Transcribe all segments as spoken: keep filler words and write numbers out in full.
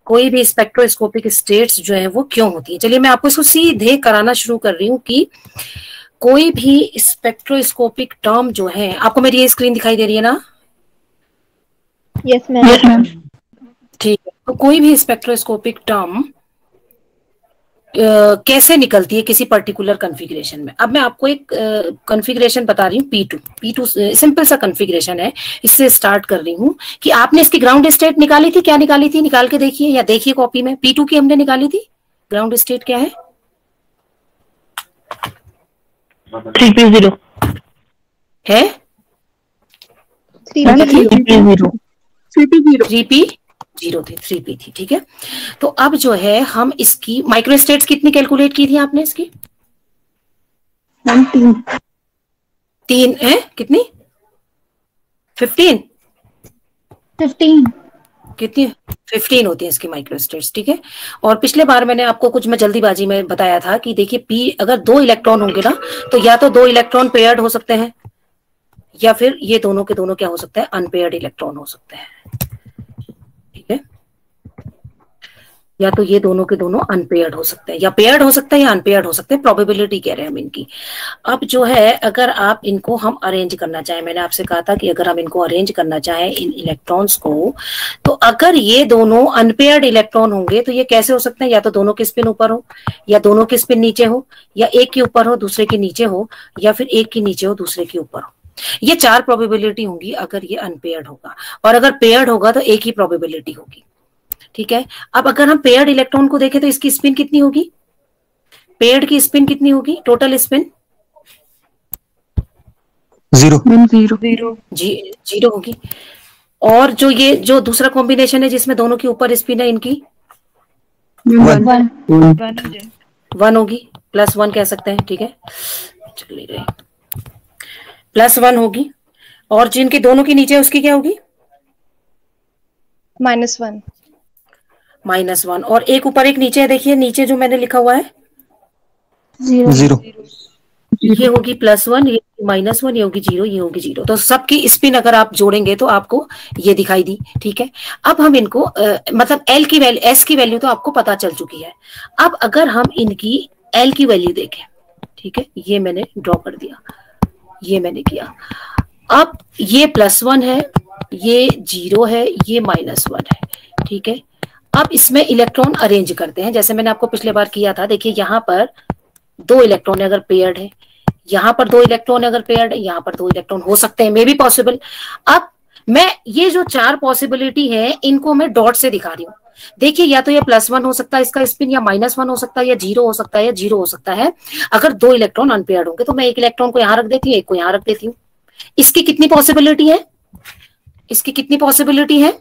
कोई भी spectroscopic states जो है वो क्यों होती है। चलिए मैं आपको इसको सीधे कराना शुरू कर रही हूँ कि कोई भी स्पेक्ट्रोस्कोपिक टर्म जो है, आपको मेरी ये स्क्रीन दिखाई दे रही है ना? Yes ma'am. ठीक है, तो कोई भी स्पेक्ट्रोस्कोपिक टर्म Uh, कैसे निकलती है किसी पर्टिकुलर कॉन्फ़िगरेशन में। अब मैं आपको एक कॉन्फ़िगरेशन uh, बता रही हूँ, P two P two simple सा कॉन्फ़िगरेशन है, इससे स्टार्ट कर रही हूँ कि आपने इसकी ग्राउंड स्टेट निकाली थी, क्या निकाली थी, निकाल के देखिए या देखिए कॉपी में। पी टू की हमने निकाली थी, ग्राउंड स्टेट क्या है? थ्री पी जीरो है, three zero three P zero थी, थ्री पी थी। ठीक है, तो अब जो है हम इसकी माइक्रोस्टेट्स कितनी कैलकुलेट की थी आपने इसकी? तीन तीन है, कितनी? फिफ्टीन फिफ्टीन कितनी? फिफ्टीन होती है इसकी माइक्रोस्टेट्स। ठीक है, और पिछले बार मैंने आपको कुछ मैं जल्दीबाजी में बताया था कि देखिए पी अगर दो इलेक्ट्रॉन होंगे ना, तो या तो दो इलेक्ट्रॉन पेयर्ड हो सकते हैं या फिर ये दोनों के दोनों क्या हो सकता है, अनपेयर्ड इलेक्ट्रॉन हो सकते हैं। ठीक है, या तो ये दोनों के दोनों अनपेयर्ड हो सकते हैं, या पेयर्ड हो सकते हैं या अनपेयर्ड हो सकते हैं, प्रोबेबिलिटी कह रहे हैं हम इनकी। अब जो है अगर आप इनको हम अरेंज करना चाहें, मैंने आपसे कहा था कि अगर हम इनको अरेंज करना चाहें इन इलेक्ट्रॉन्स को, तो अगर ये दोनों अनपेयर्ड इलेक्ट्रॉन होंगे तो ये कैसे हो सकते हैं, या तो दोनों के स्पिन ऊपर हो, या दोनों के स्पिन नीचे हो, या एक के ऊपर हो दूसरे के नीचे हो, या फिर एक के नीचे हो दूसरे के ऊपर हो। ये चार प्रोबेबिलिटी होंगी अगर ये अनपेयर्ड होगा, और अगर पेयर्ड होगा तो एक ही प्रोबेबिलिटी होगी। ठीक है, अब अगर हम पेयर्ड इलेक्ट्रॉन को देखें तो इसकी स्पिन कितनी होगी, पेयर्ड की स्पिन कितनी होगी, टोटल स्पिन जीरो जीरो जी जीरो होगी। और जो ये जो दूसरा कॉम्बिनेशन है जिसमें दोनों के ऊपर स्पिन है, इनकी वन वन होगी, प्लस वन कह सकते हैं। ठीक है, चलिए गए, प्लस वन होगी। और जिनकी दोनों के नीचे उसकी क्या होगी, माइनस वन माइनस वन। और एक ऊपर एक नीचे है, देखिए नीचे जो मैंने लिखा हुआ है जीरो जीरो ये होगी प्लस वन, ये माइनस वन, ये होगी जीरो, ये होगी जीरो। तो सबकी स्पिन अगर आप जोड़ेंगे तो आपको ये दिखाई दी। ठीक है, अब हम इनको आ, मतलब एल की वैल्यू, एस की वैल्यू तो आपको पता चल चुकी है। अब अगर हम इनकी एल की वैल्यू देखें, ठीक है, ये मैंने ड्रॉ कर दिया, ये मैंने किया। अब ये प्लस वन है, ये जीरो है, ये माइनस वन है। ठीक है, अब इसमें इलेक्ट्रॉन अरेंज करते हैं जैसे मैंने आपको पिछले बार किया था। देखिए यहाँ पर दो इलेक्ट्रॉन अगर पेयर्ड है, यहाँ पर दो इलेक्ट्रॉन अगर पेयर्ड है, यहाँ पर दो इलेक्ट्रॉन हो सकते हैं, मे बी पॉसिबल। अब मैं ये जो चार पॉसिबिलिटी है इनको मैं डॉट से दिखा रही हूँ। देखिए या तो ये प्लस वन हो सकता है इसका स्पिन, या माइनस वन हो सकता है, या जीरो हो सकता है, या जीरो हो सकता है। अगर दो इलेक्ट्रॉन अनपेयर्ड होंगे तो मैं एक इलेक्ट्रॉन को यहाँ रख देती हूँ, एक को यहाँ रख देती हूँ। इसकी कितनी पॉसिबिलिटी है, इसकी कितनी पॉसिबिलिटी है,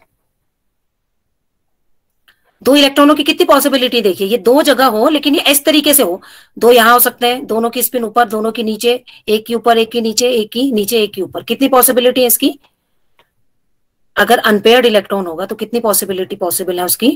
दो इलेक्ट्रॉनों की कितनी पॉसिबिलिटी देखिए, ये दो जगह हो लेकिन ये इस तरीके से हो, दो यहां हो सकते हैं, दोनों की स्पिन ऊपर, दोनों की नीचे, एक के ऊपर एक के नीचे, एक की नीचे एक के ऊपर। कितनी पॉसिबिलिटी है इसकी, अगर अनपेयर्ड इलेक्ट्रॉन होगा तो कितनी पॉसिबिलिटी पॉसिबल है उसकी।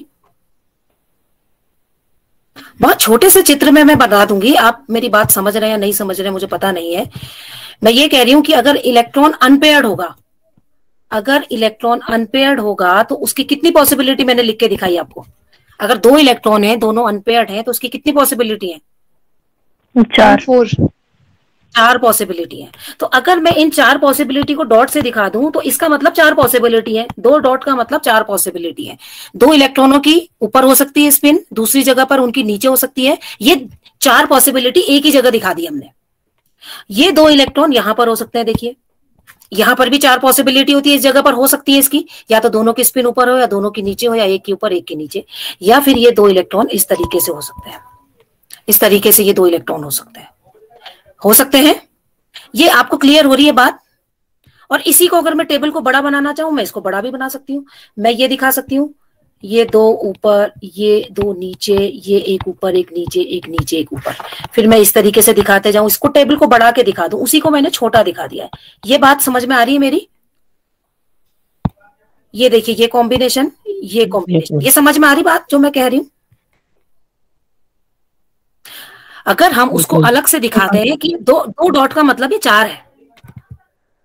बहुत छोटे से चित्र में मैं बता दूंगी, आप मेरी बात समझ रहे हैं या नहीं समझ रहे हैं मुझे पता नहीं है। मैं ये कह रही हूं कि अगर इलेक्ट्रॉन अनपेयर्ड होगा, अगर इलेक्ट्रॉन अनपेयर्ड होगा तो उसकी कितनी पॉसिबिलिटी मैंने लिख के दिखाई आपको। अगर दो इलेक्ट्रॉन है, दोनों अनपेयर्ड है, तो उसकी कितनी पॉसिबिलिटी है, चार फोर चार पॉसिबिलिटी है। तो अगर मैं इन चार पॉसिबिलिटी को डॉट से दिखा दूं तो इसका मतलब चार पॉसिबिलिटी है, दो डॉट का मतलब चार पॉसिबिलिटी है। दो इलेक्ट्रॉनों की ऊपर हो सकती है स्पिन, दूसरी जगह पर उनकी नीचे हो सकती है। ये चार पॉसिबिलिटी एक ही जगह दिखा दी हमने। ये दो इलेक्ट्रॉन यहां पर हो सकते हैं, देखिए यहां पर भी चार पॉसिबिलिटी होती है, इस जगह पर हो सकती है इसकी, या तो दोनों की स्पिन ऊपर हो, या दोनों के नीचे हो, या एक के ऊपर एक के नीचे, या फिर ये दो इलेक्ट्रॉन इस तरीके से हो सकते हैं, इस तरीके से ये दो इलेक्ट्रॉन हो सकते हैं, हो सकते हैं। ये आपको क्लियर हो रही है बात। और इसी को अगर मैं टेबल को बड़ा बनाना चाहूं, मैं इसको बड़ा भी बना सकती हूँ। मैं ये दिखा सकती हूँ, ये दो ऊपर, ये दो नीचे, ये एक ऊपर एक नीचे, एक नीचे एक ऊपर। फिर मैं इस तरीके से दिखाते जाऊं, इसको टेबल को बढ़ा के दिखा दूं, उसी को मैंने छोटा दिखा दिया है। ये बात समझ में आ रही है मेरी। ये देखिए ये कॉम्बिनेशन, ये कॉम्बिनेशन, ये समझ में आ रही बात जो मैं कह रही हूं। अगर हम उसको अलग से दिखाते हैं कि दो दो डॉट का मतलब ये चार है,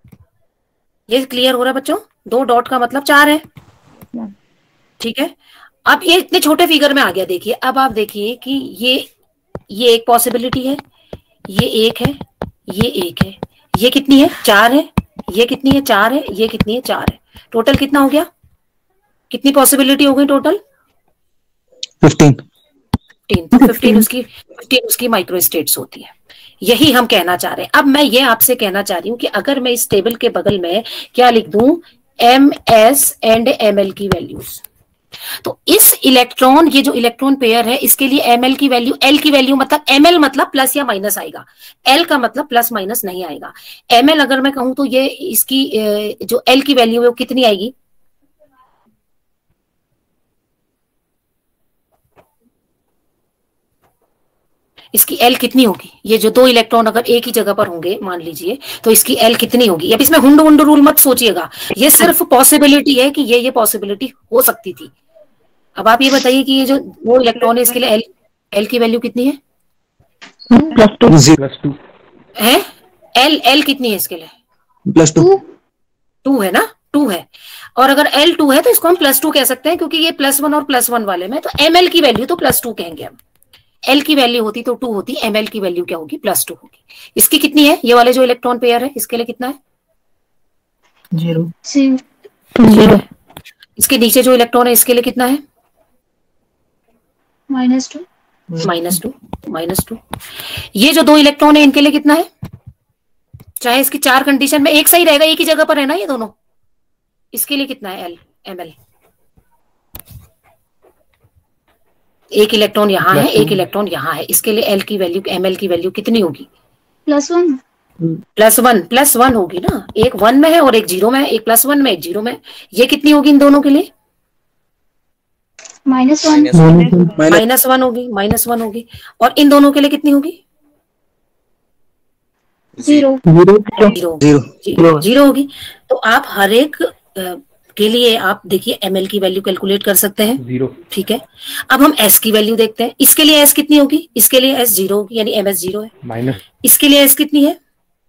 ये क्लियर हो रहा है बच्चों, दो डॉट का मतलब चार है। ठीक है, अब ये इतने छोटे फिगर में आ गया। देखिए अब आप देखिए कि ये ये एक पॉसिबिलिटी है, ये एक है, ये एक है, ये कितनी है? चार है। ये कितनी है? चार है। ये कितनी है? चार है। टोटल कितना हो गया? कितनी पॉसिबिलिटी हो गई टोटल? फिफ्टीन। फिफ्टीन। फिफ्टीन उसकी फिफ्टीन उसकी माइक्रो स्टेट्स होती है। यही हम कहना चाह रहे हैं। अब मैं ये आपसे कहना चाह रही हूं कि अगर मैं इस टेबल के बगल में क्या लिख दूं, M S and M L की वैल्यूज, तो इस इलेक्ट्रॉन, ये जो इलेक्ट्रॉन पेयर है, इसके लिए एम एल की वैल्यू, एल की वैल्यू मतलब एम एल मतलब प्लस या माइनस आएगा, एल का मतलब प्लस माइनस नहीं आएगा। एम एल अगर मैं कहूं तो ये इसकी जो एल की वैल्यू है वो कितनी आएगी? इसकी एल कितनी होगी? ये जो दो इलेक्ट्रॉन अगर एक ही जगह पर होंगे मान लीजिए, तो इसकी एल कितनी होगी? अब इसमें हुंड हुंड रूल मत सोचिएगा, ये सिर्फ पॉसिबिलिटी है कि ये ये पॉसिबिलिटी हो सकती थी। अब आप ये बताइए कि ये जो दो इलेक्ट्रॉन है इसके लिए एल एल की वैल्यू कितनी है? Plus two. प्लस टू है। एल एल कितनी है इसके लिए? Plus two. टू है ना, टू है। और अगर एल टू है तो इसको हम प्लस टू कह सकते हैं, क्योंकि ये प्लस वन और प्लस वन वाले में, तो एम एल की वैल्यू तो प्लस टू कहेंगे हम। एल की वैल्यू होती तो टू होती, एम एल की वैल्यू क्या होगी? प्लस टू होगी। इसकी कितनी है? ये वाले जो इलेक्ट्रॉन पेयर है इसके लिए कितना है? जीरो। जीरो। इसके नीचे जो इलेक्ट्रॉन है इसके लिए कितना है? Minus two. Minus two. Minus two. ये जो दो इलेक्ट्रॉन है इनके लिए कितना है? चाहे इसकी चार कंडीशन में एक सही रहेगा, एक ही जगह पर है ना ये दोनों। इसके लिए कितना है? L M L. एक इलेक्ट्रॉन यहाँ है, एक इलेक्ट्रॉन यहाँ है, इसके लिए एल की वैल्यू, एम एल की वैल्यू कितनी होगी? Plus one. Plus one. Plus one होगी ना, एक वन में है और एक जीरो में है, एक प्लस वन में एक जीरो में। ये कितनी होगी इन दोनों के लिए? Minus one. माइनस वन होगी। माइनस वन होगी। और इन दोनों के लिए कितनी होगी? जीरो। जीरो जीरो जीरो होगी। तो आप हर एक के लिए आप देखिए एम एल की वैल्यू कैलकुलेट कर सकते हैं। जीरो। ठीक है। अब हम एस की वैल्यू देखते हैं। इसके लिए एस कितनी होगी? इसके लिए एस जीरो होगी, यानी एम एस जीरो है। माइनस। इसके लिए एस कितनी है?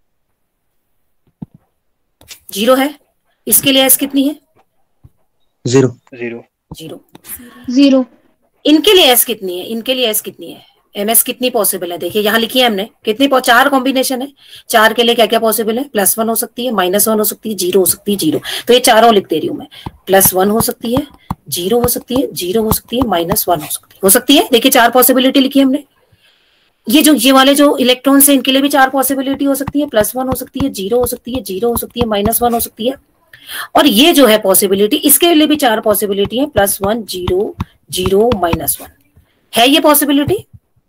जीरो है। इसके लिए एस कितनी है? जीरो। जीरो। जीरो। जीरो। इनके लिए एस कितनी है? इनके लिए एस कितनी है? एम एस कितनी पॉसिबल है? देखिए यहाँ लिखी है हमने, कितनी? चार कॉम्बिनेशन है। चार के लिए क्या क्या पॉसिबल है? प्लस वन हो सकती है, माइनस वन हो सकती है, जीरो हो सकती है, जीरो। तो ये चारों लिख दे रही हूं मैं। प्लस वन हो सकती है, जीरो हो सकती है, जीरो हो सकती है, माइनस वन हो सकती है। हो सकती है। देखिए चार पॉसिबिलिटी लिखी है हमने। ये जो ये वाले जो इलेक्ट्रॉन है इनके लिए भी चार पॉसिबिलिटी हो सकती है। प्लस वन हो सकती है, जीरो हो सकती है, जीरो हो सकती है, माइनस वन हो सकती है। और ये जो है पॉसिबिलिटी, इसके लिए भी चार पॉसिबिलिटी है। Plus one, zero, zero, minus one है ये पॉसिबिलिटी।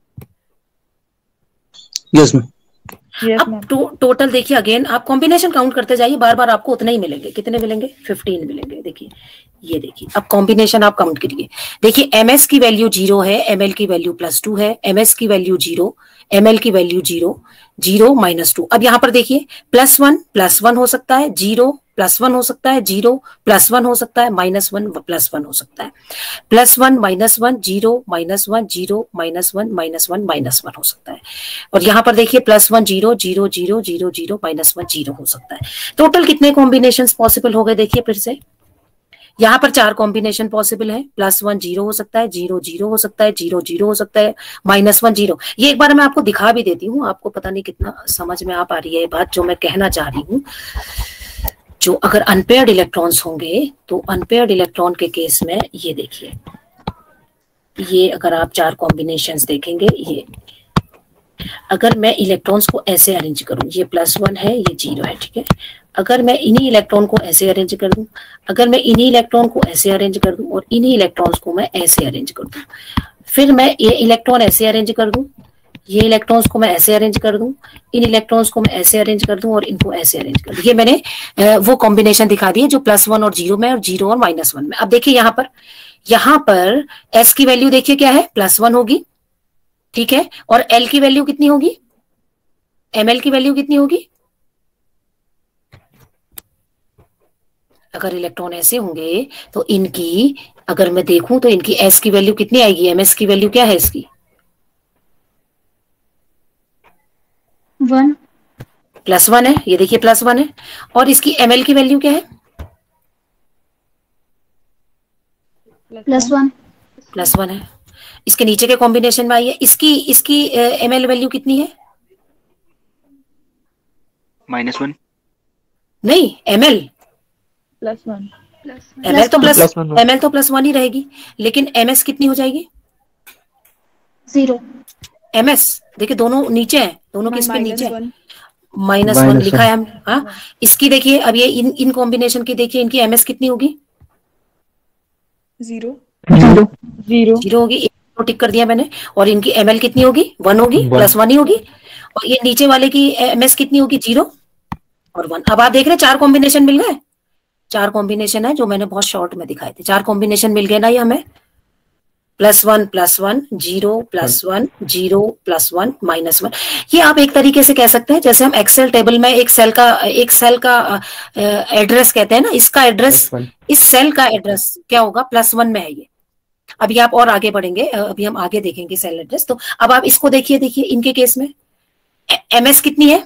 Yes ma'am. अब टो, टोटल देखिए, अगेन आप कॉम्बिनेशन काउंट करते जाइए, बार बार आपको उतने ही मिलेंगे। कितने मिलेंगे? फिफ्टीन मिलेंगे। देखिए ये देखिए, अब कॉम्बिनेशन आप काउंट करिए। देखिए एमएस की वैल्यू जीरो है, एमएल की वैल्यू प्लस टू है, एमएस की वैल्यू जीरो, एमएल की value zero, zero minus two. अब यहां पर देखिए प्लस वन प्लस वन हो सकता है, जीरो प्लस वन हो सकता है, जीरो प्लस वन हो सकता है, माइनस वन प्लस वन हो सकता है, plus one minus one, zero minus one, zero minus one, minus one minus one हो सकता है। और यहां पर देखिए plus one zero, zero zero, zero zero, minus one zero हो सकता है। टोटल कितने कॉम्बिनेशन पॉसिबल हो गए? देखिए फिर से यहां पर चार कॉम्बिनेशन पॉसिबल है। प्लस वन जीरो हो सकता है, जीरो जीरो हो सकता है, जीरो जीरो हो सकता है, माइनस वन जीरो। ये एक बार मैं आपको दिखा भी देती हूँ, आपको पता नहीं कितना समझ में आ पा रही है बात जो मैं कहना चाह रही हूँ। जो अगर अनपेयर्ड इलेक्ट्रॉन्स होंगे तो अनपेयर्ड इलेक्ट्रॉन के केस में ये देखिए, ये अगर आप चार कॉम्बिनेशंस देखेंगे, ये अगर मैं इलेक्ट्रॉन्स को ऐसे अरेंज करूं, ये प्लस वन है, ये जीरो है, ठीक है। अगर मैं इन्हीं इलेक्ट्रॉन को ऐसे अरेंज कर दूं, अगर मैं इन्हीं इलेक्ट्रॉन को ऐसे अरेंज कर दूं और इन्हीं इलेक्ट्रॉन्स को मैं ऐसे अरेंज कर दूं, फिर मैं ये इलेक्ट्रॉन ऐसे अरेंज कर दूं, ये इलेक्ट्रॉन्स को मैं ऐसे अरेंज कर दूं, इन इलेक्ट्रॉन्स को मैं ऐसे अरेंज कर दूं और इनको ऐसे अरेंज कर दूं। ये मैंने वो कॉम्बिनेशन दिखा दी है जो प्लस वन और जीरो में और जीरो और माइनस वन में। अब देखिए यहाँ पर यहाँ पर एस की वैल्यू देखिए क्या है? प्लस वन होगी, ठीक है। और एल की वैल्यू कितनी होगी? एमएल की वैल्यू कितनी होगी? अगर इलेक्ट्रॉन ऐसे होंगे तो इनकी अगर मैं देखूं तो इनकी एस की वैल्यू कितनी आएगी? एमएस की वैल्यू क्या है इसकी? वन। प्लस वन है, ये देखिए प्लस वन है। और इसकी एमएल की वैल्यू क्या है? Plus one. प्लस वन है। इसके नीचे के कॉम्बिनेशन में आई है, इसकी इसकी एम एल वैल्यू कितनी है? Minus one. नहीं, M L plus one M L तो plus plus one M L तो प्लस वन ही रहेगी, लेकिन एम एस कितनी हो जाएगी? जीरो। एम एस देखिए दोनों नीचे हैं, दोनों किस पे नीचे है? माइनस वन Minus लिखा है हम। हाँ, इसकी देखिए अब ये इन इन कॉम्बिनेशन की देखिए, इनकी एम एस कितनी होगी? Zero zero zero. जीरो होगी, एक तो टिक कर दिया मैंने। और इनकी एम एल कितनी होगी? वन होगी, One. प्लस वन ही होगी। और ये नीचे वाले की एम एस कितनी होगी? जीरो और वन। अब आप देख रहे हैं चार कॉम्बिनेशन मिल गए। चार कॉम्बिनेशन है जो मैंने बहुत शॉर्ट में दिखाए थे, चार कॉम्बिनेशन मिल गए ना ये हमें। Plus one plus one, zero plus one, zero plus one, minus one. ये आप एक तरीके से कह सकते हैं जैसे हम एक्सेल टेबल में एक सेल का एक सेल का एड्रेस कहते हैं ना, इसका एड्रेस, इस सेल का एड्रेस क्या होगा? प्लस वन में है ये। अभी आप और आगे बढ़ेंगे, अभी हम आगे देखेंगे सेल एड्रेस। तो अब आप इसको देखिए, देखिए इनके केस में एमएस कितनी है?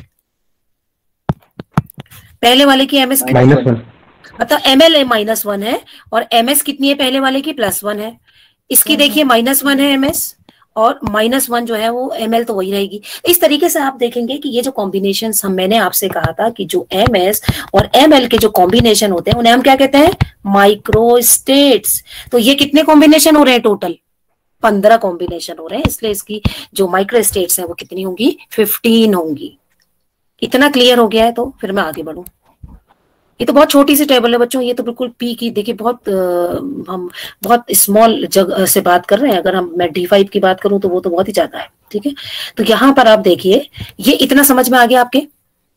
पहले वाले की एमएस माइनस वन मतलब एमएल माइनस वन है, और एमएस कितनी है? पहले वाले की प्लस वन है। इसकी देखिए माइनस वन है एमएस, और माइनस वन जो है वो एमएल तो वही रहेगी। इस तरीके से आप देखेंगे कि ये जो कॉम्बिनेशन हम मैंने आपसे कहा था कि जो एमएस और एमएल के जो कॉम्बिनेशन होते हैं उन्हें हम क्या कहते हैं? Micro states. तो ये कितने कॉम्बिनेशन हो रहे हैं? टोटल पंद्रह कॉम्बिनेशन हो रहे हैं, इसलिए इसकी जो माइक्रो स्टेट्स है वो कितनी होंगी? फिफ्टीन होंगी। इतना क्लियर हो गया है तो फिर मैं आगे बढ़ूं। ये तो बहुत छोटी सी टेबल है बच्चों, ये तो बिल्कुल पी की देखिए, बहुत आ, हम बहुत स्मॉल जगह से बात कर रहे हैं। अगर हम मैं डी फाइव की बात करूं तो वो तो बहुत ही ज्यादा है। ठीक है, तो यहां पर आप देखिए, ये इतना समझ में आ गया आपके?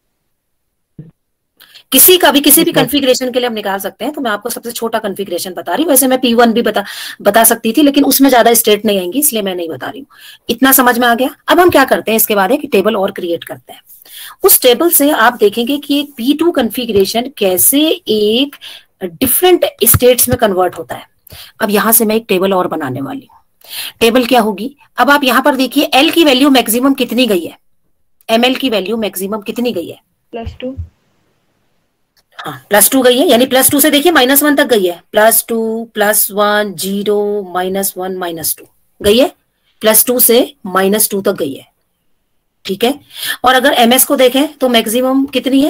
किसी का भी किसी भी कॉन्फ़िगरेशन के लिए हम निकाल सकते हैं। तो मैं आपको सबसे छोटा कॉन्फ़िगरेशन बता रही हूँ। वैसे मैं पी वन भी बता बता सकती थी, लेकिन उसमें ज्यादा स्टेट नहीं आएंगी, इसलिए मैं नहीं बता रही हूँ। इतना समझ में आ गया? अब हम क्या करते हैं, इसके बाद एक टेबल और क्रिएट करते हैं। उस टेबल से आप देखेंगे कि एक पी टू कॉन्फ़िगरेशन कैसे एक डिफरेंट स्टेट्स में कन्वर्ट होता है। अब यहां से मैं एक टेबल और बनाने वाली हूँ। टेबल क्या होगी? अब आप यहां पर देखिए, एल की वैल्यू मैक्सिमम कितनी गई है? एमएल की वैल्यू मैक्सिमम कितनी गई है? Plus two. हाँ, प्लस टू गई है, यानी प्लस टू से देखिए माइनस वन तक गई है। Plus two, plus one, zero, minus one, minus two गई है। प्लस टू से माइनस टू तक गई है। ठीक है, और अगर एमएस को देखें तो मैक्सिमम कितनी है?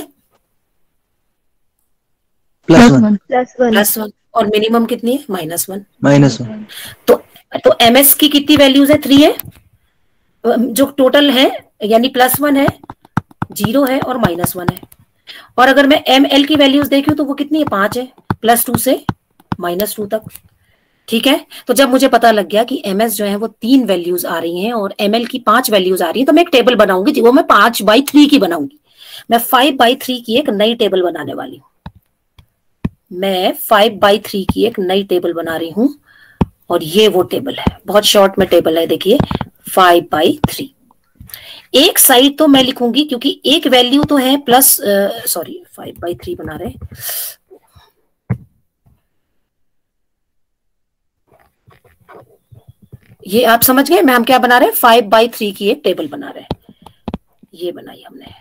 Plus one plus one. Plus one. और मिनिमम कितनी है? Minus one. Minus one. तो तो एमएस की कितनी वैल्यूज है? थ्री है जो टोटल है, यानी प्लस वन है, जीरो है और माइनस वन है। और अगर मैं एम एल की वैल्यूज देखूं तो वो कितनी है? पांच है, प्लस टू से माइनस टू तक। ठीक है, तो जब मुझे पता लग गया कि एमएस जो है वो तीन वैल्यूज आ रही हैं और एमएल की पांच वैल्यूज आ रही हैं, तो मैं एक टेबल बनाऊंगी, वो मैं पांच बाई थ्री की बनाऊंगी। मैं फाइव बाई थ्री की एक नई टेबल बनाने वाली हूं। मैं फाइव बाई थ्री की एक नई टेबल बना रही हूं, और ये वो टेबल है, बहुत शॉर्ट में टेबल है, देखिए फाइव बाई थ्री। एक साइड तो मैं लिखूंगी क्योंकि एक वैल्यू तो है plus, sorry five by three बना रहे, ये आप समझ गए मैं हम क्या बना रहे हैं? फाइव बाई थ्री की एक टेबल बना रहे हैं। ये बनाई हमने,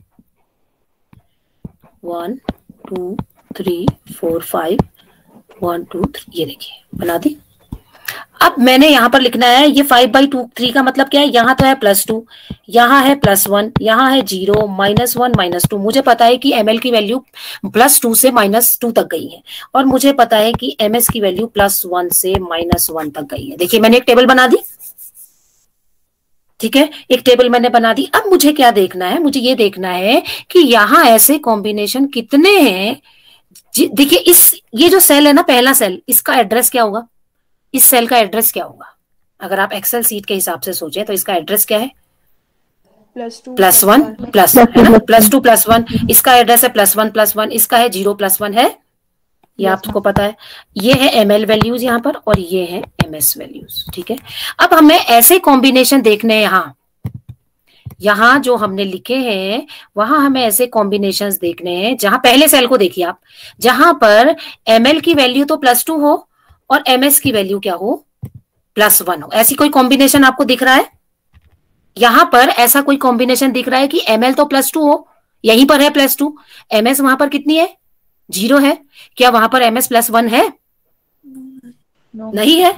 one two three four five, one two three, ये देखिए बना दी। अब मैंने यहां पर लिखना है, ये फाइव बाई टू थ्री का मतलब क्या है? यहां तो है प्लस टू, यहां है प्लस वन, यहां है zero, minus one, minus two. मुझे पता है कि एमएल की वैल्यू प्लस टू से माइनस टू तक गई है, और मुझे पता है कि एमएस की वैल्यू प्लस वन से माइनस वन तक गई है। देखिए मैंने एक टेबल बना दी। ठीक है, एक टेबल मैंने बना दी। अब मुझे क्या देखना है? मुझे ये देखना है कि यहां ऐसे कॉम्बिनेशन कितने हैं। देखिए इस ये जो सेल है ना, पहला सेल, इसका एड्रेस क्या होगा? इस सेल का एड्रेस क्या होगा? अगर आप एक्सेल सीट के हिसाब से सोचें तो इसका एड्रेस क्या है? Plus two plus one plus, है ना, प्लस टू प्लस वन। इसका एड्रेस है प्लस वन प्लस वन। इसका है जीरो प्लस वन, है ये आपको पता है। ये है एमएल वैल्यूज यहाँ पर, और ये है एमएस वैल्यूज। ठीक है, अब हमें ऐसे कॉम्बिनेशन देखने हैं। यहाँ यहाँ जो हमने लिखे हैं वहां हमें ऐसे कॉम्बिनेशंस देखने हैं जहां, पहले सेल को देखिए आप, जहां पर एमएल की वैल्यू तो प्लस टू हो और एमएस की वैल्यू क्या हो? प्लस वन हो। ऐसी कोई कॉम्बिनेशन आपको दिख रहा है? यहां पर ऐसा कोई कॉम्बिनेशन दिख रहा है कि एमएल तो प्लस टू हो, यहीं पर है प्लस टू, एमएस वहां पर कितनी है? जीरो है। क्या वहां पर एमएस प्लस वन है? no. नहीं है।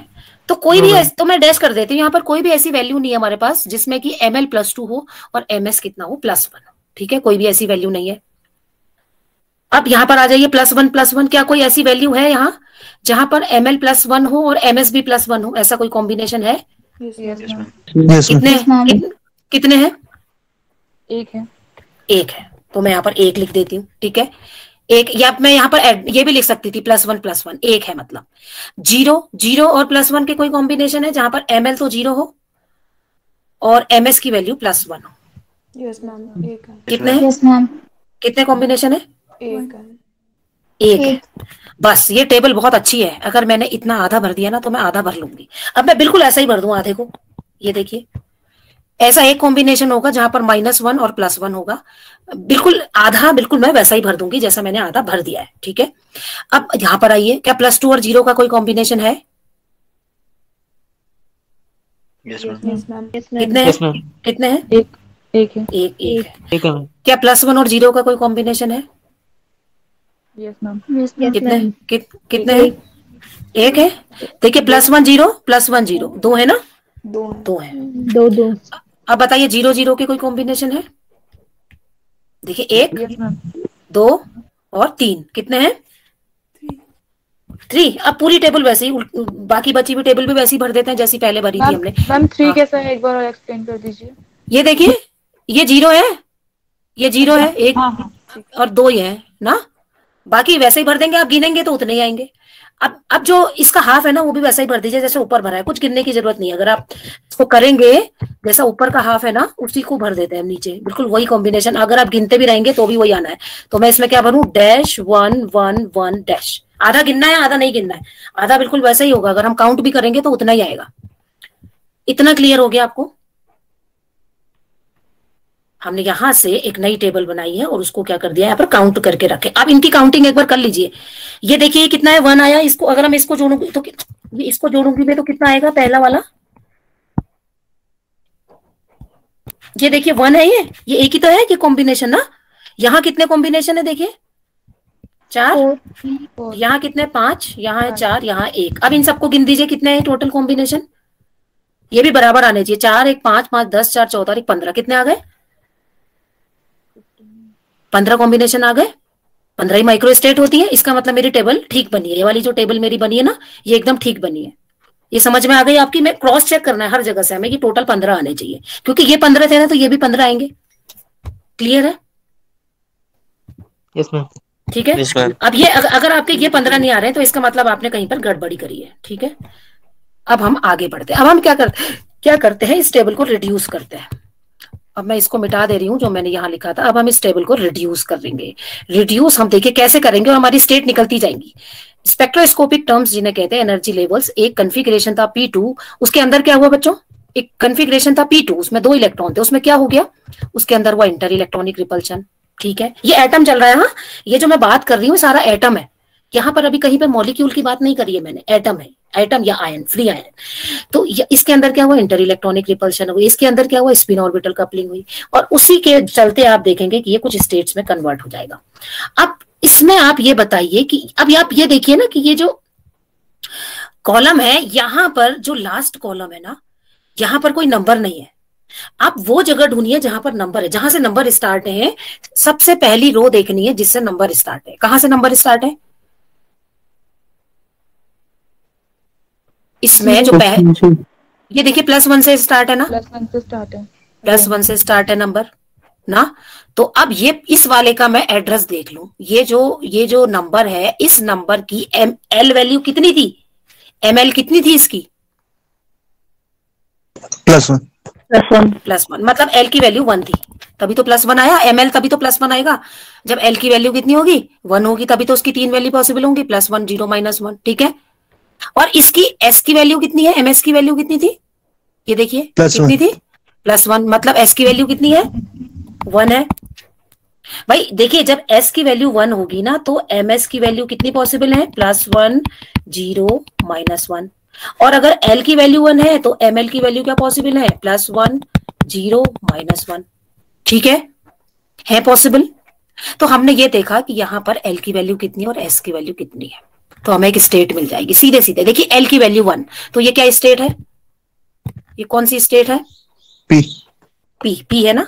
तो कोई भी ऐस- तो मैं डैश कर देती हूँ, यहाँ पर कोई भी ऐसी वैल्यू नहीं है हमारे पास जिसमें कि एम एल प्लस टू हो और एम एस कितना हो, प्लस वन। ठीक है, कोई भी ऐसी वैल्यू नहीं है। अब यहाँ पर आ जाइए, प्लस वन प्लस वन, क्या कोई ऐसी वैल्यू है यहाँ जहां पर एम एल प्लस वन हो और एम एस भी प्लस वन हो? ऐसा कोई कॉम्बिनेशन है? Yes, yes ma'am. Ma'am. Yes ma'am. कितने Yes, ma'am. कित, कितने हैं? एक है। एक है, तो मैं यहाँ पर एक लिख देती हूँ। ठीक है, एक, या मैं यहाँ पर add- ये भी लिख सकती थी, प्लस वन प्लस वन, एक है मतलब। जीरो, जीरो और प्लस वन के कोई कॉम्बिनेशन है जहां पर एम एल तो जीरो हो और एम एस की वैल्यू प्लस वन हो? Yes, ma'am. एक है. कितने हैं? Yes ma'am. कितने कॉम्बिनेशन है? एक है. एक है। बस ये टेबल बहुत अच्छी है, अगर मैंने इतना आधा भर दिया ना तो मैं आधा भर लूंगी। अब मैं बिल्कुल ऐसा ही भर दूं आधे को। ये देखिए, ऐसा एक कॉम्बिनेशन होगा जहां पर माइनस वन और प्लस वन होगा, बिल्कुल आधा, बिल्कुल मैं वैसा ही भर दूंगी जैसा मैंने आधा भर दिया है। ठीक है, अब यहां पर आइए, क्या प्लस टू और जीरो का कोई कॉम्बिनेशन है? Yes ma'am. Yes, ma'am. कितने यस हैं? मैम। कितने हैं? एक एक है। एक, एक है। ठीक है मैम। क्या प्लस वन और जीरो का कोई कॉम्बिनेशन है? Yes ma'am. Yes ma'am. कितने कित, कितने हैं? एक है। देखिए, plus one zero, plus one zero, दो है ना? दो हैं. दो है। दो दो। अब बताइए, जीरो जीरो के कोई कॉम्बिनेशन है? देखिए, एक, यस मैम। दो और तीन, कितने हैं? थ्री। अब पूरी टेबल वैसे ही उल- बाकी बची हुई टेबल भी वैसे ही भर देते हैं जैसी पहले भरी थी हमने। मैम थ्री हाँ। कैसा है, एक बार और एक्सप्लेन कर दीजिए। ये देखिए, ये जीरो है, ये जीरो है, एक हाँ हाँ। और दो ही है ना, बाकी वैसे ही भर देंगे, आप गिनेंगे तो उतने ही आएंगे। अब अब जो इसका हाफ है ना, वो भी वैसा ही भर दीजिए जैसे ऊपर भरा है, कुछ गिनने की जरूरत नहीं है। अगर आप इसको करेंगे जैसा ऊपर का हाफ है ना, उसी को भर देते हैं नीचे, बिल्कुल वही कॉम्बिनेशन। अगर आप गिनते भी रहेंगे तो भी वही आना है। तो मैं इसमें क्या भरूं? Dash one one one dash. आधा गिनना है, आधा नहीं गिनना है, आधा बिल्कुल वैसा ही होगा। अगर हम काउंट भी करेंगे तो उतना ही आएगा। इतना क्लियर हो गया आपको? हमने यहां से एक नई टेबल बनाई है और उसको क्या कर दिया, यहाँ पर काउंट करके रखे। अब इनकी काउंटिंग एक बार कर लीजिए। ये देखिए, ये कितना है? वन आया। इसको अगर हम इसको जोड़ूंगी तो ये इसको जोड़ूंगी मैं तो कितना आएगा? पहला वाला, ये देखिए वन है। ये ये एक ही तो है, ये कॉम्बिनेशन ना। यहाँ कितने कॉम्बिनेशन है? देखिए, चार। यहाँ कितने? पांच। यहाँ है चार, यहाँ एक। अब इन सबको गिन दीजिए, कितने हैं टोटल कॉम्बिनेशन? ये भी बराबर आने चाहिए। चार एक पांच, पांच दस, चार चौदह, एक पंद्रह। कितने आ गए? पंद्रह कॉम्बिनेशन आ गए। पंद्रह ही माइक्रो स्टेट होती है। इसका मतलब मेरी टेबल ठीक बनी है। ये वाली जो टेबल मेरी बनी है ना, ये एकदम ठीक बनी है। ये समझ में आ गई आपकी? मैं क्रॉस चेक करना है हर जगह से हमें कि टोटल पंद्रह आने चाहिए, क्योंकि ये पंद्रह थे ना तो ये भी पंद्रह आएंगे। क्लियर है? Yes ma'am. ठीक है। Yes ma'am. अब ये अगर, अगर आपके ये पंद्रह नहीं आ रहे हैं तो इसका मतलब आपने कहीं पर गड़बड़ी करी है। ठीक है, अब हम आगे बढ़ते हैं। अब हम क्या करते हैं, क्या करते हैं, इस टेबल को रिड्यूस करते हैं। अब मैं इसको मिटा दे रही हूं जो मैंने यहां लिखा था। अब हम इस टेबल को रिड्यूस करेंगे। रिड्यूस हम देखिए कैसे करेंगे और हमारी स्टेट निकलती जाएंगी। स्पेक्ट्रोस्कोपिक टर्म्स जिन्हें कहते हैं एनर्जी लेवल्स। एक कन्फिग्रेशन था पी टू, उसके अंदर क्या हुआ बच्चों? एक कन्फिग्रेशन था पी टू, उसमें दो इलेक्ट्रॉन थे, उसमें क्या हो गया? उसके अंदर हुआ इंटर इलेक्ट्रॉनिक रिपल्शन। ठीक है, ये एटम चल रहा है। हाँ, ये जो मैं बात कर रही हूँ सारा एटम है। यहाँ पर अभी कहीं पे मॉलिक्यूल की बात नहीं करी है मैंने, एटम है, एटम या आयन, फ्री आयन। तो इसके अंदर क्या हुआ? इंटर इलेक्ट्रॉनिक रिपल्शन हुई। इसके अंदर क्या हुआ? स्पिन ऑर्बिटल कपलिंग हुई। और उसी के चलते आप देखेंगे कि ये कुछ स्टेट्स में कन्वर्ट हो जाएगा। अब इसमें आप ये बताइए कि अब आप ये देखिए ना कि ये जो कॉलम है, यहां पर जो लास्ट कॉलम है ना, यहां पर कोई नंबर नहीं है। आप वो जगह ढूंढिए जहां पर नंबर है, जहां से नंबर स्टार्ट है। सबसे पहली रो देखनी है जिससे नंबर स्टार्ट है। कहां से नंबर स्टार्ट है? इसमें जो पहले, ये देखिए प्लस वन से स्टार्ट है ना, प्लस वन से स्टार्ट है। प्लस वन से स्टार्ट है नंबर ना। तो अब ये इस वाले का मैं एड्रेस देख लूं। ये जो ये जो नंबर है, इस नंबर की एम एल वैल्यू कितनी थी? एम एल कितनी थी इसकी? Plus one. Plus one. Plus one, मतलब एल की वैल्यू वन थी, तभी तो प्लस वन आया। एम एल तभी तो प्लस वन आएगा जब एल की वैल्यू कितनी होगी? वन होगी, तभी तो उसकी तीन वैल्यू पॉसिबल होंगी, plus one, zero, minus one. ठीक है, और इसकी एस की वैल्यू कितनी है? एम एस की वैल्यू कितनी थी? ये देखिए कितनी थी? प्लस वन, मतलब एस की वैल्यू कितनी है? वन है। भाई देखिए, जब एस की वैल्यू वन होगी ना तो एम एस की वैल्यू कितनी पॉसिबल है? Plus one, zero, minus one. और अगर एल की वैल्यू वन है तो एम एल की वैल्यू क्या पॉसिबल है? Plus one, zero, minus one. ठीक है, है पॉसिबल। तो हमने ये देखा कि यहां पर एल की वैल्यू कितनी है और एस की वैल्यू कितनी है। तो हमें एक स्टेट मिल जाएगी सीधे सीधे। देखिए एल की वैल्यू वन, तो ये क्या स्टेट है, ये कौन सी स्टेट है, पी पी, पी है ना।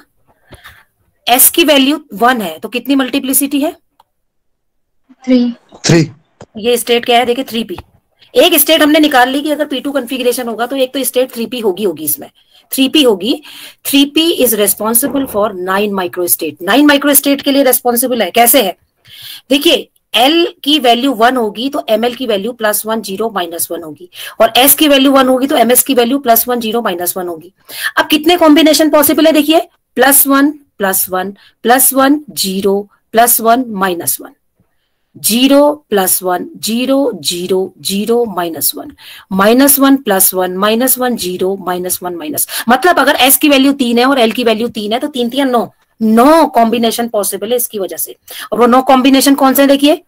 एस की वैल्यू वन है तो कितनी मल्टीप्लिसिटी है, थ्री। थ्री ये स्टेट क्या है, देखिए थ्री पी। एक स्टेट हमने निकाल ली कि अगर पी टू कन्फिग्रेशन होगा तो एक तो स्टेट थ्री पी होगी होगी इसमें, थ्री पी होगी। Three P is responsible for nine micro state, nine micro state के लिए रेस्पॉन्सिबल है। कैसे है, देखिए L की वैल्यू वन होगी तो एम एल की value plus one zero minus one होगी, और S की वैल्यू वन होगी तो एम एस की value plus one zero minus one होगी। अब कितने कॉम्बिनेशन पॉसिबल है, देखिए plus one plus one plus one zero plus one minus one, zero plus one zero zero zero minus one, minus one plus one minus one zero minus one minus. मतलब अगर S की value तीन है और L की value तीन है तो तीन तीन नौ, नौ कॉम्बिनेशन पॉसिबल है इसकी वजह से। और वो नौ कॉम्बिनेशन कौन से हैं, देखिए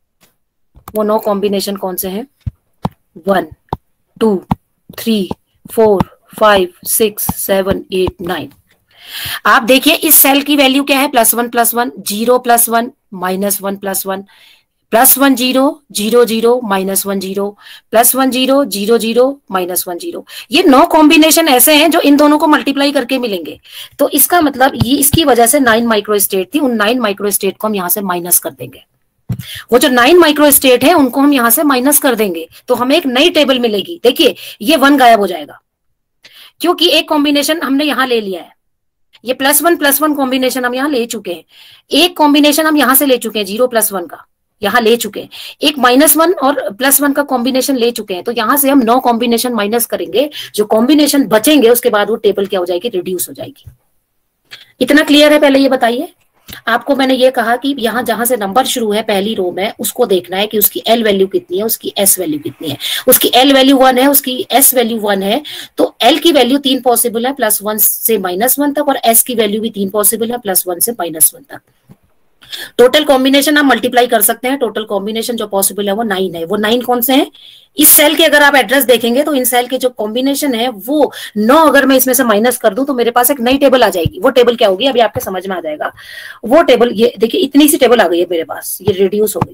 वो नौ कॉम्बिनेशन कौन से हैं, one two three four five six seven eight nine. आप देखिए इस सेल की वैल्यू क्या है, plus one plus one, zero plus one minus one plus one, plus one zero zero zero minus one zero, plus one zero zero zero minus one zero. ये नौ combination ऐसे हैं जो इन दोनों को मल्टीप्लाई करके मिलेंगे। तो इसका मतलब ये इसकी वजह से नाइन माइक्रो स्टेट थी, उन नाइन माइक्रो स्टेट को हम यहां से माइनस कर देंगे। वो जो नाइन माइक्रो स्टेट है उनको हम यहां से माइनस कर देंगे तो हमें एक नई टेबल मिलेगी। देखिए ये वन गायब हो जाएगा क्योंकि एक कॉम्बिनेशन हमने यहां ले लिया है, ये plus one plus one combination हम यहां ले चुके हैं, एक कॉम्बिनेशन हम यहां से ले चुके हैं जीरो प्लस वन का यहां ले चुके हैं, एक माइनस वन और प्लस वन का कॉम्बिनेशन ले चुके हैं। तो यहां से हम नौ कॉम्बिनेशन माइनस करेंगे, जो कॉम्बिनेशन बचेंगे उसके बाद वो टेबल क्या हो जाएगी, रिड्यूस हो जाएगी। इतना क्लियर है, पहले ये बताइए। आपको मैंने ये कहा कि यहां जहां से नंबर शुरू है पहली रो में उसको देखना है कि उसकी एल वैल्यू कितनी है, उसकी एस वैल्यू कितनी है। उसकी एल वैल्यू वन है, उसकी एस वैल्यू वन है, तो एल की वैल्यू तीन पॉसिबल है, प्लस वन से माइनस वन तक, और एस की वैल्यू भी तीन पॉसिबल है, प्लस वन से माइनस वन तक। टोटल कॉम्बिनेशन आप मल्टीप्लाई कर सकते हैं, टोटल कॉम्बिनेशन जो पॉसिबल है वो नाइन है। वो नाइन कौन से हैं, इस सेल के अगर आप एड्रेस देखेंगे तो इन सेल के जो कॉम्बिनेशन है वो नौ, अगर मैं इसमें से माइनस कर दूं तो मेरे पास एक नई टेबल आ जाएगी। वो टेबल क्या होगी अभी आपके समझ में आ जाएगा। वो टेबल ये देखिए, इतनी सी टेबल आ गई है मेरे पास, ये रिड्यूस हो गई,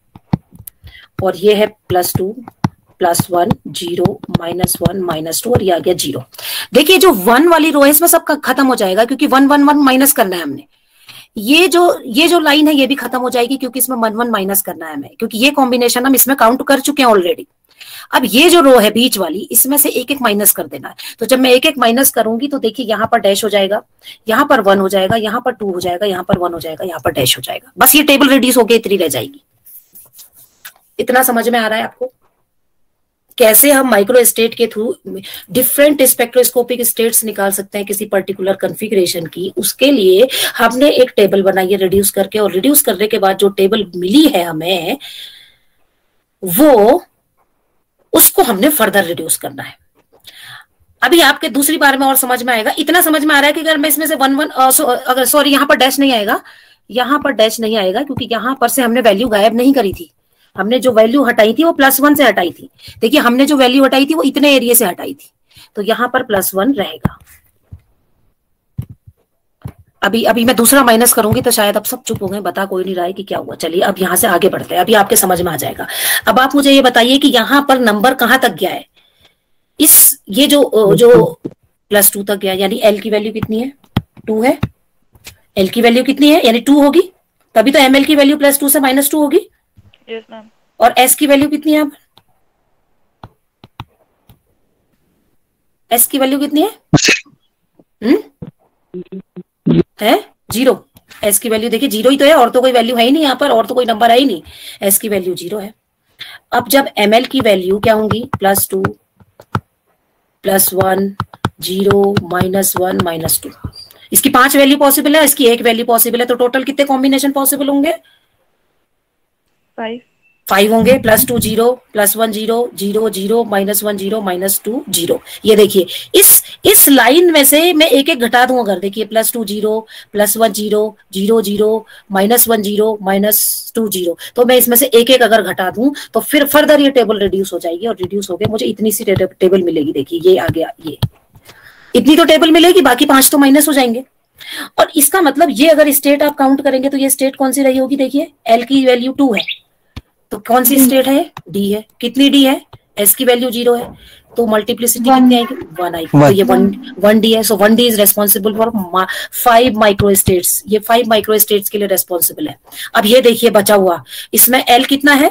और ये है plus two plus one zero minus one minus two, और ये आ गया जीरो। देखिए जो वन वाली रो है इसमें सब खत्म हो जाएगा क्योंकि वन वन वन माइनस करना है हमने। ये जो ये जो लाइन है ये भी खत्म हो जाएगी क्योंकि इसमें वन वन माइनस करना है हमें, क्योंकि ये कॉम्बिनेशन हम इसमें काउंट कर चुके हैं ऑलरेडी। अब ये जो रो है बीच वाली इसमें से एक एक माइनस कर देना है। तो जब मैं एक एक माइनस करूंगी तो देखिए यहाँ पर डैश हो जाएगा, यहाँ पर वन हो जाएगा, यहाँ पर टू हो जाएगा, यहाँ पर वन हो जाएगा, यहाँ पर डैश हो जाएगा। बस ये टेबल रिड्यूस होकर इतनी रह जाएगी। इतना समझ में आ रहा है आपको कैसे हम माइक्रो स्टेट के थ्रू डिफरेंट स्पेक्ट्रोस्कोपिक स्टेट्स निकाल सकते हैं किसी पर्टिकुलर कॉन्फ़िगरेशन की। उसके लिए हमने एक टेबल बनाई है रिड्यूस करके, और रिड्यूस करने के बाद जो टेबल मिली है हमें वो उसको हमने फर्दर रिड्यूस करना है। अभी आपके दूसरी बार में और समझ में आएगा। इतना समझ में आ रहा है कि अगर मैं इसमें से वन वन अगर सॉरी यहाँ पर डैश नहीं आएगा, यहाँ पर डैश नहीं आएगा क्योंकि यहाँ पर से हमने वैल्यू गायब नहीं करी थी। हमने जो वैल्यू हटाई थी वो प्लस वन से हटाई थी। देखिए हमने जो वैल्यू हटाई थी वो इतने एरिया से हटाई थी, तो यहाँ पर प्लस वन रहेगा। अभी अभी मैं दूसरा माइनस करूंगी तो शायद अब सब चुप हो गए, बता कोई नहीं रहा है कि क्या हुआ। चलिए अब यहाँ से आगे बढ़ते हैं, अभी आपके समझ में आ जाएगा। अब आप मुझे ये बताइए कि यहाँ पर नंबर कहाँ तक गया है, इस ये जो जो प्लस टू तक गया, यानी एल की वैल्यू कितनी है, टू है। एल की वैल्यू कितनी है, यानी टू होगी, तभी तो एम एल की वैल्यू प्लस टू से माइनस टू होगी। Yes ma'am. और एस की वैल्यू कितनी है, अब एस की वैल्यू कितनी है, हम्म है जीरो। एस की वैल्यू देखिए जीरो ही तो है, और तो कोई वैल्यू है ही नहीं यहाँ पर, और तो कोई नंबर है ही नहीं। एस की वैल्यू जीरो है। अब जब एम एल की वैल्यू क्या होंगी, plus two plus one zero minus one minus two, इसकी पांच वैल्यू पॉसिबल है, इसकी एक वैल्यू पॉसिबल है, तो टोटल कितने कॉम्बिनेशन पॉसिबल होंगे, फाइव फाइव होंगे। Plus two zero plus one zero zero zero minus one zero minus two zero. ये देखिए इस इस लाइन में से मैं एक एक घटा दूं, अगर देखिए plus two zero plus one zero zero zero minus one zero minus two zero, तो मैं इसमें से एक एक अगर घटा दूं तो फिर फर्दर ये टेबल रिड्यूस हो जाएगी, और रिड्यूस हो गए मुझे इतनी सी टेबल मिलेगी। देखिए ये आ गया, ये इतनी तो टेबल मिलेगी, बाकी पांच तो माइनस हो जाएंगे। और इसका मतलब ये अगर स्टेट आप काउंट करेंगे तो ये स्टेट कौन सी रही होगी, देखिए एल की वैल्यू टू है, तो कौन सी स्टेट है? डी है। कितनी डी है? एस की वैल्यू जीरो है, तो मल्टीप्लिसिटी कितनी आएगी? वन आएगी। तो ये वन वन डी है। So one D is responsible for five micro states. ये फाइव माइक्रो स्टेट्स के लिए रेस्पॉन्सिबल है। अब ये देखिए बचा हुआ, इसमें एल कितना है?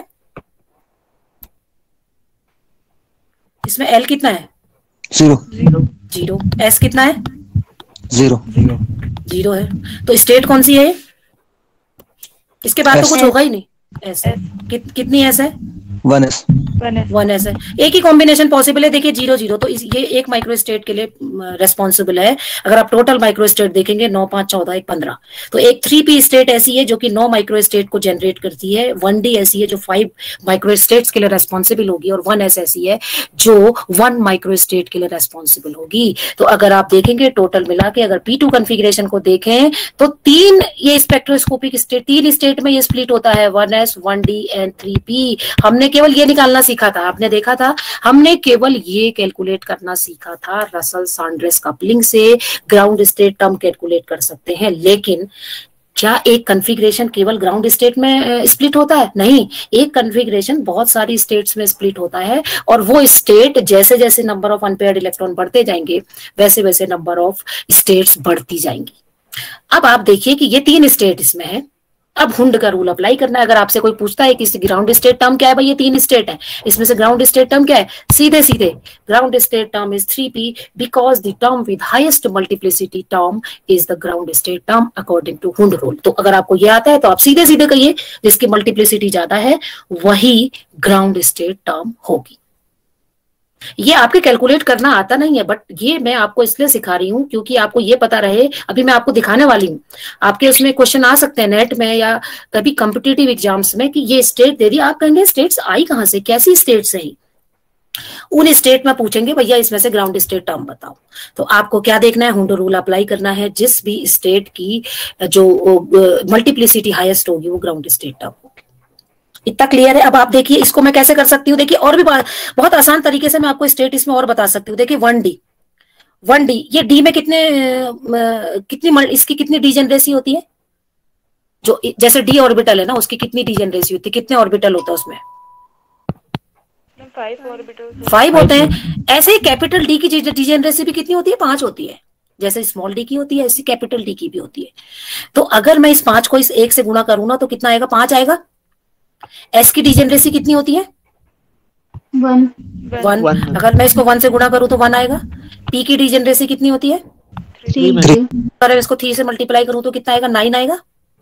इसमें एल कितना है? जीरो। जीरो। एस कितना है? जीरो। जीरो है। तो स्टेट कौन सी है? इसके बाद तो कुछ होगा ही नहीं। एस है। कित, कितनी एस है? One S. वन एस है। एक ही कॉम्बिनेशन पॉसिबल है। देखिए जीरो जीरो, तो इस, ये एक माइक्रो स्टेट के लिए रेस्पॉन्सिबल है। अगर आप टोटल माइक्रो स्टेट देखेंगे, नौ पांच चौदह एक पंद्रह, तो एक थ्री पी स्टेट ऐसी है जो कि नौ माइक्रो स्टेट को जनरेट करती है। वन डी ऐसी है जो फाइव माइक्रो स्टेट्स के लिए रेस्पॉन्सिबल होगी, और वन एस ऐसी है जो वन माइक्रो स्टेट के लिए रेस्पॉन्सिबल होगी। तो अगर आप देखेंगे टोटल मिला के, अगर पी टू कन्फिग्रेशन को देखें तो तीन ये स्पेक्ट्रोस्कोपिक स्टेट, तीन स्टेट में ये स्प्लिट होता है, one S, one D and three P. हमने केवल ये निकालना सीखा था, आपने देखा था, हमने केवल ये कैलकुलेट करना सीखा था रसल सांड्रेस कपलिंग से ग्राउंड स्टेट टर्म कैलकुलेट कर सकते हैं। लेकिन क्या एक कन्फिग्रेशन केवल ग्राउंड स्टेट में स्प्लिट होता है? नहीं, एक कन्फिग्रेशन बहुत सारी स्टेट्स में स्प्लिट होता है, और वो स्टेट जैसे जैसे नंबर ऑफ अनपेयर्ड इलेक्ट्रॉन बढ़ते जाएंगे वैसे वैसे नंबर ऑफ स्टेट्स बढ़ती जाएंगी। अब आप देखिए कि ये तीन स्टेट इसमें है। अब हुंड का रूल अप्लाई करना है। अगर आपसे कोई पूछता है कि ग्राउंड स्टेट टर्म क्या है, भाई ये तीन स्टेट है, इसमें से ग्राउंड स्टेट टर्म क्या है? सीधे सीधे ground state term is three P because the term with highest multiplicity term is the ground state term according to Hund rule. तो अगर आपको ये आता है तो आप सीधे सीधे कहिए जिसकी मल्टीप्लिसिटी ज्यादा है वही ग्राउंड स्टेट टर्म होगी। ये आपके कैलकुलेट करना आता नहीं है, बट ये मैं आपको इसलिए सिखा रही हूं क्योंकि आपको ये पता रहे। अभी मैं आपको दिखाने वाली हूँ, आपके उसमें क्वेश्चन आ सकते हैं नेट में या कभी कॉम्पिटिटिव एग्जाम्स में कि ये स्टेट दे दी, आप कहेंगे स्टेट्स आई कहां से, कैसी स्टेट्स है? उन स्टेट में पूछेंगे भैया इसमें से ग्राउंड स्टेट टर्म बताओ। तो आपको क्या देखना है? हुंड रूल अप्लाई करना है। जिस भी स्टेट की जो मल्टीप्लिसिटी हाईएस्ट होगी वो ग्राउंड स्टेट टर्म होगी। इतना क्लियर है? अब आप देखिए इसको मैं कैसे कर सकती हूँ। देखिए और भी बहुत आसान तरीके से मैं आपको स्टेट इसमें और बता सकती हूँ। देखिए वन डी, वन डी ये डी में कितने कितनी इसकी कितनी डीजेनरेसी होती है? जो जैसे डी ऑर्बिटल है ना, उसकी कितनी डीजेनरेसी होती है? कितने ऑर्बिटल होता है उसमें? Five orbital. फाइव होते हैं। ऐसे ही कैपिटल डी की डीजेनरेसी भी कितनी होती है? पांच होती है। जैसे स्मॉल डी की होती है ऐसी कैपिटल डी की भी होती है। तो अगर मैं इस पांच को इस एक से गुणा करूँ ना तो कितना आएगा? पांच आएगा। एस की डीजेनरेसी कितनी होती है? वन। वन। अगर मैं इसको वन से गुणा करूं तो वन आएगा। पी की डीजेनरेसी कितनी होती है? थ्री। अगर इसको थ्री से मल्टीप्लाई करूं तो कितना आएगा? नाइन आएगा।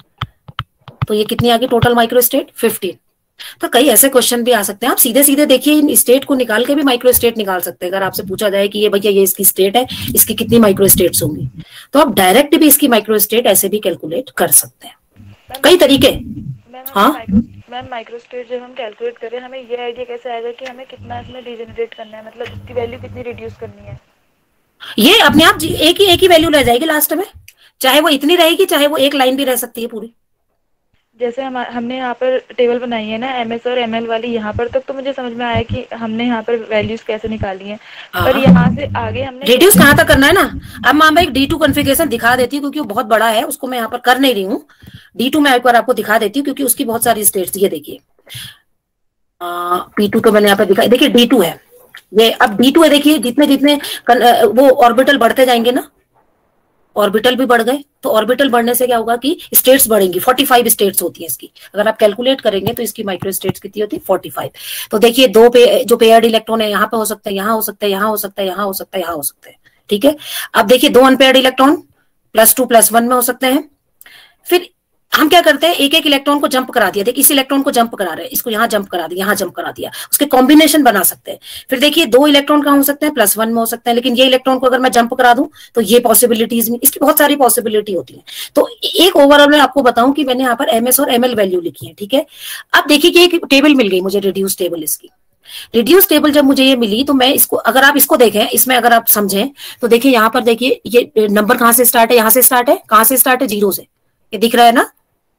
तो ये कितनी आ गई टोटल माइक्रो स्टेट? फिफ्टीन। तो कई ऐसे क्वेश्चन भी आ सकते हैं। आप सीधे सीधे देखिए इन स्टेट को निकाल के भी माइक्रो स्टेट निकाल सकते हैं। अगर आपसे पूछा जाए कि ये भैया ये इसकी स्टेट है, इसकी कितनी माइक्रो स्टेट्स होंगी, तो आप डायरेक्ट भी इसकी माइक्रो स्टेट ऐसे भी कैलकुलेट कर सकते हैं। कई तरीके। हाँ मैम, माइक्रो स्टेट जब हम कैलकुलेट करें हमें ये आइडिया कैसे आएगा कि हमें कितना इसमें डीजेनरेट करना है, मतलब इसकी वैल्यू कितनी रिड्यूस करनी है? ये अपने आप एक ही एक ही वैल्यू रह जाएगी लास्ट में, चाहे वो इतनी रहेगी चाहे वो एक लाइन भी रह सकती है पूरी। जैसे हम हमने यहाँ पर टेबल बनाई है ना एमएस और एमएल वाली, यहाँ पर तक तो मुझे समझ में आया कि हमने यहाँ पर वैल्यूज कैसे निकाली हैं, पर यहाँ से आगे हमने रिड्यूस कहाँ तक करना है ना। अब मैं एक डी टू कॉन्फ़िगरेशन दिखा देती हूँ क्योंकि वो बहुत बड़ा है, उसको मैं यहाँ पर कर नहीं रही हूँ। डी टू मैं एक बार आपको दिखा देती हूँ क्योंकि उसकी बहुत सारी स्टेट्स। ये देखिए पी टू तो मैंने यहाँ पर दिखाई, देखिए डी टू है ये। अब डी टू है, देखिए जितने जितने वो ऑर्बिटल बढ़ते जाएंगे ना, ऑर्बिटल भी बढ़ गए, तो ऑर्बिटल बढ़ने से क्या होगा कि स्टेट्स बढ़ेंगी। पैंतालीस स्टेट्स होती हैं इसकी। अगर आप कैलकुलेट करेंगे तो इसकी माइक्रो स्टेट्स कितनी होती है? पैंतालीस। तो देखिए दो पे जो पेयर्ड इलेक्ट्रॉन है यहाँ पे हो सकता है, यहाँ हो सकता है, यहाँ हो सकता है, यहाँ हो सकता है, यहाँ हो सकता है। ठीक है। अब देखिए दो unpaired electron plus two plus one में हो सकते हैं। फिर हम क्या करते हैं, एक एक इलेक्ट्रॉन को जंप करा दिया। देखिए इस इलेक्ट्रॉन को जंप करा रहे हैं, इसको यहाँ जंप करा दिया, यहाँ जंप करा दिया, उसके कॉम्बिनेशन बना सकते हैं। फिर देखिए दो इलेक्ट्रॉन कहाँ हो सकते हैं? प्लस वन में हो सकते हैं। लेकिन ये इलेक्ट्रॉन को अगर मैं जंप करा दूं तो ये पॉसिबिलिटीज में, इसकी बहुत सारी पॉसिबिलिटी होती है। तो एक ओवरऑल मैं आपको बताऊं कि मैंने यहाँ पर एमएस और एमएल वैल्यू लिखी है। ठीक है। अब देखिए कि एक टेबल मिल गई मुझे, रिड्यूस टेबल। इसकी रिड्यूस टेबल जब मुझे ये मिली तो मैं इसको, अगर आप इसको देखें, इसमें अगर आप समझें तो देखिए यहाँ पर देखिए ये नंबर कहाँ से स्टार्ट है? यहाँ से स्टार्ट है। कहाँ से स्टार्ट है? जीरो से। ये दिख रहा है ना,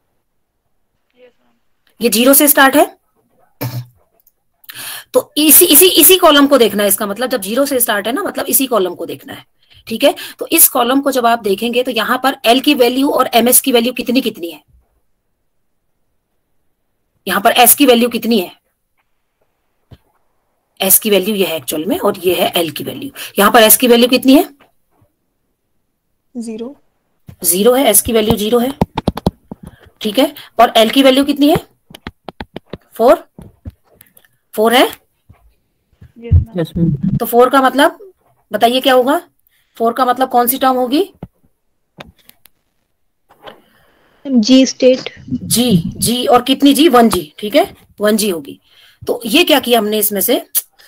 ये जीरो से स्टार्ट है। तो इसी इसी इसी कॉलम को देखना है। इसका मतलब जब जीरो से स्टार्ट है ना, मतलब इसी कॉलम को देखना है। ठीक है। तो इस कॉलम को जब आप देखेंगे तो यहां पर एल की वैल्यू और एमएस की वैल्यू कितनी कितनी है? यहाँ पर एस की वैल्यू कितनी है, एस की वैल्यू ये है एक्चुअल में, और ये है एल की वैल्यू। यहाँ पर एस की वैल्यू कितनी है, जीरो जीरो है, एस की वैल्यू जीरो है, ठीक है। और एल की वैल्यू कितनी है, फोर, फोर है। Yes ma'am. तो फोर का मतलब बताइए क्या होगा, फोर का मतलब कौन सी टर्म होगी, जी स्टेट, जी, जी, और कितनी जी, वन जी, ठीक है, वन जी होगी। तो ये क्या किया हमने इसमें से,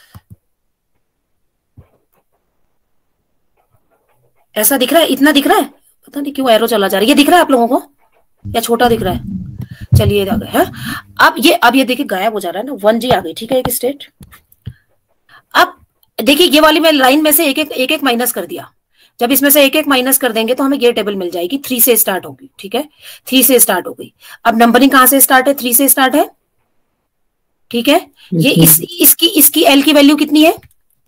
ऐसा दिख रहा है, इतना दिख रहा है, पता नहीं क्यों एरो चला जा रहा है, ये दिख रहा है आप लोगों को या छोटा दिख रहा है, चलिए आ गया है। अब ये अब ये देखिए गायब हो जा रहा है ना, वन जी आ गई, ठीक है, एक स्टेट। अब देखिए ये वाली मैं लाइन में से एक एक एक एक माइनस कर दिया, जब इसमें से एक एक माइनस कर देंगे तो हमें ये टेबल मिल जाएगी, थ्री से स्टार्ट होगी, ठीक है, थ्री से स्टार्ट हो गई। अब नंबरिंग कहां से स्टार्ट है, थ्री से स्टार्ट है, ठीक है। ये इस इसकी इसकी एल की वैल्यू कितनी है,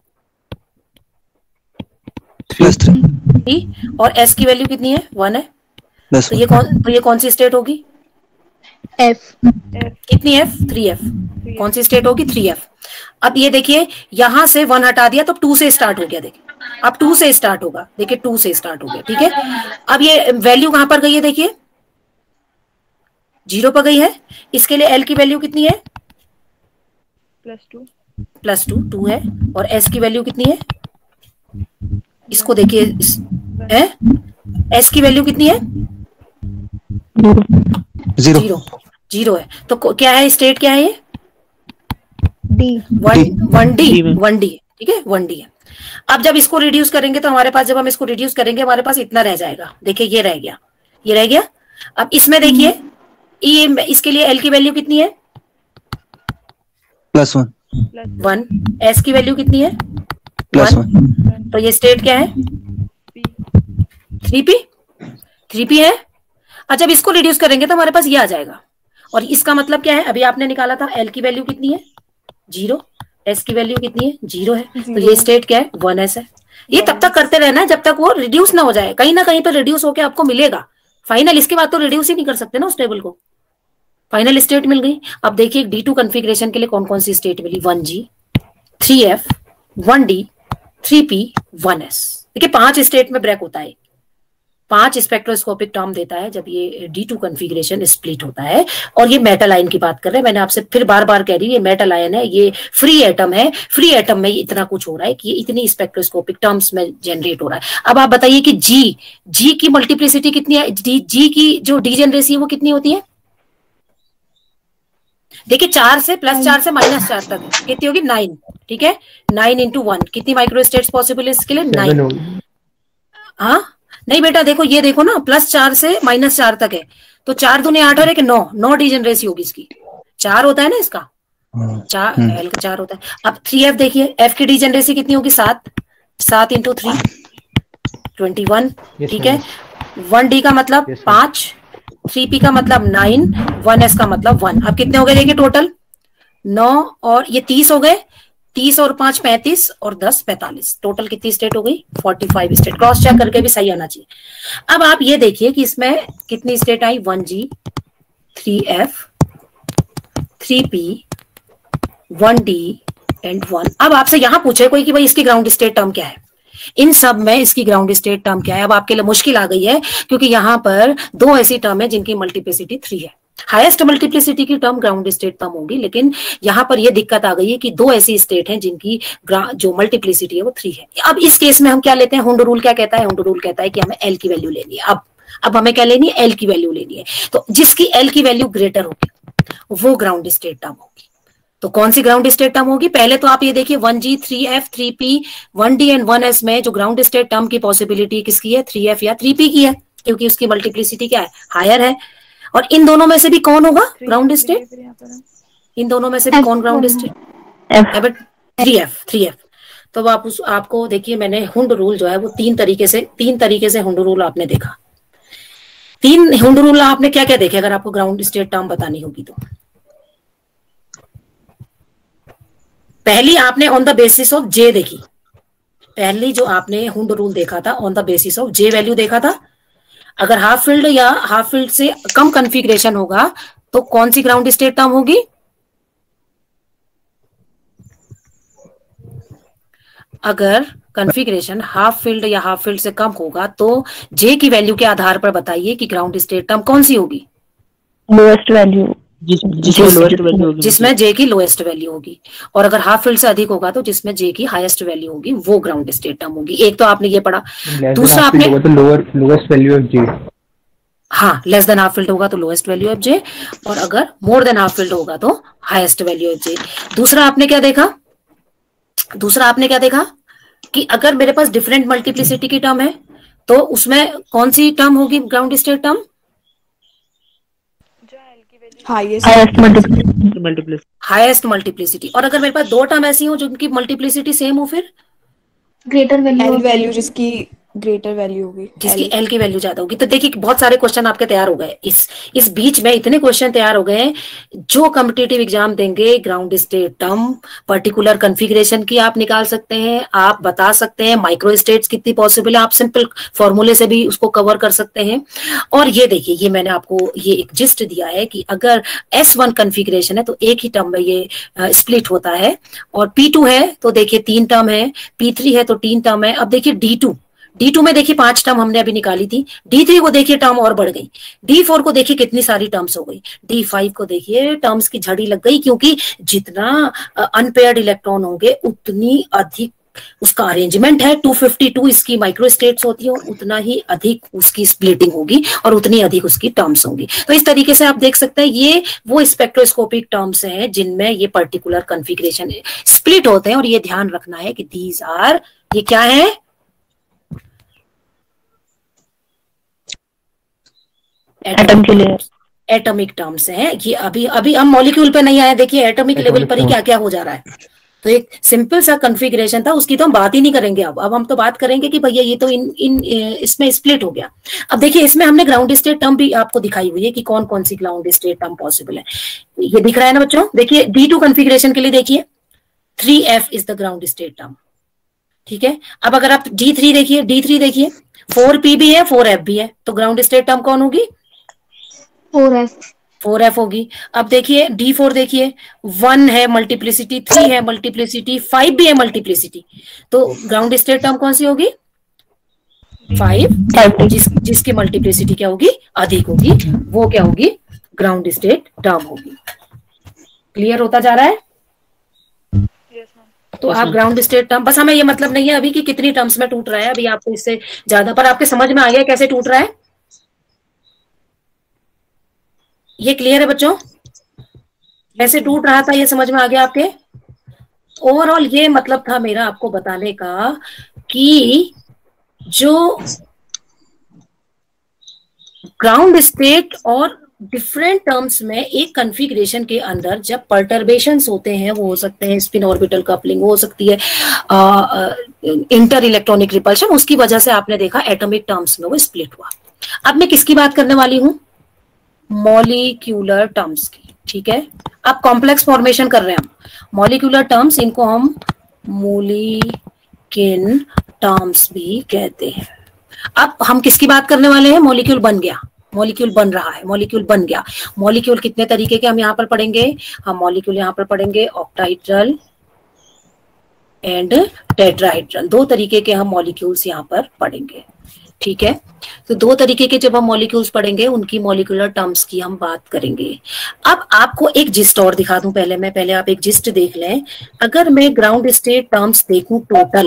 प्लस थ्री, और एस की वैल्यू कितनी है, वन है। प्लस तो ये कौन तो ये कौन सी स्टेट होगी, एफ, कितनी एफ, थ्री एफ, कौन सी स्टेट होगी, थ्री एफ। अब ये देखिए यहां से वन हटा दिया तो टू से स्टार्ट हो गया, देखिए अब टू से स्टार्ट होगा, देखिए टू से स्टार्ट हो गया, ठीक है। अब ये वैल्यू कहां पर गई है, देखिए जीरो पर गई है। इसके लिए एल की वैल्यू कितनी है, plus two, plus two, two है। और एस की वैल्यू कितनी है, इसको देखिए, एस की वैल्यू कितनी है, जीरो, जीरो, जीरो है। तो को- क्या है, स्टेट क्या है ये, D, one one D, one D, ठीक है, वन डी है। अब जब इसको रिड्यूस करेंगे तो हमारे पास, जब हम इसको रिड्यूस करेंगे हमारे पास इतना रह जाएगा, देखिए ये रह गया, ये रह गया। अब इसमें देखिए ये इसके लिए एल की वैल्यू कितनी है, plus one, plus one. S की वैल्यू कितनी है, प्लस वन। वन, तो ये स्टेट क्या है, P, three P, three P है। और जब इसको रिड्यूस करेंगे तो हमारे पास ये आ जाएगा। और इसका मतलब क्या है, अभी आपने निकाला था एल की वैल्यू कितनी है, जीरो, एस की वैल्यू कितनी है, जीरो है। तो जीरो ये स्टेट क्या है, वन एस है। ये तब तक करते रहना है जब तक वो रिड्यूस ना हो जाए, कहीं ना कहीं पर रिड्यूस होके आपको मिलेगा फाइनल। इसके बाद तो रिड्यूस ही नहीं कर सकते ना उस टेबल को, फाइनल स्टेट मिल गई। अब देखिए डी टू कन्फिग्रेशन के लिए कौन कौन सी स्टेट मिली, one G, three F, one D, three P, one S. देखिए पांच स्टेट में ब्रेक होता है, पांच स्पेक्ट्रोस्कोपिक टर्म देता है जब ये डी टू कन्फिग्रेशन स्प्लिट होता है। और ये मेटल आयन की बात कर रहे हैं, मैंने आपसे फिर बार बार कह रही हूँ ये मेटल आयन है, ये फ्री एटम है, फ्री एटम में इतना कुछ हो रहा है कि ये इतनी स्पेक्ट्रोस्कोपिक टर्म्स में जनरेट हो रहा है। अब आप बताइए कि जी जी की मल्टीप्लिसिटी कितनी है, जी, जी की जो डीजेनरेसी है वो कितनी होती है, देखिए चार से प्लस चार से माइनस चार तक कितनी होगी, नाइन, ठीक है, नाइन इंटू वन। कितनी माइक्रोस्टेट्स पॉसिबल है इसके लिए, नाइन। हाँ नहीं बेटा, देखो ये देखो ना, प्लस चार से माइनस चार तक है, तो चार दूनी आठ और एक नौ, नौ डीजेनरेसी होगी इसकी। चार होता है ना इसका, चार, एल का चार होता है। अब थ्री एफ देखिए, एफ की डीजेनरेसी कितनी होगी, सात, सात इंटू थ्री, ट्वेंटी वन, ठीक है। वन डी का मतलब पांच, थ्री पी का मतलब नाइन, वन एस का मतलब वन। अब कितने हो गए देखिए टोटल, नौ और ये तीस हो गए, तीस और पांच पैंतीस और दस पैंतालीस, टोटल कितनी स्टेट हो गई, forty five state. Cross check करके भी सही आना चाहिए। अब आप ये देखिए कि इसमें कितनी स्टेट आई, one G, three F, three P, one D and one. अब आपसे यहां पूछे कोई कि भाई इसकी ग्राउंड स्टेट टर्म क्या है, इन सब में इसकी ग्राउंड स्टेट टर्म क्या है। अब आपके लिए मुश्किल आ गई है क्योंकि यहां पर दो ऐसी टर्म है जिनकी मल्टीप्लिसिटी थ्री है। हाईएस्ट मल्टीप्लिसिटी की टर्म ग्राउंड स्टेट टर्म होगी, लेकिन यहां पर यह दिक्कत आ गई है कि दो ऐसी स्टेट हैं जिनकी जो मल्टीप्लिसिटी है वो थ्री है। अब इस केस में हम क्या लेते हैं, हुंड रूल क्या कहता है, हुंड रूल कहता है कि हमें एल की वैल्यू लेनी है। अब अब हमें क्या लेनी है, एल की वैल्यू लेनी है। तो जिसकी एल की वैल्यू ग्रेटर होगी वो ग्राउंड स्टेट टर्म होगी। तो कौन सी ग्राउंड स्टेट टर्म होगी, पहले तो आप ये देखिए one G, three F, three P, one D and one S में जो ग्राउंड स्टेट टर्म की पॉसिबिलिटी किसकी है, थ्री एफ या थ्री पी की है, क्योंकि उसकी मल्टीप्लिसिटी क्या है, हायर है। और इन दोनों में से भी कौन होगा ग्राउंड स्टेट, इन दोनों में से भी कौन ground state, three F, three F. तो आप उस आपको देखिए मैंने हुंड रूल जो है वो तीन तरीके से तीन तरीके से हुंड रूल आपने देखा। तीन हुंड रूल आपने क्या क्या देखे, अगर आपको ग्राउंड स्टेट टर्म बतानी होगी तो पहली आपने on the basis of J देखी, पहली जो आपने हुंड रूल देखा था on the basis of J value देखा था। अगर हाफ फील्ड या हाफ फील्ड से कम कॉन्फ़िगरेशन होगा तो कौन सी ग्राउंड स्टेट टर्म होगी? अगर कॉन्फ़िगरेशन हाफ फील्ड या हाफ फील्ड से कम होगा तो जे की वैल्यू के आधार पर बताइए कि ग्राउंड स्टेट टर्म कौन सी होगी? लोएस्ट वैल्यू, जिसमें लोएस्ट वैल्यू होगी, जिसमें जे की लोएस्ट वैल्यू होगी। और अगर हाफ फील्ड से अधिक होगा तो जिसमें जे की हाईएस्ट वैल्यू होगी, वो ग्राउंड स्टेट टर्म होगी। एक तो आपने ये पढ़ा। दूसरा आपने तो lower lowest value of J. हाँ, लेस देन हाफ फील्ड होगा तो लोएस्ट वैल्यू ऑफ जे, और अगर मोर देन हाफ फील्ड होगा तो हाईएस्ट वैल्यू ऑफ जे। दूसरा आपने क्या देखा? दूसरा आपने क्या देखा कि अगर मेरे पास डिफरेंट मल्टीप्लिसिटी की टर्म है तो उसमें कौन सी टर्म होगी ground state term? Highest multiplicity. Highest multiplicity. और अगर मेरे पास दो टर्म ऐसी हो जिनकी मल्टीप्लिसिटी सेम हो, फिर ग्रेटर वैल्यू एल वैल्यू जिसकी ग्रेटर वैल्यू होगी, जिसकी एल की वैल्यू ज्यादा होगी। तो देखिए बहुत सारे क्वेश्चन आपके तैयार हो गए इस इस बीच में, इतने क्वेश्चन तैयार हो गए। जो कॉम्पिटिटिव एग्जाम देंगे ground state term particular configuration की आप निकाल सकते हैं, आप बता सकते हैं माइक्रो स्टेट्स कितनी पॉसिबल है, आप सिंपल फॉर्मूले से भी उसको कवर कर सकते हैं। और ये देखिए, ये मैंने आपको ये एक जिस्ट दिया है कि अगर एस वन कॉन्फ़िगरेशन है तो एक ही टर्म में ये स्प्लिट होता है, और पी टू है तो देखिए तीन टर्म है, पी थ्री है तो तीन टर्म है। अब देखिए डी टू डी टू में देखिए पांच टर्म हमने अभी निकाली थी, डी थ्री को देखिए टर्म और बढ़ गई, डी फोर को देखिए कितनी सारी टर्म्स हो गई, डी फाइव को देखिए टर्म्स की झड़ी लग गई, क्योंकि जितना अनपेयर्ड इलेक्ट्रॉन होंगे उतनी अधिक उसका अरेंजमेंट है। टू फिफ्टी टू इसकी माइक्रो स्टेट्स होती है, उतना ही अधिक उसकी स्प्लिटिंग होगी और उतनी अधिक उसकी टर्म्स होंगी। तो इस तरीके से आप देख सकते हैं ये वो स्पेक्ट्रोस्कोपिक टर्म्स हैं जिनमें ये पर्टिकुलर कॉन्फ़िगरेशन स्प्लिट होते हैं। और ये ध्यान रखना है कि दीज आर, ये क्या है? एटम के लिए एटॉमिक टर्म्स हैं ये। अभी अभी हम मॉलिक्यूल पे नहीं आए, देखिए एटॉमिक लेवल पर ही क्या क्या हो जा रहा है। तो एक सिंपल सा कॉन्फ़िगरेशन था, उसकी तो हम बात ही नहीं करेंगे। अब अब हम तो बात करेंगे कि भैया ये तो इन इन इसमें स्प्लिट हो गया। अब देखिए इसमें हमने ग्राउंड स्टेट टर्म भी आपको दिखाई हुई है कि कौन कौन सी ग्राउंड स्टेट टर्म पॉसिबल है। ये दिख रहा है ना बच्चों? देखिए डी टू कॉन्फ़िगरेशन के लिए देखिए three F is the ground state term, ठीक है। अब अगर आप डी थ्री देखिए, डी थ्री देखिए फोर पी भी है फोर एफ भी है, तो ग्राउंड स्टेट टर्म कौन होगी? फोर एफ फोर एफ होगी। अब देखिए डी फोर देखिए वन है मल्टीप्लिसिटी, थ्री है मल्टीप्लिसिटी, फाइव भी है मल्टीप्लिसिटी, तो ग्राउंड स्टेट टर्म कौन सी होगी? फाइव, जिस जिसकी मल्टीप्लिसिटी क्या होगी? अधिक होगी, वो क्या होगी? ग्राउंड स्टेट टर्म होगी। क्लियर होता जा रहा है? तो आप ग्राउंड स्टेट टर्म, बस हमें ये मतलब नहीं है अभी कि कितनी टर्म्स में टूट रहा है, अभी आपको इससे ज्यादा पर आपके समझ में आ गया कैसे टूट रहा है? ये क्लियर है बच्चों? कैसे टूट रहा था ये समझ में आ गया आपके? ओवरऑल ये मतलब था मेरा आपको बताने का कि जो ग्राउंड स्टेट और डिफरेंट टर्म्स में एक कॉन्फ़िगरेशन के अंदर जब पर्टर्बेशंस होते हैं, वो हो सकते हैं स्पिन ऑर्बिटल कपलिंग, हो सकती है इंटर इलेक्ट्रॉनिक रिपल्शन, उसकी वजह से आपने देखा एटॉमिक टर्म्स में वो स्प्लिट हुआ। अब मैं किसकी बात करने वाली हूं? मॉलिक्यूलर टर्म्स की, ठीक है। अब कॉम्प्लेक्स फॉर्मेशन कर रहे हैं हम, मॉलिक्यूलर टर्म्स, इनको हम मोलिकिन टर्म्स भी कहते हैं। अब हम किसकी बात करने वाले हैं? मॉलिक्यूल बन गया, मॉलिक्यूल बन रहा है, मॉलिक्यूल बन गया। मॉलिक्यूल कितने तरीके के हम यहाँ पर पढ़ेंगे? हम मॉलिक्यूल यहाँ पर पढ़ेंगे ऑक्टाहेड्रल एंड टेट्राहेड्रल, दो तरीके के हम मॉलिक्यूल्स यहाँ पर पढ़ेंगे, ठीक है। तो दो तरीके के जब हम मॉलिक्यूल्स पढ़ेंगे उनकी मॉलिक्यूलर टर्म्स की हम बात करेंगे। अब आपको एक जिस्ट और दिखा दूं, पहले मैं पहले आप एक जिस्ट देख लें। अगर मैं ग्राउंड स्टेट टर्म्स देखूं टोटल,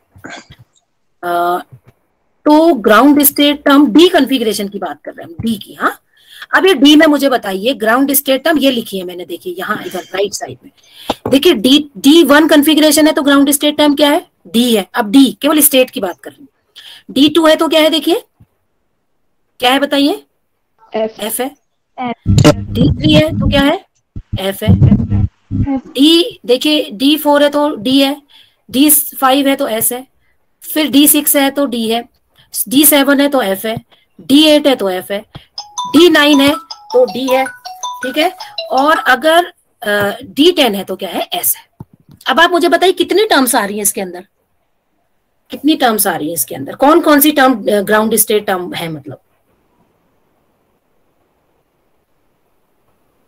आ, तो ground state term D configuration की बात कर रहे हैं, डी की। हाँ, अब ये डी में मुझे बताइए ग्राउंड स्टेट टर्म, ये लिखी है मैंने, देखिए यहाँ इधर राइट साइड में देखिए डी डी वन कॉन्फ़िगरेशन है तो ग्राउंड स्टेट टर्म क्या है? डी है। अब डी केवल स्टेट की बात कर रही हूँ। डी टू है तो क्या है? देखिए क्या है बताइए? एफ एफ है। डी थ्री है तो क्या है? एफ है। डी देखिए डी फोर है तो डी है, डी फाइव है तो एस है, फिर डी सिक्स है तो डी है, डी सेवन है तो एफ है, डी एट है तो एफ है, डी नाइन है तो डी है, ठीक है। और अगर डी टेन है तो क्या है? एस है। अब आप मुझे बताइए कितनी टर्म्स आ रही है इसके अंदर? कितनी टर्म्स आ रही है इसके अंदर? कौन कौन सी टर्म ग्राउंड स्टेट टर्म है? मतलब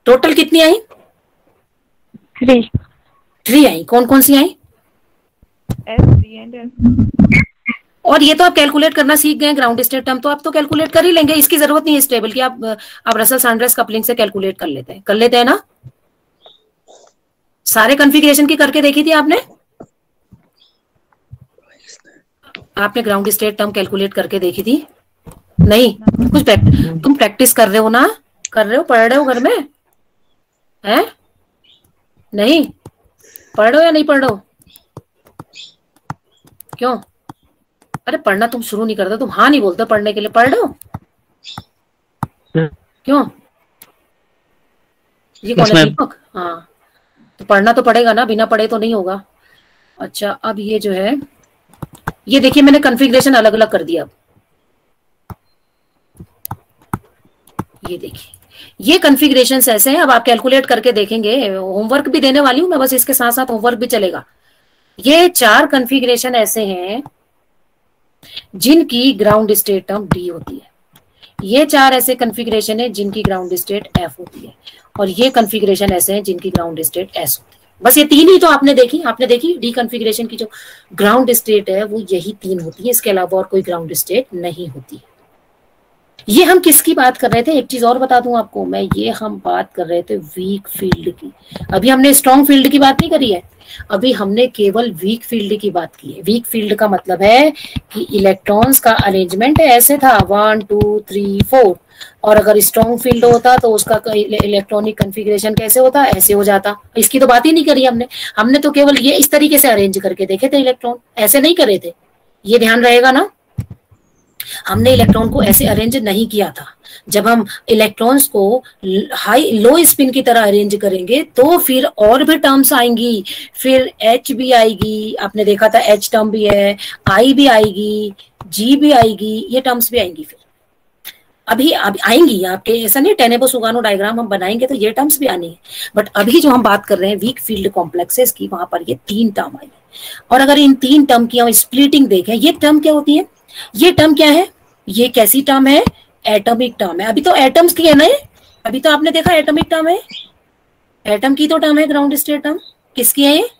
टोटल कितनी आई? थ्री थ्री आई। कौन कौन सी आई? S D and S. और ये तो आप कैलकुलेट करना सीख गए ग्राउंड स्टेट टर्म, तो आप तो कैलकुलेट कर ही लेंगे, इसकी जरूरत नहीं है इस टेबल की। आप आप रसल सैंडर्स कपलिंग से कैलकुलेट कर लेते हैं कर लेते हैं ना। सारे कॉन्फ़िगरेशन की करके देखी थी आपने? आपने ग्राउंड स्टेट टर्म कैलकुलेट करके देखी थी? नहीं, कुछ प्रैक्टिस तुम प्रैक्टिस कर रहे हो ना? कर रहे हो, पढ़ रहे हो घर में? हैं? नहीं पढ़ रहे हो या नहीं पढ़ रहे हो? क्यों? अरे पढ़ना तुम शुरू नहीं करते, तुम हाँ नहीं बोलते पढ़ने के लिए। पढ़ रहे हो? क्यों? ये कौन है? दीपक। हाँ तो पढ़ना तो पड़ेगा ना, बिना पढ़े तो नहीं होगा। अच्छा अब ये जो है, ये देखिए मैंने कॉन्फ़िगरेशन अलग अलग कर दिया। अब ये देखिए ये कॉन्फ़िगरेशंस ऐसे हैं। अब आप कैलकुलेट करके देखेंगे, होमवर्क भी देने वाली हूं मैं, बस इसके साथ साथ होमवर्क भी चलेगा। ये चार कॉन्फ़िगरेशन ऐसे हैं जिनकी ग्राउंड स्टेट टर्म डी होती है। ये चार ऐसे कॉन्फ़िगरेशन है जिनकी ग्राउंड स्टेट एफ होती है, और ये कॉन्फ़िगरेशन ऐसे हैं जिनकी ग्राउंड स्टेट एस होती है। बस ये तीन ही तो आपने देखी आपने देखी डी कॉन्फ़िगरेशन की जो ग्राउंड स्टेट है वो यही तीन होती है, इसके अलावा और कोई ग्राउंड स्टेट नहीं होती है। ये हम किसकी बात कर रहे थे? एक चीज और बता दूं आपको मैं, ये हम बात कर रहे थे वीक फील्ड की। अभी हमने स्ट्रॉन्ग फील्ड की बात नहीं करी है, अभी हमने केवल वीक फील्ड की बात की है। वीक फील्ड का मतलब है कि इलेक्ट्रॉन्स का अरेंजमेंट ऐसे था वन टू थ्री फोर, और अगर स्ट्रॉन्ग फील्ड होता तो उसका इलेक्ट्रॉनिक कॉन्फ़िगरेशन कैसे होता? ऐसे हो जाता। इसकी तो बात ही नहीं करी हमने हमने तो केवल ये इस तरीके से अरेंज करके देखे थे इलेक्ट्रॉन, ऐसे नहीं करे थे। ये ध्यान रहेगा ना, हमने इलेक्ट्रॉन को ऐसे अरेंज नहीं किया था। जब हम इलेक्ट्रॉन्स को हाई लो स्पिन की तरह अरेंज करेंगे तो फिर और भी टर्म्स आएंगी, फिर एच भी आएगी, आपने देखा था एच टर्म भी है, आई भी आएगी, जी भी आएगी, ये टर्म्स भी आएंगी। फिर अभी अभी आएंगी आपके, ऐसा नहीं टेनेबो सुगानो डायग्राम हम बनाएंगे तो ये टर्म्स भी आनी है, बट अभी जो हम बात कर रहे हैं वीक फील्ड कॉम्प्लेक्सेस की, वहां पर ये तीन टर्म आएंगे। और अगर इन तीन टर्म की हम स्प्लिटिंग देखें, ये टर्म क्या होती है? ये टर्म क्या है? ये कैसी टर्म है? एटॉमिक टर्म है। अभी तो एटम्स की है ना, अभी तो आपने देखा एटॉमिक टर्म है, एटम की तो टर्म है ग्राउंड स्टेट टर्म। किसकी है ये?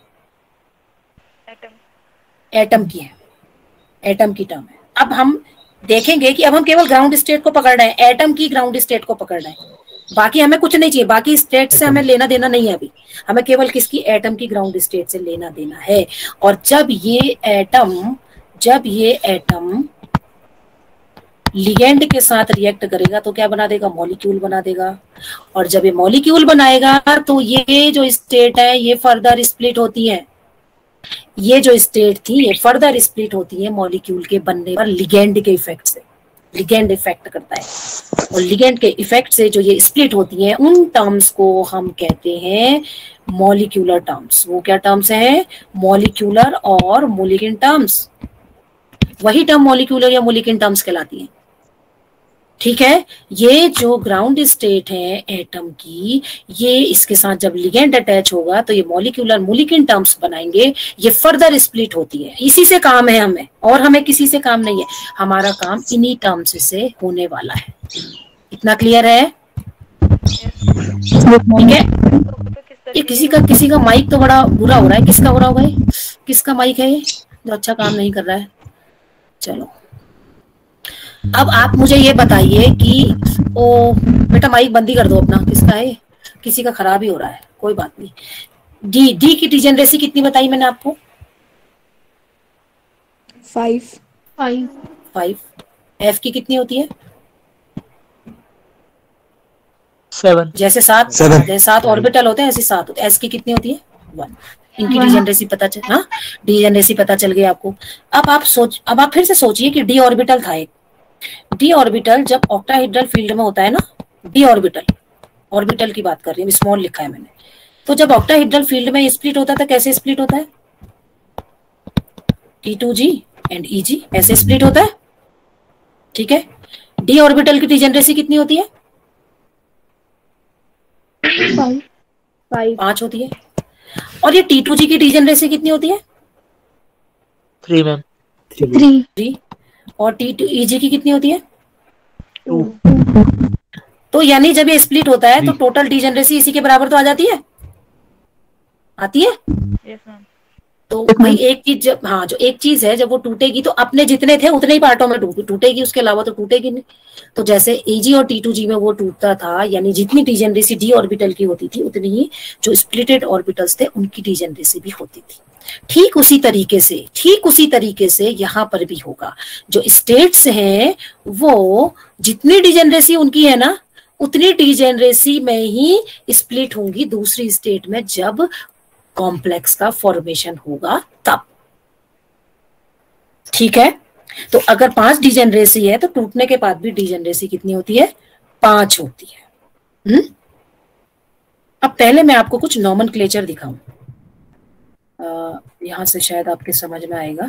एटम एटम की है, एटम की टर्म है। अब हम देखेंगे कि अब हम केवल ग्राउंड स्टेट को पकड़ रहे हैं, एटम की ग्राउंड स्टेट को पकड़ रहे हैं, बाकी हमें कुछ नहीं चाहिए, बाकी स्टेट से हमें लेना देना नहीं है। अभी हमें केवल किसकी? एटम की ग्राउंड स्टेट से लेना देना है। और जब ये एटम जब ये एटम लिगेंड के साथ रिएक्ट करेगा तो क्या बना देगा? मॉलिक्यूल बना देगा। और जब ये मॉलिक्यूल बनाएगा तो ये जो स्टेट है ये फर्दर स्प्लिट होती है, ये जो स्टेट थी ये फर्दर स्प्लिट होती है मॉलिक्यूल के बनने पर लिगेंड के इफेक्ट से। लिगेंड इफेक्ट करता है, और लिगेंड के इफेक्ट से जो ये स्प्लिट होती हैं उन टर्म्स को हम कहते हैं मॉलिक्यूलर टर्म्स। वो क्या टर्म्स हैं? मॉलिक्यूलर और मोलिकिन टर्म्स। वही टर्म मॉलिक्यूलर या मोलिकिन टर्म्स कहलाती हैं। ठीक है, ये जो ग्राउंड स्टेट है एटम की, ये इसके साथ जब लिगेंड अटैच होगा तो ये मॉलिक्यूलर मोलिकिन टर्म्स बनाएंगे, ये फर्दर स्प्लिट होती है। इसी से काम है हमें, और हमें किसी से काम नहीं है, हमारा काम इन्हीं टर्म्स से होने वाला है। इतना क्लियर है? ठीक है। ये किसी का किसी का माइक तो बड़ा बुरा हो रहा है, किसका हो रहा होगा ये? किसका माइक है ये जो अच्छा काम नहीं कर रहा है? चलो अब आप मुझे ये बताइए कि ओ बेटा माइक बंद ही कर दो अपना। किसका है? किसी का खराब ही हो रहा है, कोई बात नहीं। डी डी की डिजेनरेसी कितनी बताई मैंने आपको? Five five five. एफ की कितनी होती है? सेवन। जैसे सात जैसे सात ऑर्बिटल होते हैं ऐसे सात होते हैं। एस की कितनी होती है? वन। इनकी डिजेनरेसी पता चल हाँ डिजेनरेसी पता चल गई आपको। अब आप सोच अब आप फिर से सोचिए कि डी ऑर्बिटल था एक, डी ऑर्बिटल जब ऑक्टाहेड्रल फील्ड में होता है ना, डी ऑर्बिटल ऑर्बिटल की बात कर रही हूँ, स्मॉल लिखा है मैंने। तो जब ऑक्टाहेड्रल फील्ड में स्प्लिट होता था, कैसे स्प्लिट होता है? T two G and E G ऐसे स्प्लिट होता है। ठीक है, डी ऑर्बिटल की डिजेनरेसी कितनी होती है? फाइव फाइव पांच होती है। और ये टी टू जी की डिजेनरेसी कितनी होती है? Three ma'am. Three three. और टी टू ई जी की कितनी होती है? टू। तो यानी जब ये स्प्लिट होता है तो टोटल डिजेनरेसी इसी के बराबर तो आ जाती है, आती है। Yes ma'am. तो भाई एक चीज जब, हाँ जो एक चीज है जब वो टूटेगी तो अपने जितने थे उतने ही पार्टों में टूटेगी, उसके अलावा तो टूटेगी नहीं। तो जैसे एजी और टी टू जी में वो टूटता था, यानी जितनी डिजेनरेसी डी ऑर्बिटल की होती थी उतनी ही जो स्प्लिटेड ऑर्बिटल्स थे उनकी डिजेनरेसी भी होती थी। ठीक उसी तरीके से ठीक उसी तरीके से यहाँ पर भी होगा। जो स्टेट्स हैं वो जितनी डिजेनरेसी उनकी है ना, उतनी डिजेनरेसी में ही स्प्लिट होंगी दूसरी स्टेट में जब कॉम्प्लेक्स का फॉर्मेशन होगा तब। ठीक है, तो अगर पांच डिजेनरेसी है तो टूटने के बाद भी डिजेनरेसी कितनी होती है, पांच होती है। हम्म अब पहले मैं आपको कुछ नॉमेनक्लेचर दिखाऊं, यहां से शायद आपके समझ में आएगा।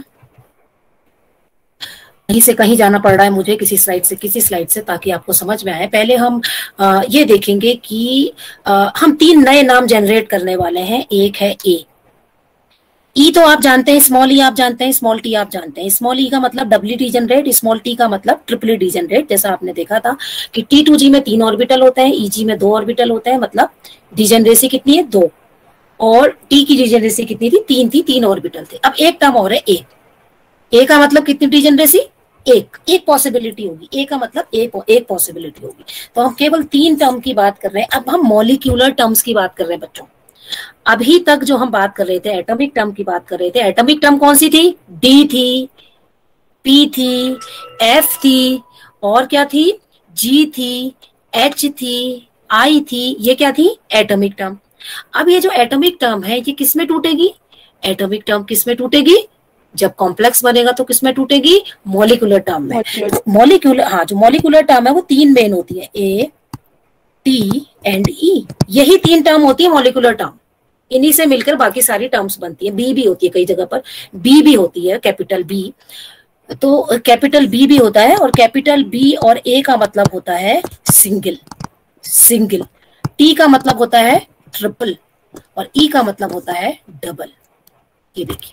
कहीं से कहीं जाना पड़ रहा है मुझे, किसी स्लाइड से किसी स्लाइड से, ताकि आपको समझ में आए। पहले हम आ, ये देखेंगे कि आ, हम तीन नए नाम जनरेट करने वाले हैं। एक है ए, ई तो आप जानते हैं, स्मॉल ई आप जानते हैं, स्मॉल टी आप जानते हैं। स्मॉल ई का मतलब डबली डिजेनरेट, स्मॉल टी का मतलब ट्रिपली डिजेनरेट। जैसा आपने देखा था कि टी टू जी में तीन ऑर्बिटल होते हैं, ई जी में दो ऑर्बिटल होते हैं, मतलब डिजेनरेसी कितनी है, दो। और टी की डिजेनरेसी कितनी थी, तीन थी, तीन ऑर्बिटल थे। अब एक टर्म और है ए, ए का मतलब कितनी डिजेनरेसी, एक एक पॉसिबिलिटी होगी। ए का मतलब एक एक पॉसिबिलिटी होगी। तो हम केवल तीन टर्म की बात कर रहे हैं। अब हम मॉलिक्यूलर टर्म्स की बात कर रहे हैं बच्चों। अभी तक जो हम बात कर रहे थे एटॉमिक टर्म की बात कर रहे थे, एटॉमिक टर्म कौन सी थी, डी थी, पी थी, एफ थी, और क्या थी, जी थी, एच थी, आई थी। ये क्या थी, एटॉमिक टर्म। अब ये जो एटॉमिक टर्म है ये किस में टूटेगी, एटॉमिक टर्म किस में टूटेगी, जब कॉम्प्लेक्स बनेगा तो किसमें टूटेगी, मॉलिक्यूलर टर्म में। मॉलिक्यूलर, हाँ जो मॉलिक्यूलर टर्म है वो तीन मेन होती है, ए, टी एंड ई। यही तीन टर्म होती है मॉलिक्यूलर टर्म, इन्हीं से मिलकर बाकी सारी टर्म्स बनती है। बी भी होती है, कई जगह पर बी भी होती है, कैपिटल बी। तो कैपिटल बी भी होता है, और कैपिटल बी और ए का मतलब होता है सिंगल, सिंगल। टी का मतलब होता है ट्रिपल, और ई का मतलब होता है डबल। ये देखिए,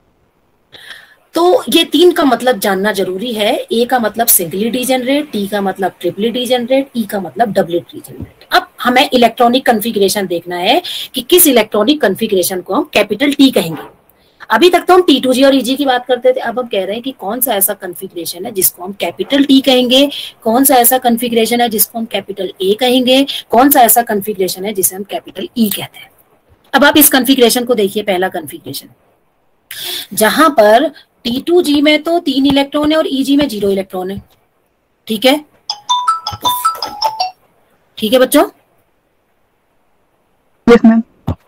तो ये तीन का मतलब जानना जरूरी है। ए का मतलब सिंगली डिजेनरेट, टी का मतलब ट्रिपली डिजेनरेट, ई का मतलब डबली डिजेनरेट। अब हमें इलेक्ट्रॉनिक कॉन्फ़िगरेशन देखना है कि किस इलेक्ट्रॉनिक कॉन्फ़िगरेशन को हम कैपिटल टी कहेंगे। अभी तक तो हम टी टू जी और ई जी की बात करते थे, अब हम कह रहे हैं कि कौन सा ऐसा कॉन्फ़िगरेशन है जिसको हम कैपिटल टी कहेंगे, कौन सा ऐसा कॉन्फ़िगरेशन है जिसको हम कैपिटल ए कहेंगे, कौन सा ऐसा कॉन्फ़िगरेशन है जिसे हम कैपिटल ई कहते हैं। अब आप इस कॉन्फ़िगरेशन को देखिए। पहला कॉन्फ़िगरेशन, जहां पर टी टू जी में तो तीन इलेक्ट्रॉन है और ई जी में जीरो इलेक्ट्रॉन है। ठीक है, ठीक है बच्चों। Yes ma'am.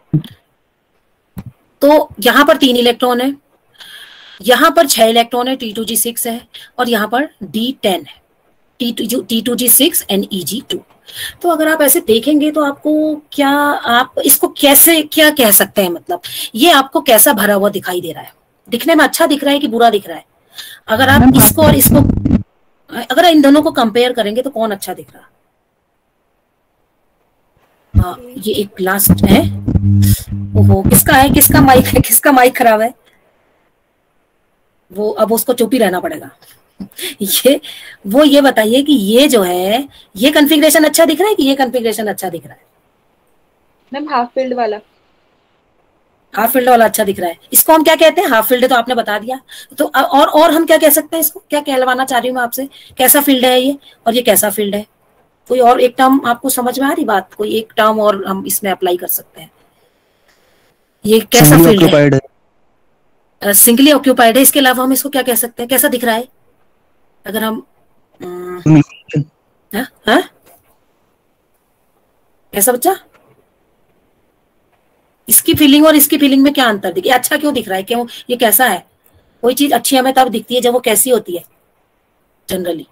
तो यहां पर तीन इलेक्ट्रॉन है, यहां पर छह इलेक्ट्रॉन है, टी टू जी सिक्स है, और यहां पर डी टेन है, T two T two G six and E G two. तो अगर आप ऐसे देखेंगे तो आपको क्या, आप इसको कैसे क्या कह सकते हैं, मतलब ये आपको कैसा भरा हुआ दिखाई दे रहा है, दिखने में अच्छा दिख रहा है कि बुरा दिख रहा है? अगर आप इसको और इसको, अगर इन दोनों को कंपेयर करेंगे तो कौन अच्छा दिख रहा है? हाँ, ये एक लास्ट है। ओहो, किसका है, किसका माइक है, किसका माइक खराब है? वो अब उसको चुप ही रहना पड़ेगा। ये वो ये बताइए कि ये जो है ये कॉन्फ़िगरेशन अच्छा दिख रहा है कि ये कॉन्फ़िगरेशन अच्छा दिख रहा है? मैम हाफ फील्ड वाला, हाफ फील्ड वाला अच्छा दिख रहा है। इसको हम क्या कहते हैं, हाफ फील्ड तो आपने बता दिया। तो और और हम क्या कह सकते हैं, इसको क्या कहलवाना चाह रही हूँ मैं आपसे, कैसा फील्ड है ये और ये कैसा फील्ड है? कोई और एक टर्म आपको समझ में आ रही बात, कोई एक टर्म और हम इसमें अप्लाई कर सकते हैं। ये कैसा फील्ड है, सिंगली ऑक्यूपाइड है। इसके अलावा हम इसको क्या कह सकते हैं, कैसा दिख रहा है? अगर हम हा? हा? कैसा बच्चा, इसकी फीलिंग और इसकी फीलिंग में क्या अंतर दिखे, अच्छा क्यों दिख रहा है, क्यों ये कैसा है? कोई चीज अच्छी हमें तब दिखती है जब वो कैसी होती है जनरली।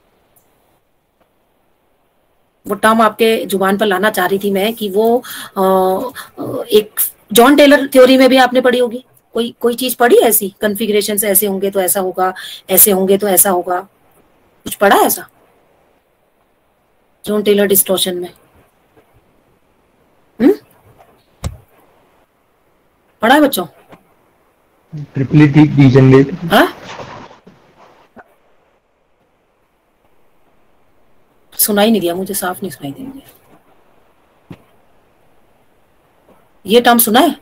वो टर्म आपके जुबान पर लाना चाह रही थी मैं कि वो आ, एक जॉन टेलर थ्योरी में भी आपने पढ़ी होगी, कोई कोई चीज पढ़ी ऐसी, कॉन्फ़िगरेशन से ऐसे होंगे तो ऐसा होगा, ऐसे होंगे तो ऐसा होगा, कुछ पढ़ा है ऐसा जॉन टेलर डिस्टॉर्शन में? हम्म पढ़ा है बच्चों? Triply degenerate. हाँ, सुनाई नहीं दिया मुझे, साफ नहीं सुनाई दिया मुझे। ये टर्म सुना है?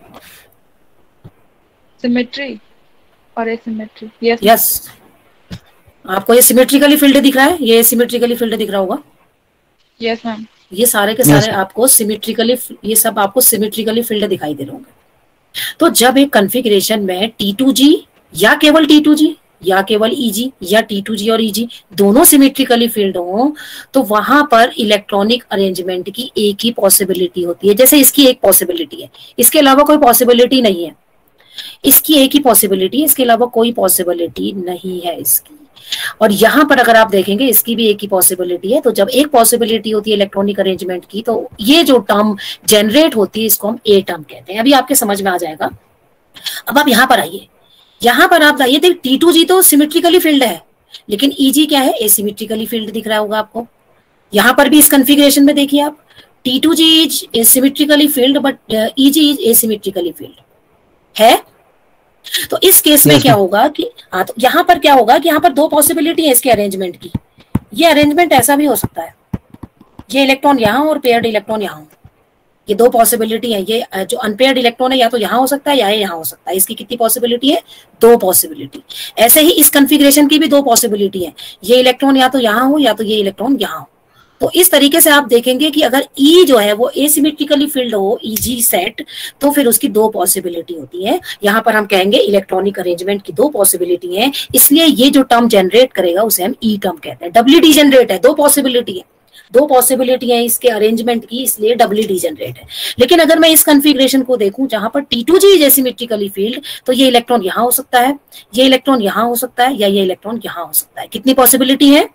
सिमेट्री और एसिमेट्री। Yes yes. आपको ये सिमेट्रिकली फील्ड दिख रहा है, ये सिमेट्रिकली फील्ड दिख रहा होगा। Yes ma'am. ये सारे के सारे आपको सिमेट्रिकली, ये सब आपको सिमेट्रिकली फील्ड दिखाई दे रहे होंगे। तो जब एक कॉन्फ़िगरेशन में टी टू जी या केवल टी टू जी या केवल ईजी या टी टू जी और ईजी दोनों सिमेट्रिकली फील्ड हो, तो वहां पर इलेक्ट्रॉनिक अरेंजमेंट की एक ही पॉसिबिलिटी होती है। जैसे इसकी एक पॉसिबिलिटी है, इसके अलावा कोई पॉसिबिलिटी नहीं है। इसकी एक ही पॉसिबिलिटी है, इसके अलावा कोई पॉसिबिलिटी नहीं है इसकी। और यहां पर अगर आप देखेंगे इसकी भी एक ही पॉसिबिलिटी है। तो जब एक पॉसिबिलिटी होती है इलेक्ट्रॉनिक अरेंजमेंट की, तो ये जो टर्म जनरेट होती है इसको हम ए टर्म कहते हैं। अभी आपके समझ में आ जाएगा। अब आप यहां पर आइए, यहां पर आप आइए, देखिए टी टू जी तो सिमेट्रिकली फील्ड है, लेकिन ईजी क्या है? एसिमेट्रिकली फील्ड दिख रहा होगा आपको। यहां पर भी इस कॉन्फ़िगरेशन में देखिए आप, T two G is symmetrically filled but E G is asymmetrically filled है। तो इस केस में क्या होगा कि हाँ, तो यहां पर क्या होगा कि यहां पर दो पॉसिबिलिटी है इसके अरेंजमेंट की। ये अरेंजमेंट ऐसा भी हो सकता है, ये इलेक्ट्रॉन यहां और पेयर्ड इलेक्ट्रॉन यहां, ये दो पॉसिबिलिटी है। ये जो अनपेयर्ड इलेक्ट्रॉन है या तो यहां हो सकता है या यहां हो सकता है। इसकी कितनी पॉसिबिलिटी है? दो पॉसिबिलिटी। ऐसे ही इस कॉन्फ़िगरेशन की भी दो पॉसिबिलिटी है, ये इलेक्ट्रॉन या तो यहां हो या तो ये इलेक्ट्रॉन यहां हो। तो इस तरीके से आप देखेंगे कि अगर ई जो है वो एसिमेट्रिकली फील्ड हो, ईजी सेट, तो फिर उसकी दो पॉसिबिलिटी होती है। यहां पर हम कहेंगे इलेक्ट्रॉनिक अरेंजमेंट की दो पॉसिबिलिटी है, इसलिए ये जो टर्म जनरेट करेगा उसे हम ई टर्म कहते हैं। डबली डी जनरेट है, दो पॉसिबिलिटी है, दो पॉसिबिलिटी है इसके अरेंजमेंट की, इसलिए डबली डी जनरेट है। लेकिन अगर मैं इस कॉन्फ़िगरेशन को देखूं जहां पर T two G asymmetrically filled, तो ये इलेक्ट्रॉन यहां हो सकता है, ये इलेक्ट्रॉन यहां हो सकता है, या ये इलेक्ट्रॉन यहां हो सकता है। कितनी पॉसिबिलिटी है?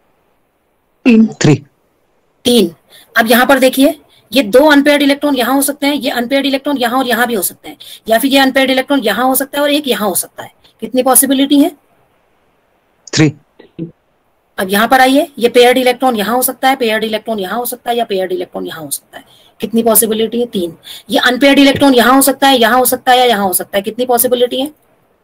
थ्री तीन। अब यहां पर देखिए, ये दो अनपेयर्ड इलेक्ट्रॉन यहां हो सकते हैं, ये अनपेयर्ड इलेक्ट्रॉन यहां और यहां भी हो सकते हैं, या फिर ये अनपेयर्ड इलेक्ट्रॉन यहां हो सकता है और एक यहां हो सकता है। कितनी पॉसिबिलिटी है? थ्री। अब यहां पर आइए, ये पेयर्ड इलेक्ट्रॉन यहां हो सकता है, पेयर्ड इलेक्ट्रॉन यहां हो सकता है, या पेयर्ड इलेक्ट्रॉन यहां हो सकता है। कितनी पॉसिबिलिटी है? तीन। ये अनपेयर्ड इलेक्ट्रॉन यहां हो सकता है, यहां हो सकता है, या यहां हो सकता है। कितनी पॉसिबिलिटी है?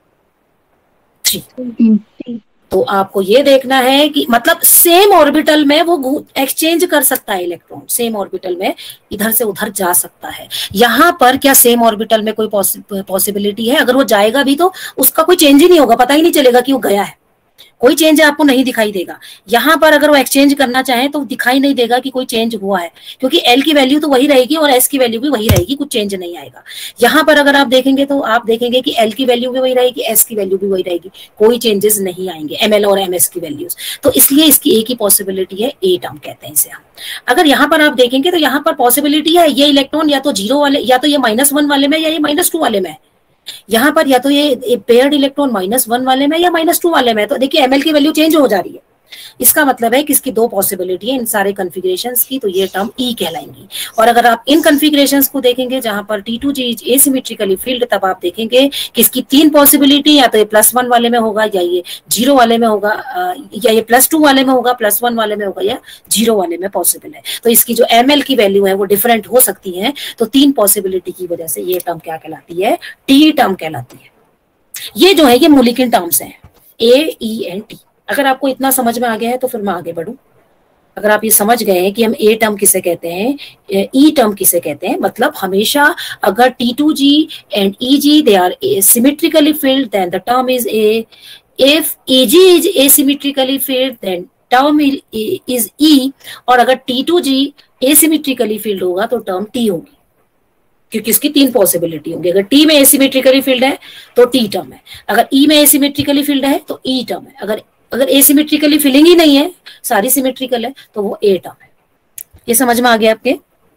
थ्री। तो आपको ये देखना है कि मतलब सेम ऑर्बिटल में वो एक्सचेंज कर सकता है इलेक्ट्रॉन, सेम ऑर्बिटल में इधर से उधर जा सकता है। यहां पर क्या सेम ऑर्बिटल में कोई पॉसिबिलिटी है? अगर वो जाएगा भी तो उसका कोई चेंज ही नहीं होगा, पता ही नहीं चलेगा कि वो गया है, कोई चेंज आपको नहीं दिखाई देगा। यहां पर अगर वो एक्सचेंज करना चाहे तो दिखाई नहीं देगा कि कोई चेंज हुआ है, क्योंकि एल की वैल्यू तो वही रहेगी और एस की वैल्यू भी वही रहेगी, कुछ चेंज नहीं आएगा। यहां पर अगर आप देखेंगे तो आप देखेंगे कि एल की वैल्यू भी वही रहेगी, एस की वैल्यू भी वही रहेगी, कोई चेंजेस नहीं आएंगे, एमएल और एमएस की वैल्यूज। तो इसलिए इसकी एक ही पॉसिबिलिटी है, ए टर्म कहते हैं इसे हम। अगर यहाँ पर आप देखेंगे तो यहाँ पर पॉसिबिलिटी है ये इलेक्ट्रॉन या तो जीरो वाले, या तो ये माइनस वन वाले में, या ये माइनस टू वाले में। यहाँ पर या तो ये पेयर्ड इलेक्ट्रॉन माइनस वन वाले में या माइनस टू वाले में। तो देखिए एमएल की वैल्यू चेंज हो जा रही है, इसका मतलब है कि इसकी दो पॉसिबिलिटी है इन सारे कॉन्फ़िगरेशंस की, तो ये टर्म ई कहलाएंगी। और अगर आप इन कॉन्फ़िगरेशंस को देखेंगे जहां पर T two G asymmetrically filled, तब आप देखेंगे कि इसकी तीन पॉसिबिलिटी, या तो ये प्लस वन वाले में होगा, या ये जीरो वाले में होगा, या ये प्लस टू वाले में होगा, प्लस वन वाले में होगा, या जीरो वाले में पॉसिबल है। तो इसकी जो एमएल की वैल्यू है वो डिफरेंट हो सकती है। तो तीन पॉसिबिलिटी की वजह से ये टर्म क्या कहलाती है? टी टर्म कहलाती है। ये जो है ये मोलिक्यूल टर्म्स है, ए ई एन टी। अगर आपको इतना समझ में आ गया है तो फिर मैं आगे बढ़ूं। अगर आप ये समझ गए हैं कि हम ए टर्म किसे कहते हैं, ई टर्म किसे कहते हैं, मतलब हमेशा अगर T two G and E G they are symmetrically filled then the term is A, if E G is asymmetrically filled then term is E, और अगर T two G asymmetrically filled होगा तो टर्म टी होगी, क्योंकि इसकी तीन possibility होगी। अगर टी में एसिमेट्रिकली फील्ड है तो टी टर्म है, अगर ई में एसिमेट्रिकली फील्ड है तो ई टर्म है, अगर अगर एसिमेट्रिकली फीलिंग ही नहीं है, सारी सिमेट्रिकल है, तो वो ए टर्म है। ये समझ में आ गया आपके?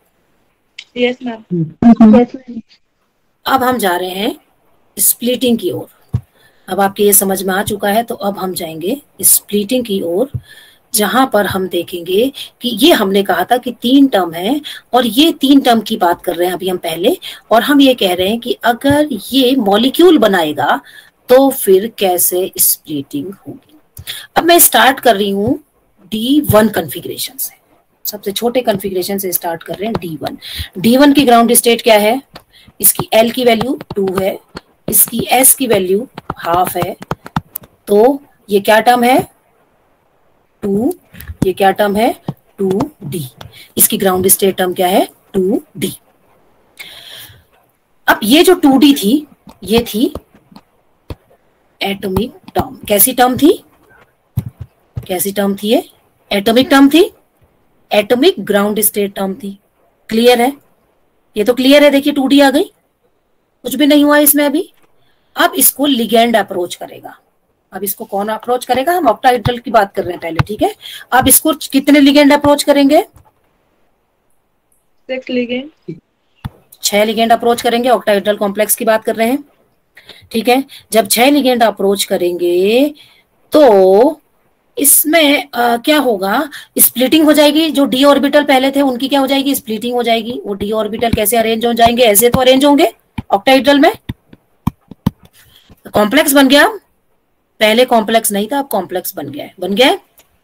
Yes ma'am. अब हम जा रहे हैं स्प्लिटिंग की ओर। अब आपके ये समझ में आ चुका है, तो अब हम जाएंगे स्प्लिटिंग की ओर, जहां पर हम देखेंगे कि ये हमने कहा था कि तीन टर्म है, और ये तीन टर्म की बात कर रहे हैं अभी हम पहले, और हम ये कह रहे हैं कि अगर ये मॉलिक्यूल बनाएगा तो फिर कैसे स्प्लिटिंग होगी। अब मैं स्टार्ट कर रही हूं डी वन कॉन्फ़िगरेशन से, सबसे छोटे कॉन्फ़िगरेशन से स्टार्ट कर रहे हैं डी वन। डी वन की ग्राउंड स्टेट क्या है? इसकी एल की वैल्यू टू है, इसकी एस की वैल्यू हाफ है, तो ये क्या टर्म है? टू। ये क्या टर्म है? Two D. इसकी ग्राउंड स्टेट टर्म क्या है? Two D. अब ये जो टू डी थी ये थी एटॉमिक टर्म। कैसी टर्म थी? कैसी टर्म थी ये? एटॉमिक टर्म थी, एटॉमिक ग्राउंड स्टेट टर्म थी। क्लियर है? ये तो क्लियर है। देखिए टू डी आ गई, कुछ भी नहीं हुआ इसमें अभी। अब इसको लिगेंड अप्रोच करेगा। अब इसको कौन अप्रोच करेगा? हम ऑक्टाहेड्रल की बात कर रहे हैं पहले, ठीक है। अब इसको कितने लिगेंड अप्रोच करेंगे? सिक्स लिगेंड, छह लिगेंड अप्रोच करेंगे। ऑक्टाहेड्रल कॉम्प्लेक्स की बात कर रहे हैं, ठीक है। जब छह लिगेंड अप्रोच करेंगे तो इसमें आ, क्या होगा? स्प्लिटिंग हो जाएगी। जो डी ऑर्बिटल पहले थे उनकी क्या हो जाएगी? स्प्लिटिंग हो जाएगी। वो डी ऑर्बिटल कैसे अरेंज हो जाएंगे? ऐसे तो अरेंज होंगे ऑक्टाहेड्रल में। कॉम्प्लेक्स बन गया। पहले कॉम्प्लेक्स नहीं था, अब कॉम्प्लेक्स बन गया है। बन गया है,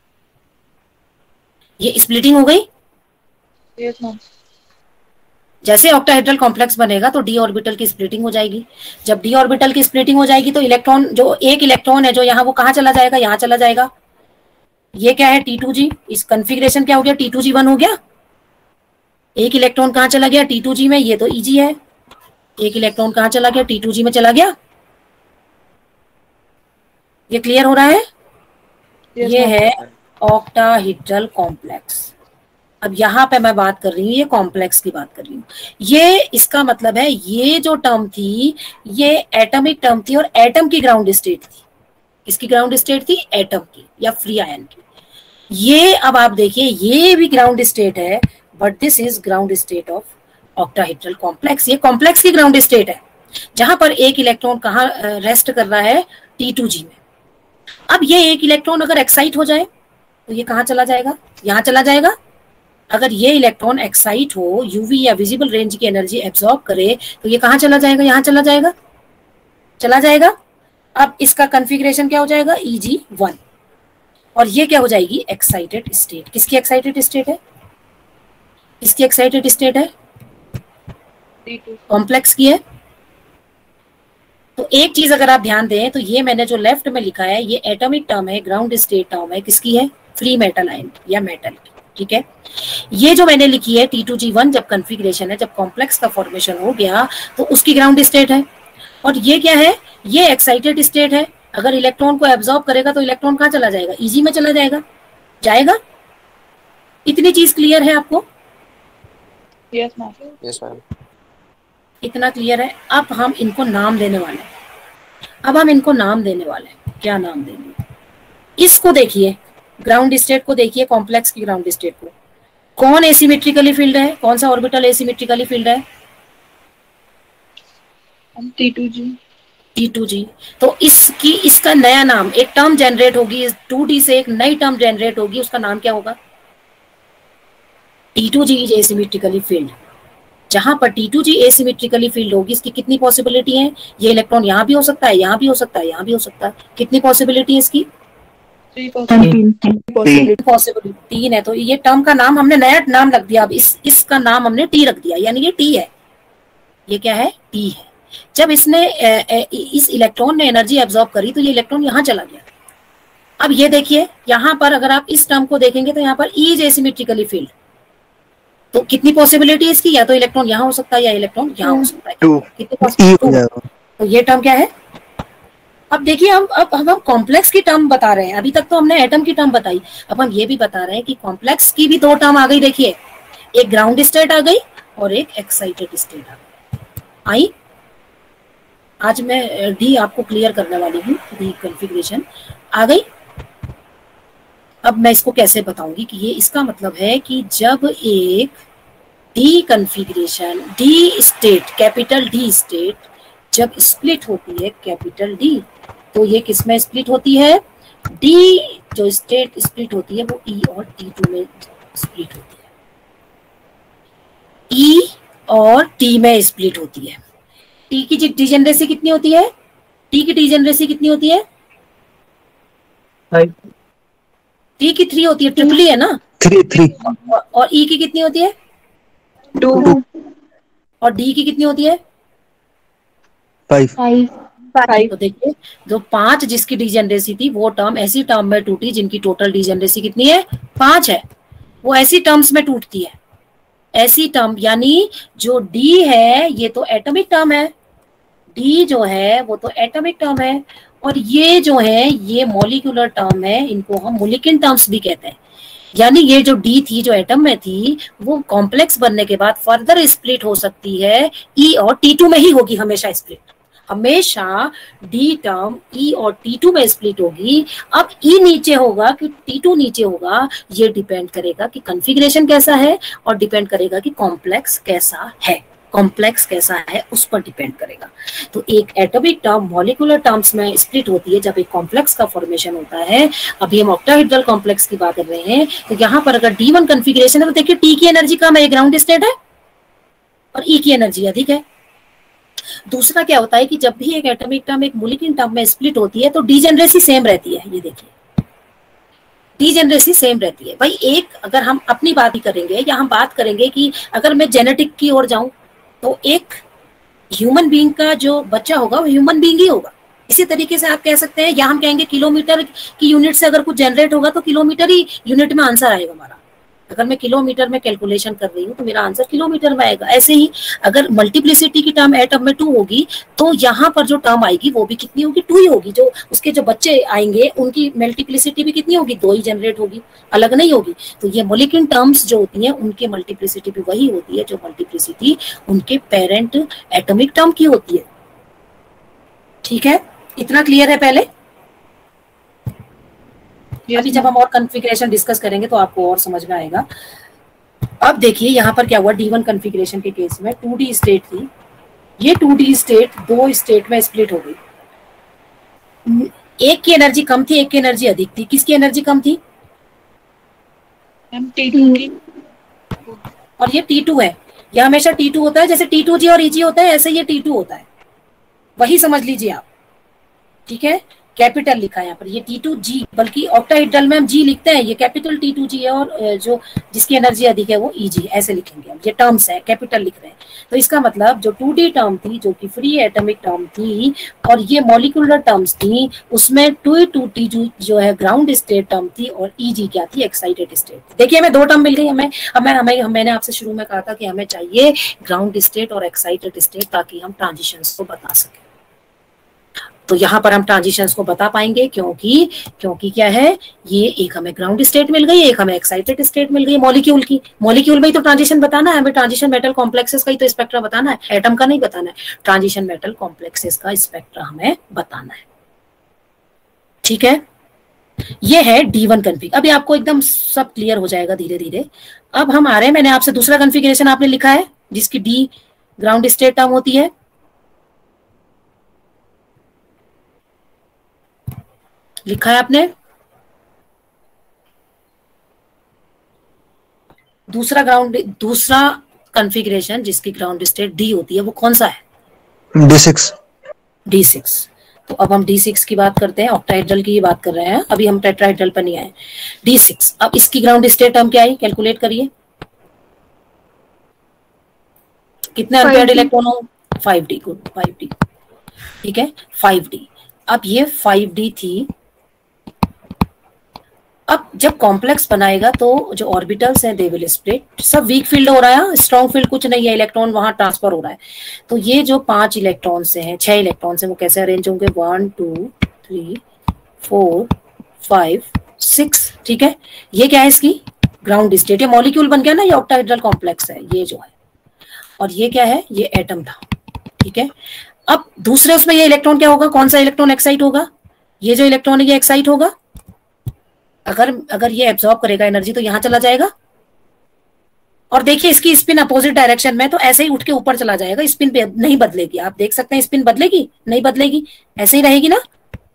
ये स्प्लिटिंग हो गई। Yes ma'am. जैसे ऑक्टाहेड्रल कॉम्प्लेक्स बनेगा तो डी ऑर्बिटल की स्प्लिटिंग हो जाएगी। जब डी ऑर्बिटल की स्प्लिटिंग हो जाएगी तो इलेक्ट्रॉन, जो एक इलेक्ट्रॉन है जो यहाँ, वो कहाँ चला जाएगा? यहाँ चला जाएगा। ये क्या है? T two G. इस कॉन्फ़िगरेशन क्या हो गया? टी टू जी वन हो गया। एक इलेक्ट्रॉन कहाँ चला गया? टी टू जी में। ये तो ईजी है। एक इलेक्ट्रॉन कहाँ चला गया? टी टू जी में चला गया। ये क्लियर हो रहा है? Yes, ये ma'am. है ऑक्टाहेड्रल कॉम्प्लेक्स। अब यहाँ पे मैं बात कर रही हूँ, ये कॉम्प्लेक्स की बात कर रही हूँ। ये इसका मतलब है ये जो टर्म थी ये एटॉमिक टर्म थी और एटम की ग्राउंड स्टेट थी। किसकी ग्राउंड स्टेट थी? एटम की या फ्री आयन की। ये अब आप देखिए ये भी ग्राउंड स्टेट है, but this is ground state of octahedral complex. ये कॉम्प्लेक्स की ग्राउंड स्टेट है जहां पर एक इलेक्ट्रॉन कहाँ रेस्ट कर रहा है? टी टू जी में। अब ये एक इलेक्ट्रॉन अगर एक्साइट हो जाए तो ये कहाँ चला जाएगा? यहाँ चला जाएगा। अगर ये इलेक्ट्रॉन एक्साइट हो, यूवी या विजिबल रेंज की एनर्जी एब्जॉर्ब करे तो ये कहाँ चला जाएगा? यहाँ चला जाएगा। चला जाएगा। अब इसका कॉन्फ़िगरेशन क्या हो जाएगा? E G one. और ये क्या हो जाएगी? Excited state. किसकी एक्साइटेड स्टेट है? किसकी एक्साइटेड स्टेट है? कॉम्प्लेक्स की है। तो एक चीज अगर आप ध्यान दें तो ये मैंने जो लेफ्ट में लिखा है ये एटॉमिक टर्म है, ग्राउंड स्टेट टर्म है। किसकी है? फ्री मेटल आयन या मेटल की, ठीक है। ये जो मैंने लिखी है टी टू जी वन, जब कॉन्फ़िगरेशन है, जब कॉम्प्लेक्स का फॉर्मेशन हो गया तो उसकी ग्राउंड स्टेट है। और ये क्या है? ये एक्साइटेड स्टेट है। अगर इलेक्ट्रॉन को एब्जॉर्ब करेगा तो इलेक्ट्रॉन कहाँ चला जाएगा? ईजी में चला जाएगा। जाएगा। इतनी चीज क्लियर है आपको? Yes ma'am. Yes ma'am. इतना क्लियर है। अब हम इनको नाम देने वाले हैं। अब हम इनको नाम देने वाले हैं। क्या नाम देंगे? इसको देखिए, ग्राउंड स्टेट को देखिए, कॉम्प्लेक्स की ग्राउंड स्टेट को। कौन एसिमेट्रिकली फील्ड है? कौन सा ऑर्बिटल एसिमेट्रिकली फील्ड है? T two G. T two G. तो इसकी इसका नया नाम, एक टर्म जनरेट होगी टू डी से, एक नई टर्म जनरेट होगी, उसका नाम क्या होगा? T two G is asymmetrically filled. जहां पर T two G asymmetrically filled होगी, इसकी कितनी पॉसिबिलिटी है? ये इलेक्ट्रॉन यहाँ भी हो सकता है, यहाँ भी हो सकता है, यहाँ भी हो सकता है। कितनी पॉसिबिलिटी है इसकी? पॉसिबिलिटी तीन है। तो ये टर्म का नाम हमने नया नाम रख दिया। अब इस इसका नाम हमने टी रख दिया, यानी ये टी है। ये क्या है? टी है। जब इसने इस इलेक्ट्रॉन ने एनर्जी एब्जॉर्ब करी तो ये इलेक्ट्रॉन यहाँ चला गया। अब ये देखिए यहाँ पर अगर आप इस टर्म को देखेंगे तो यहाँ पर ई इज एसिमेट्रिकली फील्ड। तो कितनी पॉसिबिलिटी है इसकी? या तो इलेक्ट्रॉन यहाँ हो सकता है या इलेक्ट्रॉन यहाँ हो सकता है। कितनी पॉसिबिलिटी? तो ये टर्म क्या है? अब देखिए हम अब हम कॉम्प्लेक्स की टर्म बता रहे हैं। अभी तक तो हमने एटम की टर्म बताई, अब हम ये भी बता रहे हैं कि कॉम्प्लेक्स की भी दो टर्म आ गई। देखिए, एक ग्राउंड स्टेट आ गई और एक एक्साइटेड स्टेट आ गई। आई आज मैं डी आपको क्लियर करने वाली हूँ। डी कॉन्फ़िगरेशन आ गई। अब मैं इसको कैसे बताऊंगी कि ये इसका मतलब है कि जब एक D configuration, D state, capital D state जब स्प्लिट होती है, कैपिटल डी, तो ये किसमें स्प्लिट होती है? डी जो स्टेट स्प्लिट होती है वो ई और टी टू में स्प्लिट होती है। ई और टी में स्प्लिट होती है। टी की डिजेनरेसी कितनी होती है? टी की डिजेनरेसी कितनी होती है? फाइव। टी की थ्री होती है, ट्रिपल है ना? Three three. और ई की कितनी होती है? टू। और डी की कितनी होती है? फाइव। फाइव। तो देखिए, जो पांच जिसकी डिजेनरेसी थी वो टर्म ऐसी टर्म में टूटी जिनकी टोटल डिजेनरेसी कितनी है? पांच है। वो ऐसी टर्म्स में टूटती है, ऐसी टर्म, यानी जो डी है ये तो एटॉमिक टर्म है, डी जो है वो तो एटॉमिक टर्म है, और ये जो है ये मॉलिक्यूलर टर्म है, इनको हम मोलिकिन टर्म्स भी कहते हैं। यानी ये जो डी थी जो एटम में थी वो कॉम्प्लेक्स बनने के बाद फर्दर स्प्लिट हो सकती है ई और टी टू में ही होगी, हमेशा स्प्लिट, हमेशा डी टर्म ई और टी टू में स्प्लिट होगी। अब ई नीचे होगा कि टी टू नीचे होगा ये डिपेंड करेगा कि कॉन्फ़िगरेशन कैसा है और डिपेंड करेगा कि कॉम्प्लेक्स कैसा है, कॉम्प्लेक्स कैसा है उस पर डिपेंड करेगा। तो एक एटॉमिक टर्म मॉलिक्यूलर टर्म्स में स्प्लिट होती है जब एक कॉम्प्लेक्स का फॉर्मेशन होता है। अभी हम ऑक्टाहेड्रल कॉम्प्लेक्स की बात कर रहे हैं, तो यहाँ पर अगर डी वन कॉन्फ़िगरेशन है तो देखिए टी की एनर्जी कम है, ग्राउंड स्टेट है, और ई की एनर्जी अधिक है। दूसरा क्या होता है कि जब भी एक एटॉमिक टर्म एक मोलिक्यूलर टर्म में स्प्लिट होती है तो डीजेनरेसी सेम रहती है, ये देखिए डीजेनरेसी सेम रहती है। भाई एक अगर हम अपनी बात ही करेंगे या हम बात करेंगे कि अगर मैं जेनेटिक की ओर जाऊं तो एक ह्यूमन बीइंग का जो बच्चा होगा वो ह्यूमन बीइंग ही होगा। इसी तरीके से आप कह सकते हैं, या हम कहेंगे किलोमीटर की यूनिट से अगर कुछ जनरेट होगा तो किलोमीटर ही यूनिट में आंसर आएगा हमारा। अगर मैं किलोमीटर में कैलकुलेशन कर रही हूँ तो मेरा आंसर किलोमीटर में आएगा। ऐसे ही अगर मल्टीप्लिसिटी की टर्म एटम में टू होगी तो यहाँ पर जो टर्म आएगी वो भी कितनी होगी, टू ही होगी। जो उसके जो बच्चे आएंगे उनकी मल्टीप्लिसिटी भी कितनी होगी, दो ही जनरेट होगी, अलग नहीं होगी। तो ये मोलिक्यूलर टर्म्स जो होती हैं उनकी मल्टीप्लिसिटी भी वही होती है जो मल्टीप्लिसिटी उनके पेरेंट एटॉमिक टर्म की होती है। ठीक है, इतना क्लियर है पहले? अभी जब हम और कॉन्फ़िगरेशन डिस्कस करेंगे तो आपको और समझ में आएगा। अब देखिए यहाँ पर क्या हुआ, डी वन कॉन्फ़िगरेशन के केस में टू डी स्टेट थी, ये टू डी स्टेट दो स्टेट में स्प्लिट हो गई। एक की एनर्जी कम थी, एक की एनर्जी अधिक थी। किसकी एनर्जी कम थी? टी टू की। और ये टी टू है, यह हमेशा टी टू होता है, जैसे टी टू जी और ईजी होता है ऐसे ये टी टू होता है, वही समझ लीजिए आप। ठीक है, कैपिटल लिखा है यहाँ पर, ये टी टू जी, बल्कि ऑक्टाहेड्रल में हम जी लिखते हैं, ये कैपिटल टी टू जी है, और जो जिसकी एनर्जी अधिक है वो ईजी, ऐसे लिखेंगे हम। ये टर्म्स है, कैपिटल लिख रहे हैं। तो इसका मतलब जो टू डी टर्म थी जो कि फ्री एटॉमिक टर्म थी और ये मॉलिक्यूलर टर्म्स थी, उसमें टू टू टी जो है ग्राउंड स्टेट टर्म थी और ईजी क्या थी, एक्साइटेड स्टेट। देखिए हमें दो टर्म मिल गई। हमें हमें हमें मैंने आपसे शुरू में कहा था कि हमें चाहिए ग्राउंड स्टेट और एक्साइटेड स्टेट ताकि हम ट्रांजिशंस को बता सकें। तो यहाँ पर हम ट्रांजिशंस को बता पाएंगे क्योंकि क्योंकि क्या है, ये एक हमें ग्राउंड स्टेट मिल गई, एक हमें एक्साइटेड स्टेट मिल गई मॉलिक्यूल की। मॉलिक्यूल में ही तो ट्रांजिशन बताना है हमें, ट्रांजिशन मेटल कॉम्प्लेक्सेस का ही तो स्पेक्ट्रा बताना है, एटम का नहीं बताना है। ट्रांजिशन मेटल कॉम्प्लेक्सेस का स्पेक्ट्रा हमें बताना है। ठीक है, ये है डी वन कॉन्फ़िग। अभी आपको एकदम सब क्लियर हो जाएगा धीरे धीरे। अब हम आ रहे हैं, मैंने आपसे दूसरा कॉन्फ़िगरेशन आपने लिखा है जिसकी डी ग्राउंड स्टेट टर्म होती है। लिखा है आपने दूसरा ग्राउंड दूसरा कॉन्फ़िगरेशन जिसकी ग्राउंड स्टेट डी होती है, वो कौन सा है? D six. D six. तो अब हम डी सिक्स की बात करते हैं, ऑक्टाहेड्रल की बात कर रहे हैं, अभी हम टेट्राहेड्रल पर नहीं आए। डी सिक्स, अब इसकी ग्राउंड स्टेट टर्म क्या आई, कैलकुलेट करिए। कितने अनपेयर्ड इलेक्ट्रॉन हो? Five D. Good, five D. ठीक है, फाइव डी। अब ये फाइव डी थी। अब जब कॉम्प्लेक्स बनाएगा तो जो ऑर्बिटल्स हैं दे विल स्प्लिट। सब वीक फील्ड हो रहा है, स्ट्रॉन्ग फील्ड कुछ नहीं है, इलेक्ट्रॉन वहां ट्रांसफर हो रहा है। तो ये जो पांच इलेक्ट्रॉन से हैं, छह इलेक्ट्रॉन से, वो कैसे अरेंज होंगे, one two three four five six. ठीक है, ये क्या है, इसकी ग्राउंड स्टेट। ये मॉलिक्यूल बन गया ना, ये ऑक्टाहेड्रल कॉम्प्लेक्स है ये जो है, और ये क्या है, ये एटम था। ठीक है, अब दूसरे उसमें ये इलेक्ट्रॉन क्या होगा, कौन सा इलेक्ट्रॉन एक्साइट होगा, ये जो इलेक्ट्रॉन है ये एक्साइट होगा। अगर अगर ये एब्जॉर्ब करेगा एनर्जी तो यहां चला जाएगा, और देखिए इसकी स्पिन अपोजिट डायरेक्शन में, तो ऐसे ही उठ के ऊपर चला जाएगा, स्पिन नहीं बदलेगी। आप देख सकते हैं स्पिन बदलेगी, नहीं बदलेगी, ऐसे ही रहेगी ना।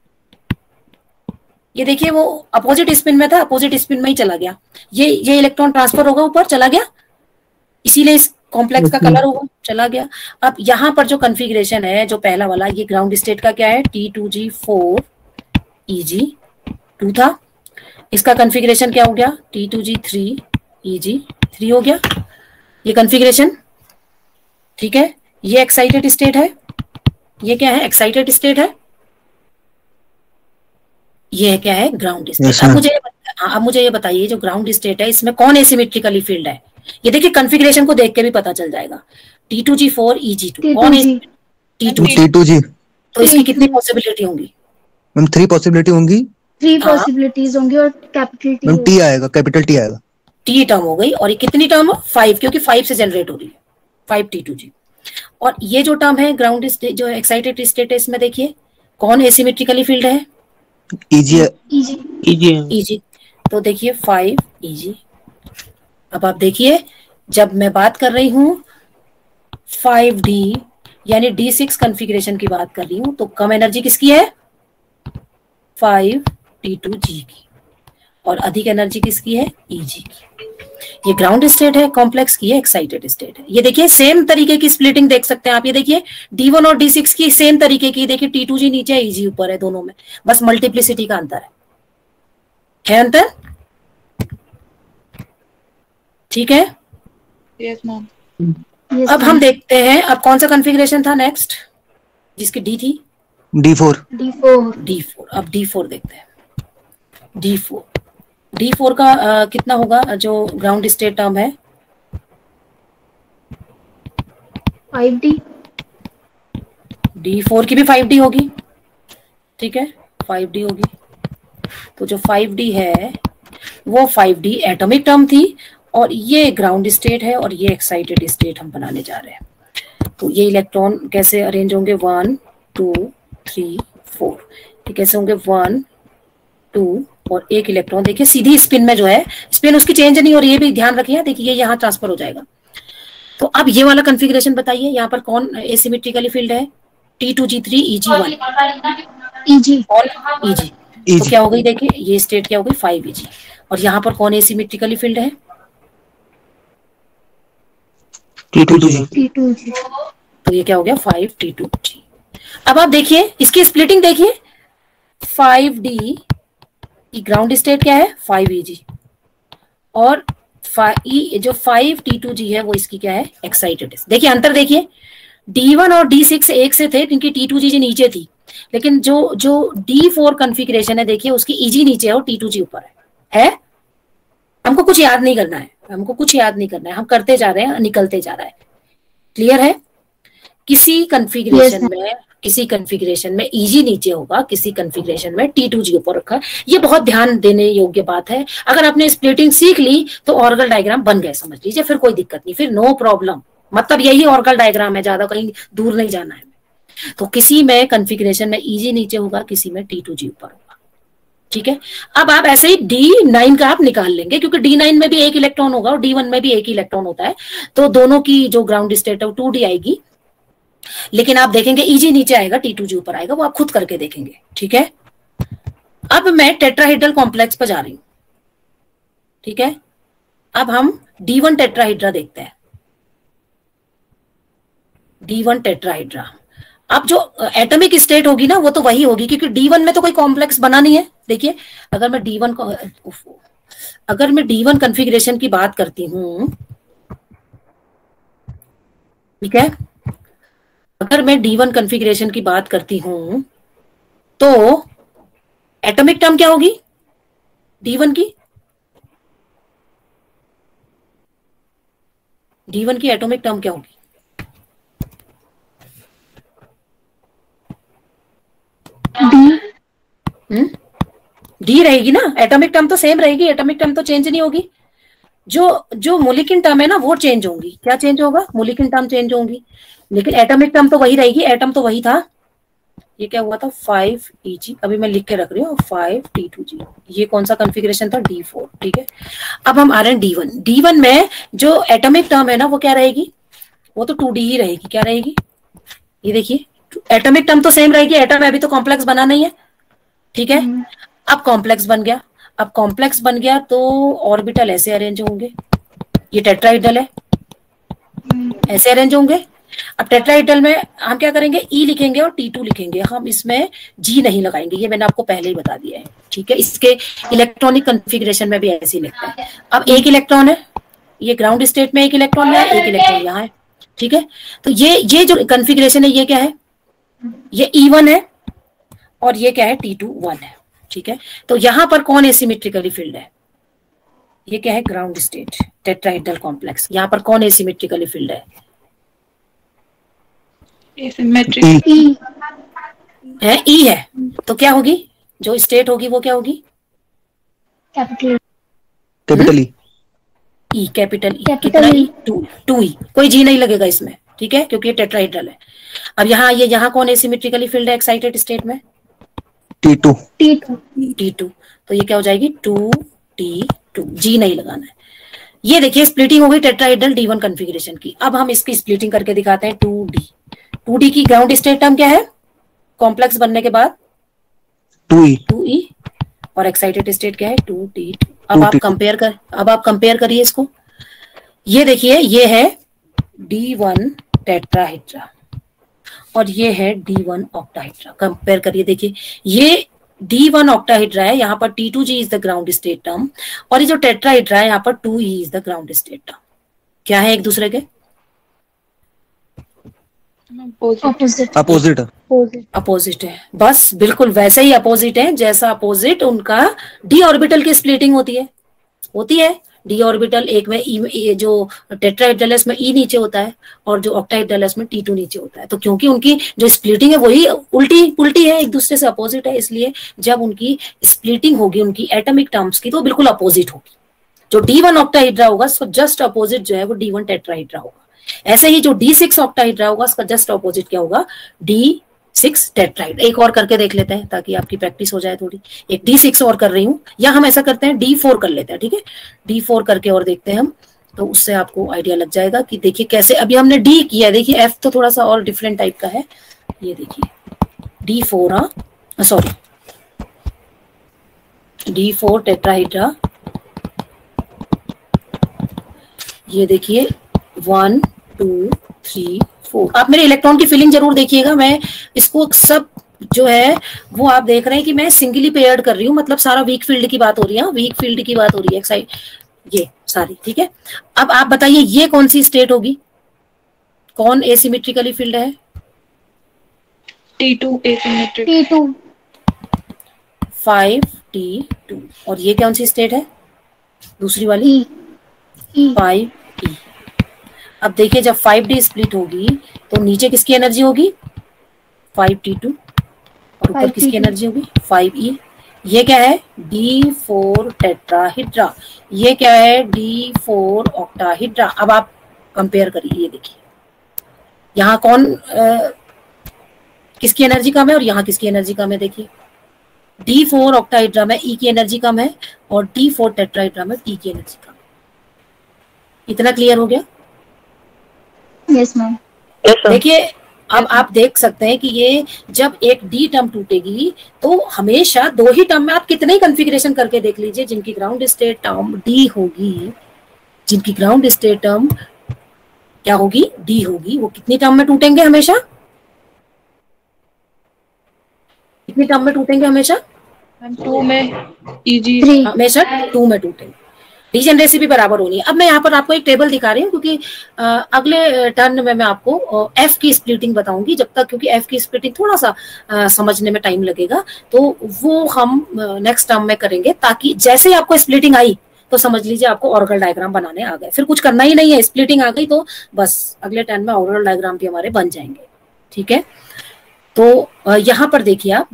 ये देखिए वो अपोजिट स्पिन में था, अपोजिट स्पिन में ही चला गया। ये ये इलेक्ट्रॉन ट्रांसफर होगा, ऊपर चला गया, इसीलिए इस कॉम्प्लेक्स का कलर होगा, चला गया। अब यहाँ पर जो कॉन्फ़िगरेशन है, जो पहला वाला, ये ग्राउंड स्टेट का क्या है, T two G four E G two था। इसका कॉन्फ़िगरेशन क्या हो गया, T two G three E G three हो गया, ये कॉन्फ़िगरेशन। ठीक है, ये एक्साइटेड स्टेट है, ये क्या है, एक्साइटेड स्टेट है, ये क्या है, ग्राउंड स्टेट। अब मुझे हाँ, अब मुझे ये बताइए जो ग्राउंड स्टेट है इसमें कौन एसिमेट्रिकली फील्ड है? ये देखिए कॉन्फ़िगरेशन को देख के भी पता चल जाएगा। T two G four E G two कौन है? T two G. T two G. तो इसकी कितनी पॉसिबिलिटी होंगी? मैम थ्री पॉसिबिलिटी होंगी। थ्री पॉसिबिलिटीज होंगी और कैपिटल टी मैम टी आएगा, कैपिटल टी आएगा। टी टर्म हो गई और ये कितनी टर्म है? फाइव, क्योंकि फाइव से जनरेट हो रही है, फाइव टी टू जी। और ये जो टर्म है ग्राउंड जो एक्साइटेड स्टेट है इसमें देखिए कौन एसिमेट्रिकली फील्ड है? E G E G E G E G. तो देखिए फाइव इजी। अब आप देखिए जब मैं बात कर रही हूं फाइव डी यानी डी सिक्स कॉन्फ़िगरेशन की बात कर रही हूं तो कम एनर्जी किसकी है? फाइव टी टू जी की। और अधिक एनर्जी किसकी है? ईजी की। ये ग्राउंड स्टेट है, कॉम्प्लेक्स की है, एक्साइटेड स्टेट है। ये देखिए सेम तरीके की स्प्लिटिंग देख सकते हैं आप। ये देखिए डी वन और डी सिक्स की सेम तरीके की, देखिए टी टू जी नीचे है, ईजी ऊपर है, दोनों में बस मल्टीप्लिसिटी का अंतर है। है अंतर? ठीक है। Yes ma'am. अब हम देखते हैं अब कौन सा कॉन्फ़िगरेशन था नेक्स्ट जिसकी डी थी? D four. D four D four. अब डी फोर देखते हैं। डी फोर डी फोर का आ, कितना होगा जो ग्राउंड स्टेट टर्म है? Five D. डी फोर की भी फाइव डी होगी, ठीक है, फाइव डी होगी। तो जो फाइव डी है वो फाइव डी एटॉमिक टर्म थी और ये ग्राउंड स्टेट है और ये एक्साइटेड स्टेट हम बनाने जा रहे हैं। तो ये इलेक्ट्रॉन कैसे अरेंज होंगे? One two three four. ये कैसे होंगे? वन टू और एक इलेक्ट्रॉन देखिए सीधी स्पिन में जो है, स्पिन उसकी चेंज नहीं हो रही है, भी ध्यान रखिए। देखिए ये यहाँ ट्रांसफर हो जाएगा। तो अब ये वाला कॉन्फ़िगरेशन बताइए यहाँ पर कौन एसिमेट्रिकली फील्ड है? T two G three E G one. E G और ईजी। तो क्या हो गई? देखिए ये स्टेट क्या हो गई? Five E G. और यहाँ पर कौन एसिमेट्रिकली फील्ड है? T two G. T two G. तो ये क्या हो गया? Five T two G. अब आप देखिए इसकी स्प्लिटिंग देखिए, फाइव डी ग्राउंड स्टेट क्या है? Five E G. और ई जो फाइव टी टू जी है वो इसकी क्या है? एक्साइटेड। देखिए अंतर देखिए, डी वन और डी सिक्स एक से थे क्योंकि टी टू जी नीचे थी, लेकिन जो जो डी फोर कॉन्फ़िगरेशन है देखिए उसकी ईजी नीचे है और टी टू जी ऊपर है। है? हमको कुछ याद नहीं करना है, हमको कुछ याद नहीं करना है, हम करते जा रहे हैं, निकलते जा रहा है। क्लियर है? किसी कॉन्फ़िगरेशन yes, में किसी कॉन्फ़िगरेशन में ईजी नीचे होगा, किसी कॉन्फ़िगरेशन में टी टू जी ऊपर रखा है। ये बहुत ध्यान देने योग्य बात है। अगर आपने स्प्लिटिंग सीख ली तो ऑर्गल डायग्राम बन गए, समझ लीजिए, फिर कोई दिक्कत नहीं, फिर नो प्रॉब्लम। मतलब यही ऑर्गल डायग्राम है, ज्यादा कहीं दूर नहीं जाना है। तो किसी में कॉन्फ़िगरेशन में ईजी नीचे होगा, किसी में टी टू जी ऊपर होगा। ठीक है। अब आप ऐसे ही डी नाइन का आप निकाल लेंगे क्योंकि डी नाइन में भी एक इलेक्ट्रॉन होगा और डी वन में भी एक इलेक्ट्रॉन होता है, तो दोनों की जो ग्राउंड स्टेट है वो टू डी आएगी। लेकिन आप देखेंगे ईजी नीचे आएगा, टी टू जी ऊपर आएगा, वो आप खुद करके देखेंगे। ठीक है। अब मैं टेट्राहेड्रल कॉम्प्लेक्स पर जा रही हूं। ठीक है। अब हम डी वन टेट्राहेड्रा देखते हैं। D one tetrahedra. अब जो एटॉमिक स्टेट होगी ना वो तो वही होगी क्योंकि डी वन में तो कोई कॉम्प्लेक्स बना नहीं है। देखिए अगर मैं डी वन को अगर मैं डी वन कॉन्फ़िगरेशन की बात करती हूं, ठीक है, अगर मैं डी वन कॉन्फ़िगरेशन की बात करती हूं तो एटॉमिक टर्म क्या होगी डी वन की? डी वन की एटॉमिक टर्म क्या होगी? डी डी रहेगी ना, एटॉमिक टर्म तो सेम रहेगी, एटॉमिक टर्म तो चेंज नहीं होगी। जो जो मोलिक्यूल टर्म है ना वो चेंज होंगी। क्या चेंज होगा? मोलिक्यूल टर्म चेंज होंगी, लेकिन एटॉमिक टर्म तो वही रहेगी। एटम तो वही था। ये क्या हुआ था? Five E G. अभी मैं लिख के रख रही हूँ, फाइव टी टू जी। ये कौन सा कॉन्फ़िगरेशन था? D four. ठीक है। अब हम आ रहे हैं डी वन। डी वन में जो एटॉमिक टर्म है ना वो क्या रहेगी? वो तो टू डी ही रहेगी। क्या रहेगी? ये देखिए एटॉमिक टर्म तो सेम रहेगी, एटम है, अभी तो कॉम्प्लेक्स बना नहीं है। ठीक है। अब कॉम्प्लेक्स बन गया। अब कॉम्प्लेक्स बन गया तो ऑर्बिटल ऐसे अरेंज होंगे। ये टेट्राहेड्रल है, ऐसे अरेंज होंगे। अब टेट्राहेड्रल में हम क्या करेंगे? ई लिखेंगे और टी टू लिखेंगे। हम इसमें जी नहीं लगाएंगे, ये मैंने आपको पहले ही बता दिया है। ठीक है। इसके इलेक्ट्रॉनिक कॉन्फ़िगरेशन में भी ऐसे ही लिखते हैं। अब एक इलेक्ट्रॉन है, ये ग्राउंड स्टेट में एक इलेक्ट्रॉन है, एक इलेक्ट्रॉन यहाँ है। ठीक है। तो ये ये जो कॉन्फ़िगरेशन है ये क्या है? ये ई वन है और ये क्या है? टी टू वन है। ठीक है, तो यहां पर कौन एसिमेट्रिकली फिल्ड है? ये क्या है? Ground state tetrahedral complex. यहाँ पर कौन एसिमेट्रिकली फिल्ड है? एसिमेट्रिक E है ई है। तो क्या होगी जो स्टेट होगी वो क्या होगी? Capital capital E E, capital E. Capital कितना E? E। Two two E. कोई जी नहीं लगेगा इसमें, ठीक है, क्योंकि ये टेट्राहेड्रल है। अब यहाँ ये यहाँ कौन एसिमेट्रिकली फिल्ड है एक्साइटेड स्टेट में? T two T two T two. तो ये क्या हो जाएगी? टू टी टू, जी नहीं लगाना है। ये देखिए स्प्लिटिंग हो गई टेट्राहेड्रल डी वन कॉन्फ़िगरेशन की। अब हम इसकी स्प्लिटिंग करके दिखाते हैं टू डी। टू डी की ग्राउंड स्टेट टर्म क्या है कॉम्प्लेक्स बनने के बाद? Two E two E. और एक्साइटेड स्टेट क्या है? Two T two. अब टू आप टी। कंपेयर कर अब आप कंपेयर करिए इसको। ये देखिए ये है डी वन टेट्राहेड्रा और ये है डी वन ऑक्टाहेड्रा। कंपेयर करिए, देखिए ये डी वन ऑक्टाहेड्रा है, यहाँ पर T two G is the ground state term, और ये जो टेट्राहेड्रा है यहाँ पर two E is the ground state term. क्या है एक दूसरे के? ऑपोजिट अपोजिट अपोजिट है। बस बिल्कुल वैसे ही अपोजिट है जैसा अपोजिट उनका डी ऑर्बिटल की स्प्लिटिंग होती है होती है डी ऑर्बिटल एक में ई, जो टेट्राहेड्रल है इसमें ई नीचे होता है और जो ऑक्टाहेड्रल है इसमें टी टू नीचे होता है। तो क्योंकि उनकी जो स्प्लिटिंग है वही उल्टी उल्टी है, एक दूसरे से अपोजिट है, इसलिए जब उनकी स्प्लिटिंग होगी उनकी एटॉमिक टर्म्स की तो बिल्कुल अपोजिट होगी। जो डी वन ऑक्टाहेड्रा होगा उसको जस्ट अपोजिट जो है वो डी वन टेट्राहेड्रा होगा। ऐसे ही जो डी सिक्स ऑक्टाहेड्रा होगा उसका जस्ट अपोजिट क्या होगा? D six tetrahedra. एक और करके देख लेते हैं ताकि आपकी प्रैक्टिस हो जाए थोड़ी। एक डी सिक्स और कर रही हूं, या हम ऐसा करते हैं डी फोर कर लेते हैं, ठीक है, डी फोर करके और देखते हैं हम, तो उससे आपको आइडिया लग जाएगा कि देखिए कैसे। अभी हमने डी किया है, देखिए एफ तो थोड़ा सा और डिफरेंट टाइप का है। ये देखिए डी फोर, हाँ सॉरी डी फोर टेट्राहेड्रा। ये देखिए वन टू थ्री फोर। आप मेरे इलेक्ट्रॉन की फिलिंग जरूर देखिएगा। मैं इसको सब जो है वो आप देख रहे हैं कि मैं सिंगली पेयर्ड कर रही हूँ, मतलब सारा वीक फील्ड की बात हो रही है, वीक फील्ड की बात हो रही है एक्साइड ये सारी, ठीक है। अब आप बताइए ये कौन सी स्टेट होगी? कौन एसिमेट्रिकली फील्ड है? T two asymmetric T two five T two. और ये कौन सी स्टेट है दूसरी वाली? E E five T. अब देखिए जब फाइव डी स्प्लिट होगी तो नीचे किसकी एनर्जी होगी? फाइव टी टू, और ऊपर फाइव किसकी टी टू। एनर्जी होगी? Five E. ये क्या है? D four tetrahedra. ये क्या है? D four octahedra. अब आप कंपेयर करिए, ये देखिए यहाँ कौन आ, किसकी एनर्जी कम है और यहाँ किसकी एनर्जी कम है? देखिए डी फोर ऑक्टाहेड्रा में ई की एनर्जी कम है और डी फोर टेट्राहेड्रा में टी की एनर्जी कम है। इतना क्लियर हो गया? Yes ma'am. देखिए अब आप देख सकते हैं कि ये जब एक डी टर्म टूटेगी तो हमेशा दो ही टर्म में आप कितने ही कॉन्फ़िगरेशन करके देख लीजिए, जिनकी ग्राउंड स्टेट टर्म डी होगी, जिनकी ग्राउंड स्टेट टर्म क्या होगी? डी होगी, वो कितनी टर्म में टूटेंगे? हमेशा कितनी टर्म में टूटेंगे? हमेशा टू में ईजी थ्री हमेशा टू में टूटेंगे। डीजेनरेसी भी बराबर होनी है। अब मैं यहाँ पर आपको एक टेबल दिखा रही हूँ क्योंकि आ, अगले टर्न में मैं आपको एफ की स्प्लिटिंग बताऊंगी, जब तक क्योंकि एफ की स्प्लिटिंग थोड़ा सा आ, समझने में टाइम लगेगा, तो वो हम नेक्स्ट टर्म में करेंगे, ताकि जैसे ही आपको स्प्लिटिंग आई तो समझ लीजिए आपको ऑर्गल डायग्राम बनाने आ गए, फिर कुछ करना ही नहीं है। स्प्लिटिंग आ गई तो बस अगले टर्न में ऑर्गल डायग्राम भी हमारे बन जाएंगे, ठीक है। तो यहाँ पर देखिए आप,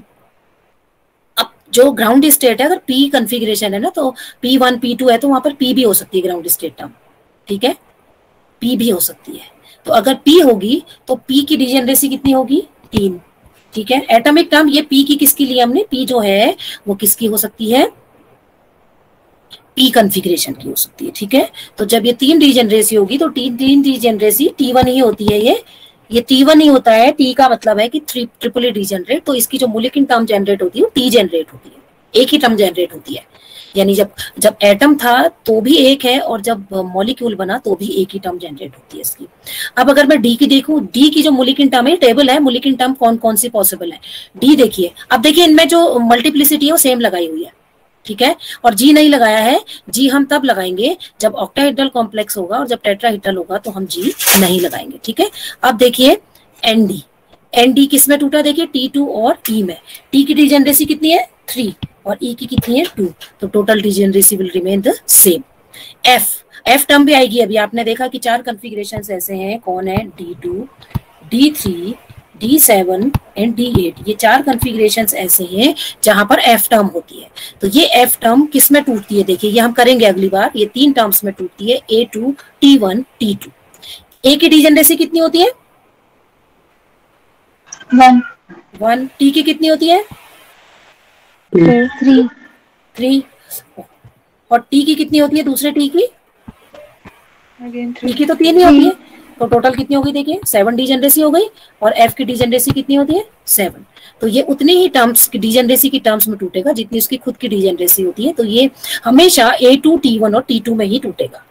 जो ग्राउंड स्टेट है, अगर पी कॉन्फ़िगरेशन है ना तो पी वन पी टू है तो वहां पर पी भी हो सकती है ग्राउंड स्टेट टर्म, ठीक है, पी भी हो सकती है। तो अगर पी होगी तो पी की डिजेनरेसी कितनी होगी? तीन, ठीक है। एटॉमिक टर्म ये पी की किसकी ली हमने? पी जो है वो किसकी हो सकती है? पी कॉन्फ़िगरेशन की हो सकती है, ठीक है। तो जब ये तीन डिजेनरेसी होगी तो तीन तीन डिजेनरेसी टी वन ही होती है। ये ये टी वन ही होता है। टी का मतलब है कि थ्री ट्रिपली डीजेनरेट, तो इसकी जो मोलिक्यूल टर्म जनरेट होती है वो टी जनरेट होती है, एक ही टर्म जनरेट होती है। यानी जब जब एटम था तो भी एक है और जब मॉलिक्यूल बना तो भी एक ही टर्म जनरेट होती है इसकी। अब अगर मैं डी की देखूं, डी की जो मोलिक्यूल टर्म है, टेबल है, मोलिक्यूल टर्म कौन कौन सी पॉसिबल है? डी देखिए, अब देखिए इनमें जो मल्टीप्लिसिटी है वो सेम लगाई हुई है, ठीक है। और जी नहीं लगाया है। जी हम तब लगाएंगे जब ऑक्टाहेड्रल कॉम्प्लेक्स होगा, और जब टेट्राहेड्रल होगा तो हम जी नहीं लगाएंगे, ठीक है। अब देखिए एनडी, एनडी किस में टूटा? देखिए टी टू और ई में। टी की डिजेनरेसी कितनी है? थ्री, और ई की कितनी है टू, तो total degeneracy will remain the same. F F term भी आएगी। अभी आपने देखा कि चार कॉन्फ़िगरेशंस ऐसे हैं, कौन है, D two, D three, D seven and D eight. ये चार कॉन्फ़िगरेशंस ऐसे हैं जहां पर एफ टर्म होती है। तो ये एफ टर्म किस में टूटती है, देखिए ये हम करेंगे अगली बार। ये तीन टर्म्स में टूटती है, A two, T one, T two. A की डिजेनरेसी कितनी होती है, वन वन। टी की कितनी होती है, थ्री थ्री। और टी की कितनी होती है, दूसरे टी की, अगेन टी की तो तीन ही होती है। तो टोटल कितनी हो गई, देखिए सेवन डिजेनरेसी हो गई। और एफ की डिजेनरेसी कितनी होती है, सेवन। तो ये उतनी ही टर्म्स की डिजेनरेसी की टर्म्स में टूटेगा जितनी उसकी खुद की डिजेनरेसी होती है। तो ये हमेशा ए टू, टी वन और टी टू में ही टूटेगा।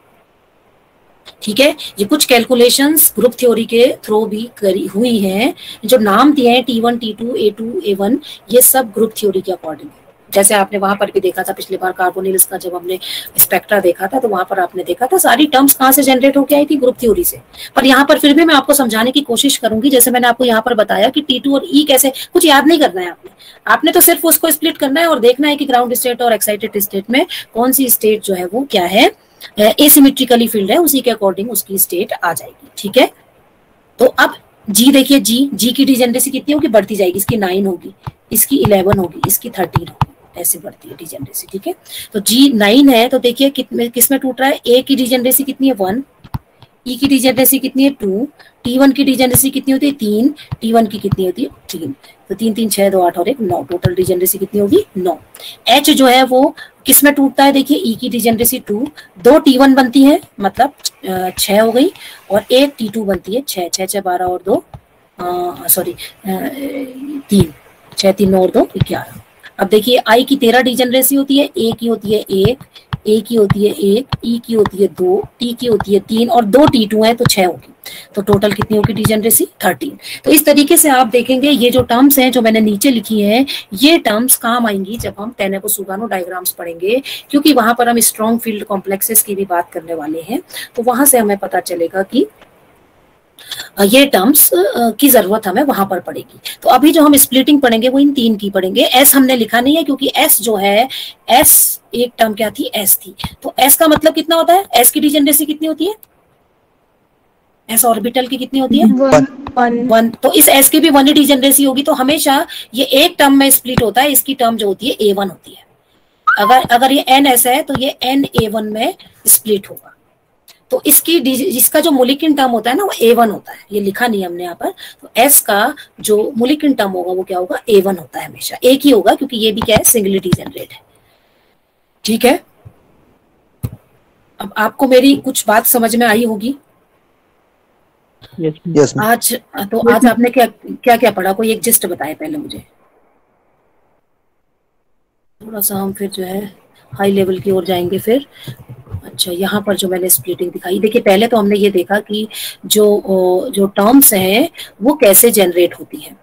ठीक है, ये कुछ कैलकुलेशंस ग्रुप थ्योरी के थ्रू भी करी हुई हैं। जो नाम दिए हैं T one, T two, A two, A one, ये सब ग्रुप थ्योरी के अकॉर्डिंग है। जैसे आपने वहां पर भी देखा था पिछली बार कार्बोनिल्स का, जब हमने स्पेक्ट्रा देखा था तो वहां पर आपने देखा था सारी टर्म्स कहाँ से जनरेट होकर आई थी, ग्रुप थ्योरी से। पर यहाँ पर फिर भी मैं आपको समझाने की कोशिश करूंगी। जैसे मैंने आपको यहाँ पर बताया कि टी टू और ई कैसे, कुछ याद नहीं करना है आपने आपने तो सिर्फ उसको स्प्लिट करना है और देखना है कि ग्राउंड स्टेट और एक्साइटेड स्टेट में कौन सी स्टेट जो है वो क्या है, एसिमेट्रिकली फील्ड है, उसी के अकॉर्डिंग उसकी स्टेट आ जाएगी। ठीक है, तो अब जी देखिए, जी जी की डिजेनरेसी कितनी होगी, बढ़ती जाएगी। इसकी नाइन होगी, इसकी इलेवन होगी, इसकी थर्टीन होगी, ऐसे बढ़ती है डिजेनरेसी। ठीक है, तो जी नाइन है तो देखिए किस में टूट रहा है, ए की डिजेनरेसी कितनी है, वन। ई की डिजेनरेसी कितनी है, टू। टी वन की डिजेनरेसी कितनी होती है, तीन। टी वन की कितनी होती है, तीन। तो तीन तीन छह, दो आठ और एक नौ, टोटल डिजेनरेसी कितनी होगी, नौ। एच जो है वो किस में टूटता है, देखिए ई की डिजेनरेसी टू, दो टी वन बनती है मतलब छह हो गई, और एक टी टू बनती है छह। छह छह बारह और दो सॉरी तीन, छह तीन और दो ग्यारह। अब देखिए आई की तेरह डिजेनरेसी होती है, ए की होती है एक, ए की होती है एक, ई की होती है दो, टी की होती है तीन और दो टी टू है तो छह होगी। तो टोटल कितनी होगी डिजेनरेसी, थर्टीन। तो इस तरीके से आप देखेंगे ये जो टर्म्स हैं जो मैंने नीचे लिखी हैं, ये टर्म्स काम आएंगी जब हम टेनेको-सुगानो डायग्राम्स पढ़ेंगे, क्योंकि वहां पर हम स्ट्रॉन्ग फील्ड कॉम्प्लेक्सेस की भी बात करने वाले हैं। तो वहां से हमें पता चलेगा कि ये टर्म्स की जरूरत हमें वहां पर पड़ेगी। तो अभी जो हम स्प्लिटिंग पढ़ेंगे वो इन तीन की पढ़ेंगे। एस हमने लिखा नहीं है क्योंकि एस जो है, एस एक टर्म क्या थी, एस थी। तो एस का मतलब कितना होता है, एस की डिजेनरेसी कितनी होती है, एस ऑर्बिटल की कितनी होती है, वन। वन। तो इस एस की भी वन ही डिजेनरेसी होगी। तो हमेशा ये एक टर्म में स्प्लिट होता है, इसकी टर्म जो होती है ए वन होती है। अगर अगर ये एन एस है तो ये एन ए वन में स्प्लिट होगा। तो इसकी इसका जो मोलिक्यूल टर्म होता है ना वो ए वन होता है, ये लिखा नहीं हमने यहाँ पर। तो एस का जो मोलिक्यूल टर्म होगा वो क्या होगा, ए वन होता है, हमेशा एक ही होगा क्योंकि ये भी क्या है, सिंगली डिजेनरेट है। ठीक है, अब आपको मेरी कुछ बात समझ में आई होगी। yes, yes, आज तो आज आपने क्या क्या क्या पढ़ा, कोई एक जिस्ट बताए पहले मुझे, थोड़ा सा हम फिर जो है हाई लेवल की ओर जाएंगे फिर। अच्छा, यहाँ पर जो मैंने स्प्लिटिंग दिखाई, देखिए पहले तो हमने ये देखा कि जो जो टर्म्स हैं वो कैसे जनरेट होती हैं।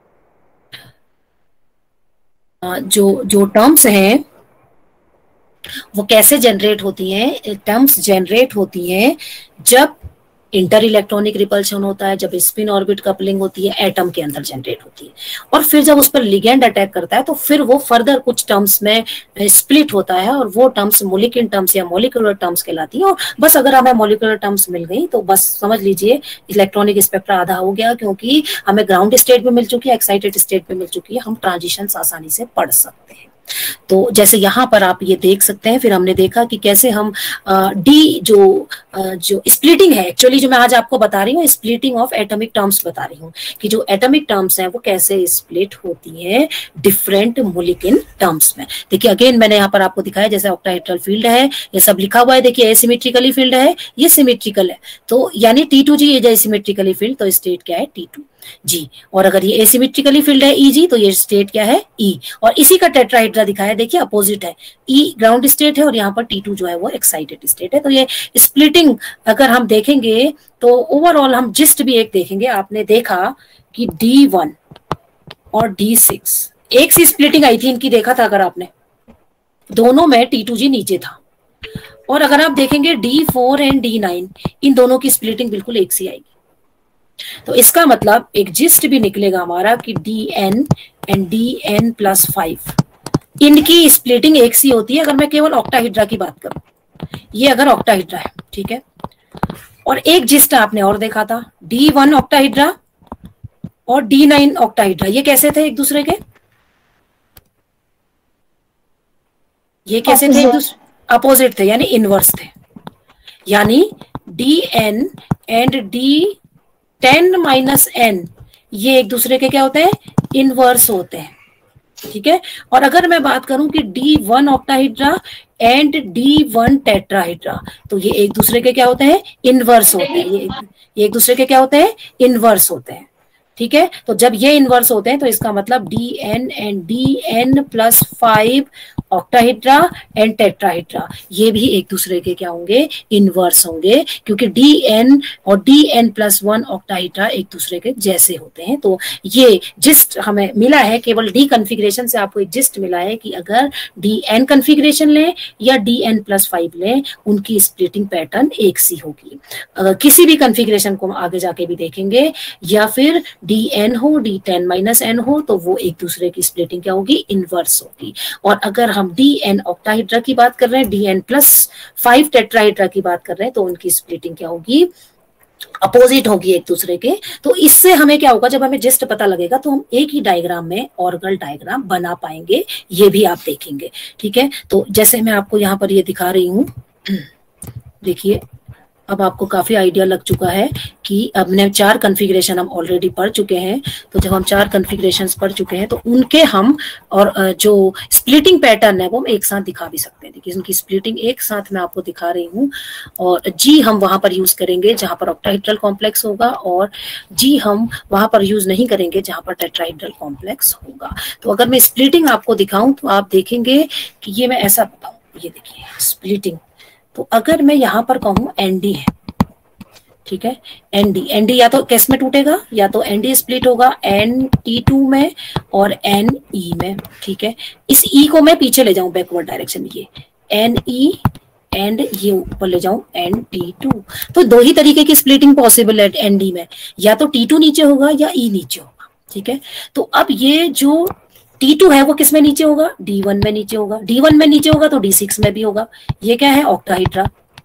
जो जो टर्म्स हैं वो कैसे जनरेट होती हैं, टर्म्स जनरेट होती हैं जब इंटर इलेक्ट्रॉनिक रिपल्शन होता है, जब स्पिन ऑर्बिट कपलिंग होती है, एटम के अंदर जनरेट होती है। और फिर जब उस पर लिगेंड अटैक करता है तो फिर वो फर्दर कुछ टर्म्स में स्प्लिट होता है और वो टर्म्स मोलिक्यूल टर्म्स या मॉलिक्यूलर टर्म्स कहलाती है। और बस अगर हमें मॉलिक्यूलर टर्म्स मिल गई तो बस समझ लीजिए इलेक्ट्रॉनिक स्पेक्ट्रा आधा हो गया, क्योंकि हमें ग्राउंड स्टेट में मिल चुकी है, एक्साइटेड स्टेट में मिल चुकी है, हम ट्रांजिशन आसानी से पढ़ सकते हैं। तो जैसे यहाँ पर आप ये देख सकते हैं, फिर हमने देखा कि कैसे हम डी जो जो स्प्लिटिंग है, एक्चुअली जो मैं आज आपको बता रही हूँ स्प्लिटिंग ऑफ एटॉमिक टर्म्स बता रही हूँ कि जो एटॉमिक टर्म्स हैं वो कैसे स्प्लिट होती हैं डिफरेंट मोलिक्यूल टर्म्स में। देखिए अगेन मैंने यहाँ पर आपको दिखाया, जैसे ऑक्टाहेड्रल फील्ड है, ये सब लिखा हुआ है। देखिए एसिमेट्रिकली फील्ड है, ये सिमेट्रिकल है, तो यानी टी टू जी ये जो एसिमेट्रिकली फील्ड, तो स्टेट क्या है, टी टू जी। और अगर ये एसिमेट्रिकली फील्ड है ई जी, तो ये स्टेट क्या है, ई। और इसी का टेट्राहेड्रा दिखाया, देखिए अपोजिट है, ई ग्राउंड स्टेट है और यहाँ पर टी टू जो है वो एक्साइटेड स्टेट है। तो ये स्प्लिटिंग अगर हम देखेंगे तो ओवरऑल हम जिस्ट भी एक देखेंगे। आपने देखा कि डी वन और डी सिक्स एक सी स्प्लिटिंग आई थी इनकी, देखा था अगर आपने, दोनों में टी टू जी नीचे था। और अगर आप देखेंगे D four and D nine, इन दोनों की स्प्लिटिंग बिल्कुल एक सी आएगी। तो इसका मतलब एक जिस्ट भी निकलेगा हमारा कि D N and D N plus five इनकी स्प्लिटिंग एक सी होती है अगर मैं केवल ऑक्टाहीड्रा की बात करूं। ये अगर ऑक्टाहीड्रा है, ठीक है। और एक जिस्ट आपने और देखा था, डी वन ऑक्टाहीड्रा और डी नाइन ऑक्टाहीड्रा, ये कैसे थे एक दूसरे के? ये कैसे थे? एक दूसरे अपोजिट थे, यानी इनवर्स थे। यानी D N and D ten minus N, ये एक दूसरे के क्या होते हैं? इनवर्स होते हैं, ठीक है। और अगर मैं बात करूं कि D one octahedra and D one tetrahedra, तो ये एक दूसरे के क्या होते हैं? इनवर्स होते हैं। ये ये एक दूसरे के क्या होते हैं? इनवर्स होते हैं, ठीक है। तो जब ये इनवर्स होते हैं तो इसका मतलब D N and D N plus five octahedra and tetrahedra, ये भी एक दूसरे के क्या होंगे? इनवर्स होंगे, क्योंकि डी एन और D N plus one octahedra एक दूसरे के जैसे होते हैं। तो ये जिस्ट हमें मिला है, केवल डी कन्फिग्रेशन से आपको एक जिस्ट मिला है कि अगर डी एन कन्फिग्रेशन लें या डी एन प्लस फाइव लें, उनकी स्प्लिटिंग पैटर्न एक सी होगी। अगर किसी भी कन्फिग्रेशन को हम आगे जाके भी देखेंगे, या फिर डी एन हो, डी टेन माइनस एन हो, तो वो एक दूसरे की स्प्लिटिंग क्या होगी? इनवर्स होगी। और अगर हम डी एन ऑक्टाहीड्रा की बात कर रहे हैं, D N plus five tetrahedra की बात कर रहे हैं, तो उनकी स्प्लिटिंग क्या होगी? अपोजिट होगी एक दूसरे के। तो इससे हमें क्या होगा? जब हमें जिस्ट पता लगेगा तो हम एक ही डायग्राम में ऑर्गल डायग्राम बना पाएंगे, ये भी आप देखेंगे, ठीक है। तो जैसे मैं आपको यहाँ पर ये दिखा रही हूँ, देखिए अब आपको काफी आइडिया लग चुका है कि अब हमने चार कॉन्फ़िगरेशन हम ऑलरेडी पढ़ चुके हैं। तो जब हम चार कॉन्फ़िगरेशंस पढ़ चुके हैं तो उनके हम और जो स्प्लिटिंग पैटर्न है वो हम एक साथ दिखा भी सकते हैं। देखिए उनकी स्प्लिटिंग एक साथ मैं आपको दिखा रही हूँ। और जी हम वहां पर यूज करेंगे जहां पर ऑक्टाहेड्रल कॉम्प्लेक्स होगा, और जी हम वहां पर यूज नहीं करेंगे जहां पर टेट्राहेड्रल कॉम्प्लेक्स होगा। तो अगर मैं स्प्लिटिंग आपको दिखाऊं तो आप देखेंगे कि ये मैं ऐसा बताऊं, ये देखिए स्प्लिटिंग। तो अगर मैं यहां पर कहूं एनडी है, ठीक है, एनडी एनडी या तो किस में टूटेगा? या तो एनडी स्प्लिट होगा एन टी टू में और एन ई में, ठीक है। इस ई को मैं पीछे ले जाऊं बैकवर्ड डायरेक्शन में, ये एन ई एंड ये ऊपर ले जाऊं एन टी टू। तो दो ही तरीके की स्प्लिटिंग पॉसिबल है एनडी में, या तो टी टू नीचे होगा या ई नीचे होगा, ठीक है। तो अब ये जो टी टू है वो किस में नीचे होगा? डी वन में नीचे होगा। डी वन में नीचे होगा तो डी सिक्स में भी होगा। ये क्या है? ऑक्टाहेड्रा,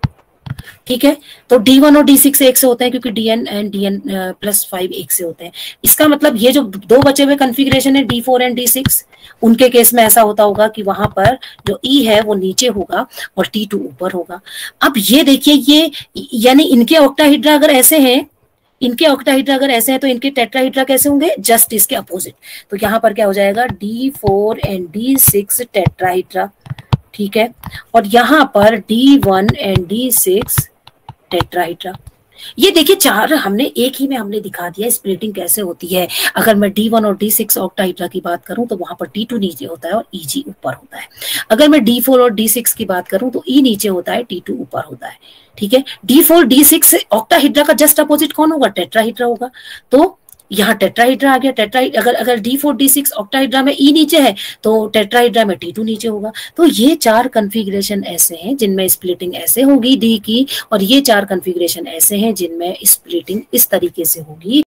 ठीक है। तो डी वन और डी सिक्स एक से होते हैं क्योंकि D N and D N plus five एक से होते हैं। इसका मतलब ये जो दो बचे हुए कॉन्फ़िगरेशन है D four and D six, उनके केस में ऐसा होता होगा कि वहां पर जो ई है वो नीचे होगा और टी टू ऊपर होगा। अब ये देखिए, ये यानी इनके ऑक्टाहेड्रा अगर ऐसे हैं, इनके ऑक्टाहेड्रा अगर ऐसे हैं तो इनके टेट्राहेड्रा कैसे होंगे? जस्ट इसके अपोजिट। तो यहाँ पर क्या हो जाएगा? D four and D six tetrahedra, ठीक है। और यहाँ पर D one and D six tetrahedra. ये देखिए चार हमने एक ही में हमने दिखा दिया स्प्लिटिंग कैसे होती है। अगर मैं डी वन और डी सिक्स ऑक्टाहेड्रा की बात करूं तो वहां पर टी टू नीचे होता है और ई जी ऊपर होता है। अगर मैं डी फोर और डी सिक्स की बात करूं तो ई नीचे होता है, टी टू ऊपर होता है, ठीक है। D four D six octahedra का जस्ट अपोजिट कौन होगा? टेट्राहेड्रा होगा। तो यहाँ टेट्राहेड्रा आ गया। टेट्राहेड अगर अगर D four D six octahedra में ई नीचे है तो टेट्राहेड्रा में टी टू नीचे होगा। तो ये चार कॉन्फ़िगरेशन ऐसे हैं जिनमें स्प्लिटिंग ऐसे होगी डी की, और ये चार कॉन्फ़िगरेशन ऐसे हैं जिनमें स्प्लिटिंग इस तरीके से होगी।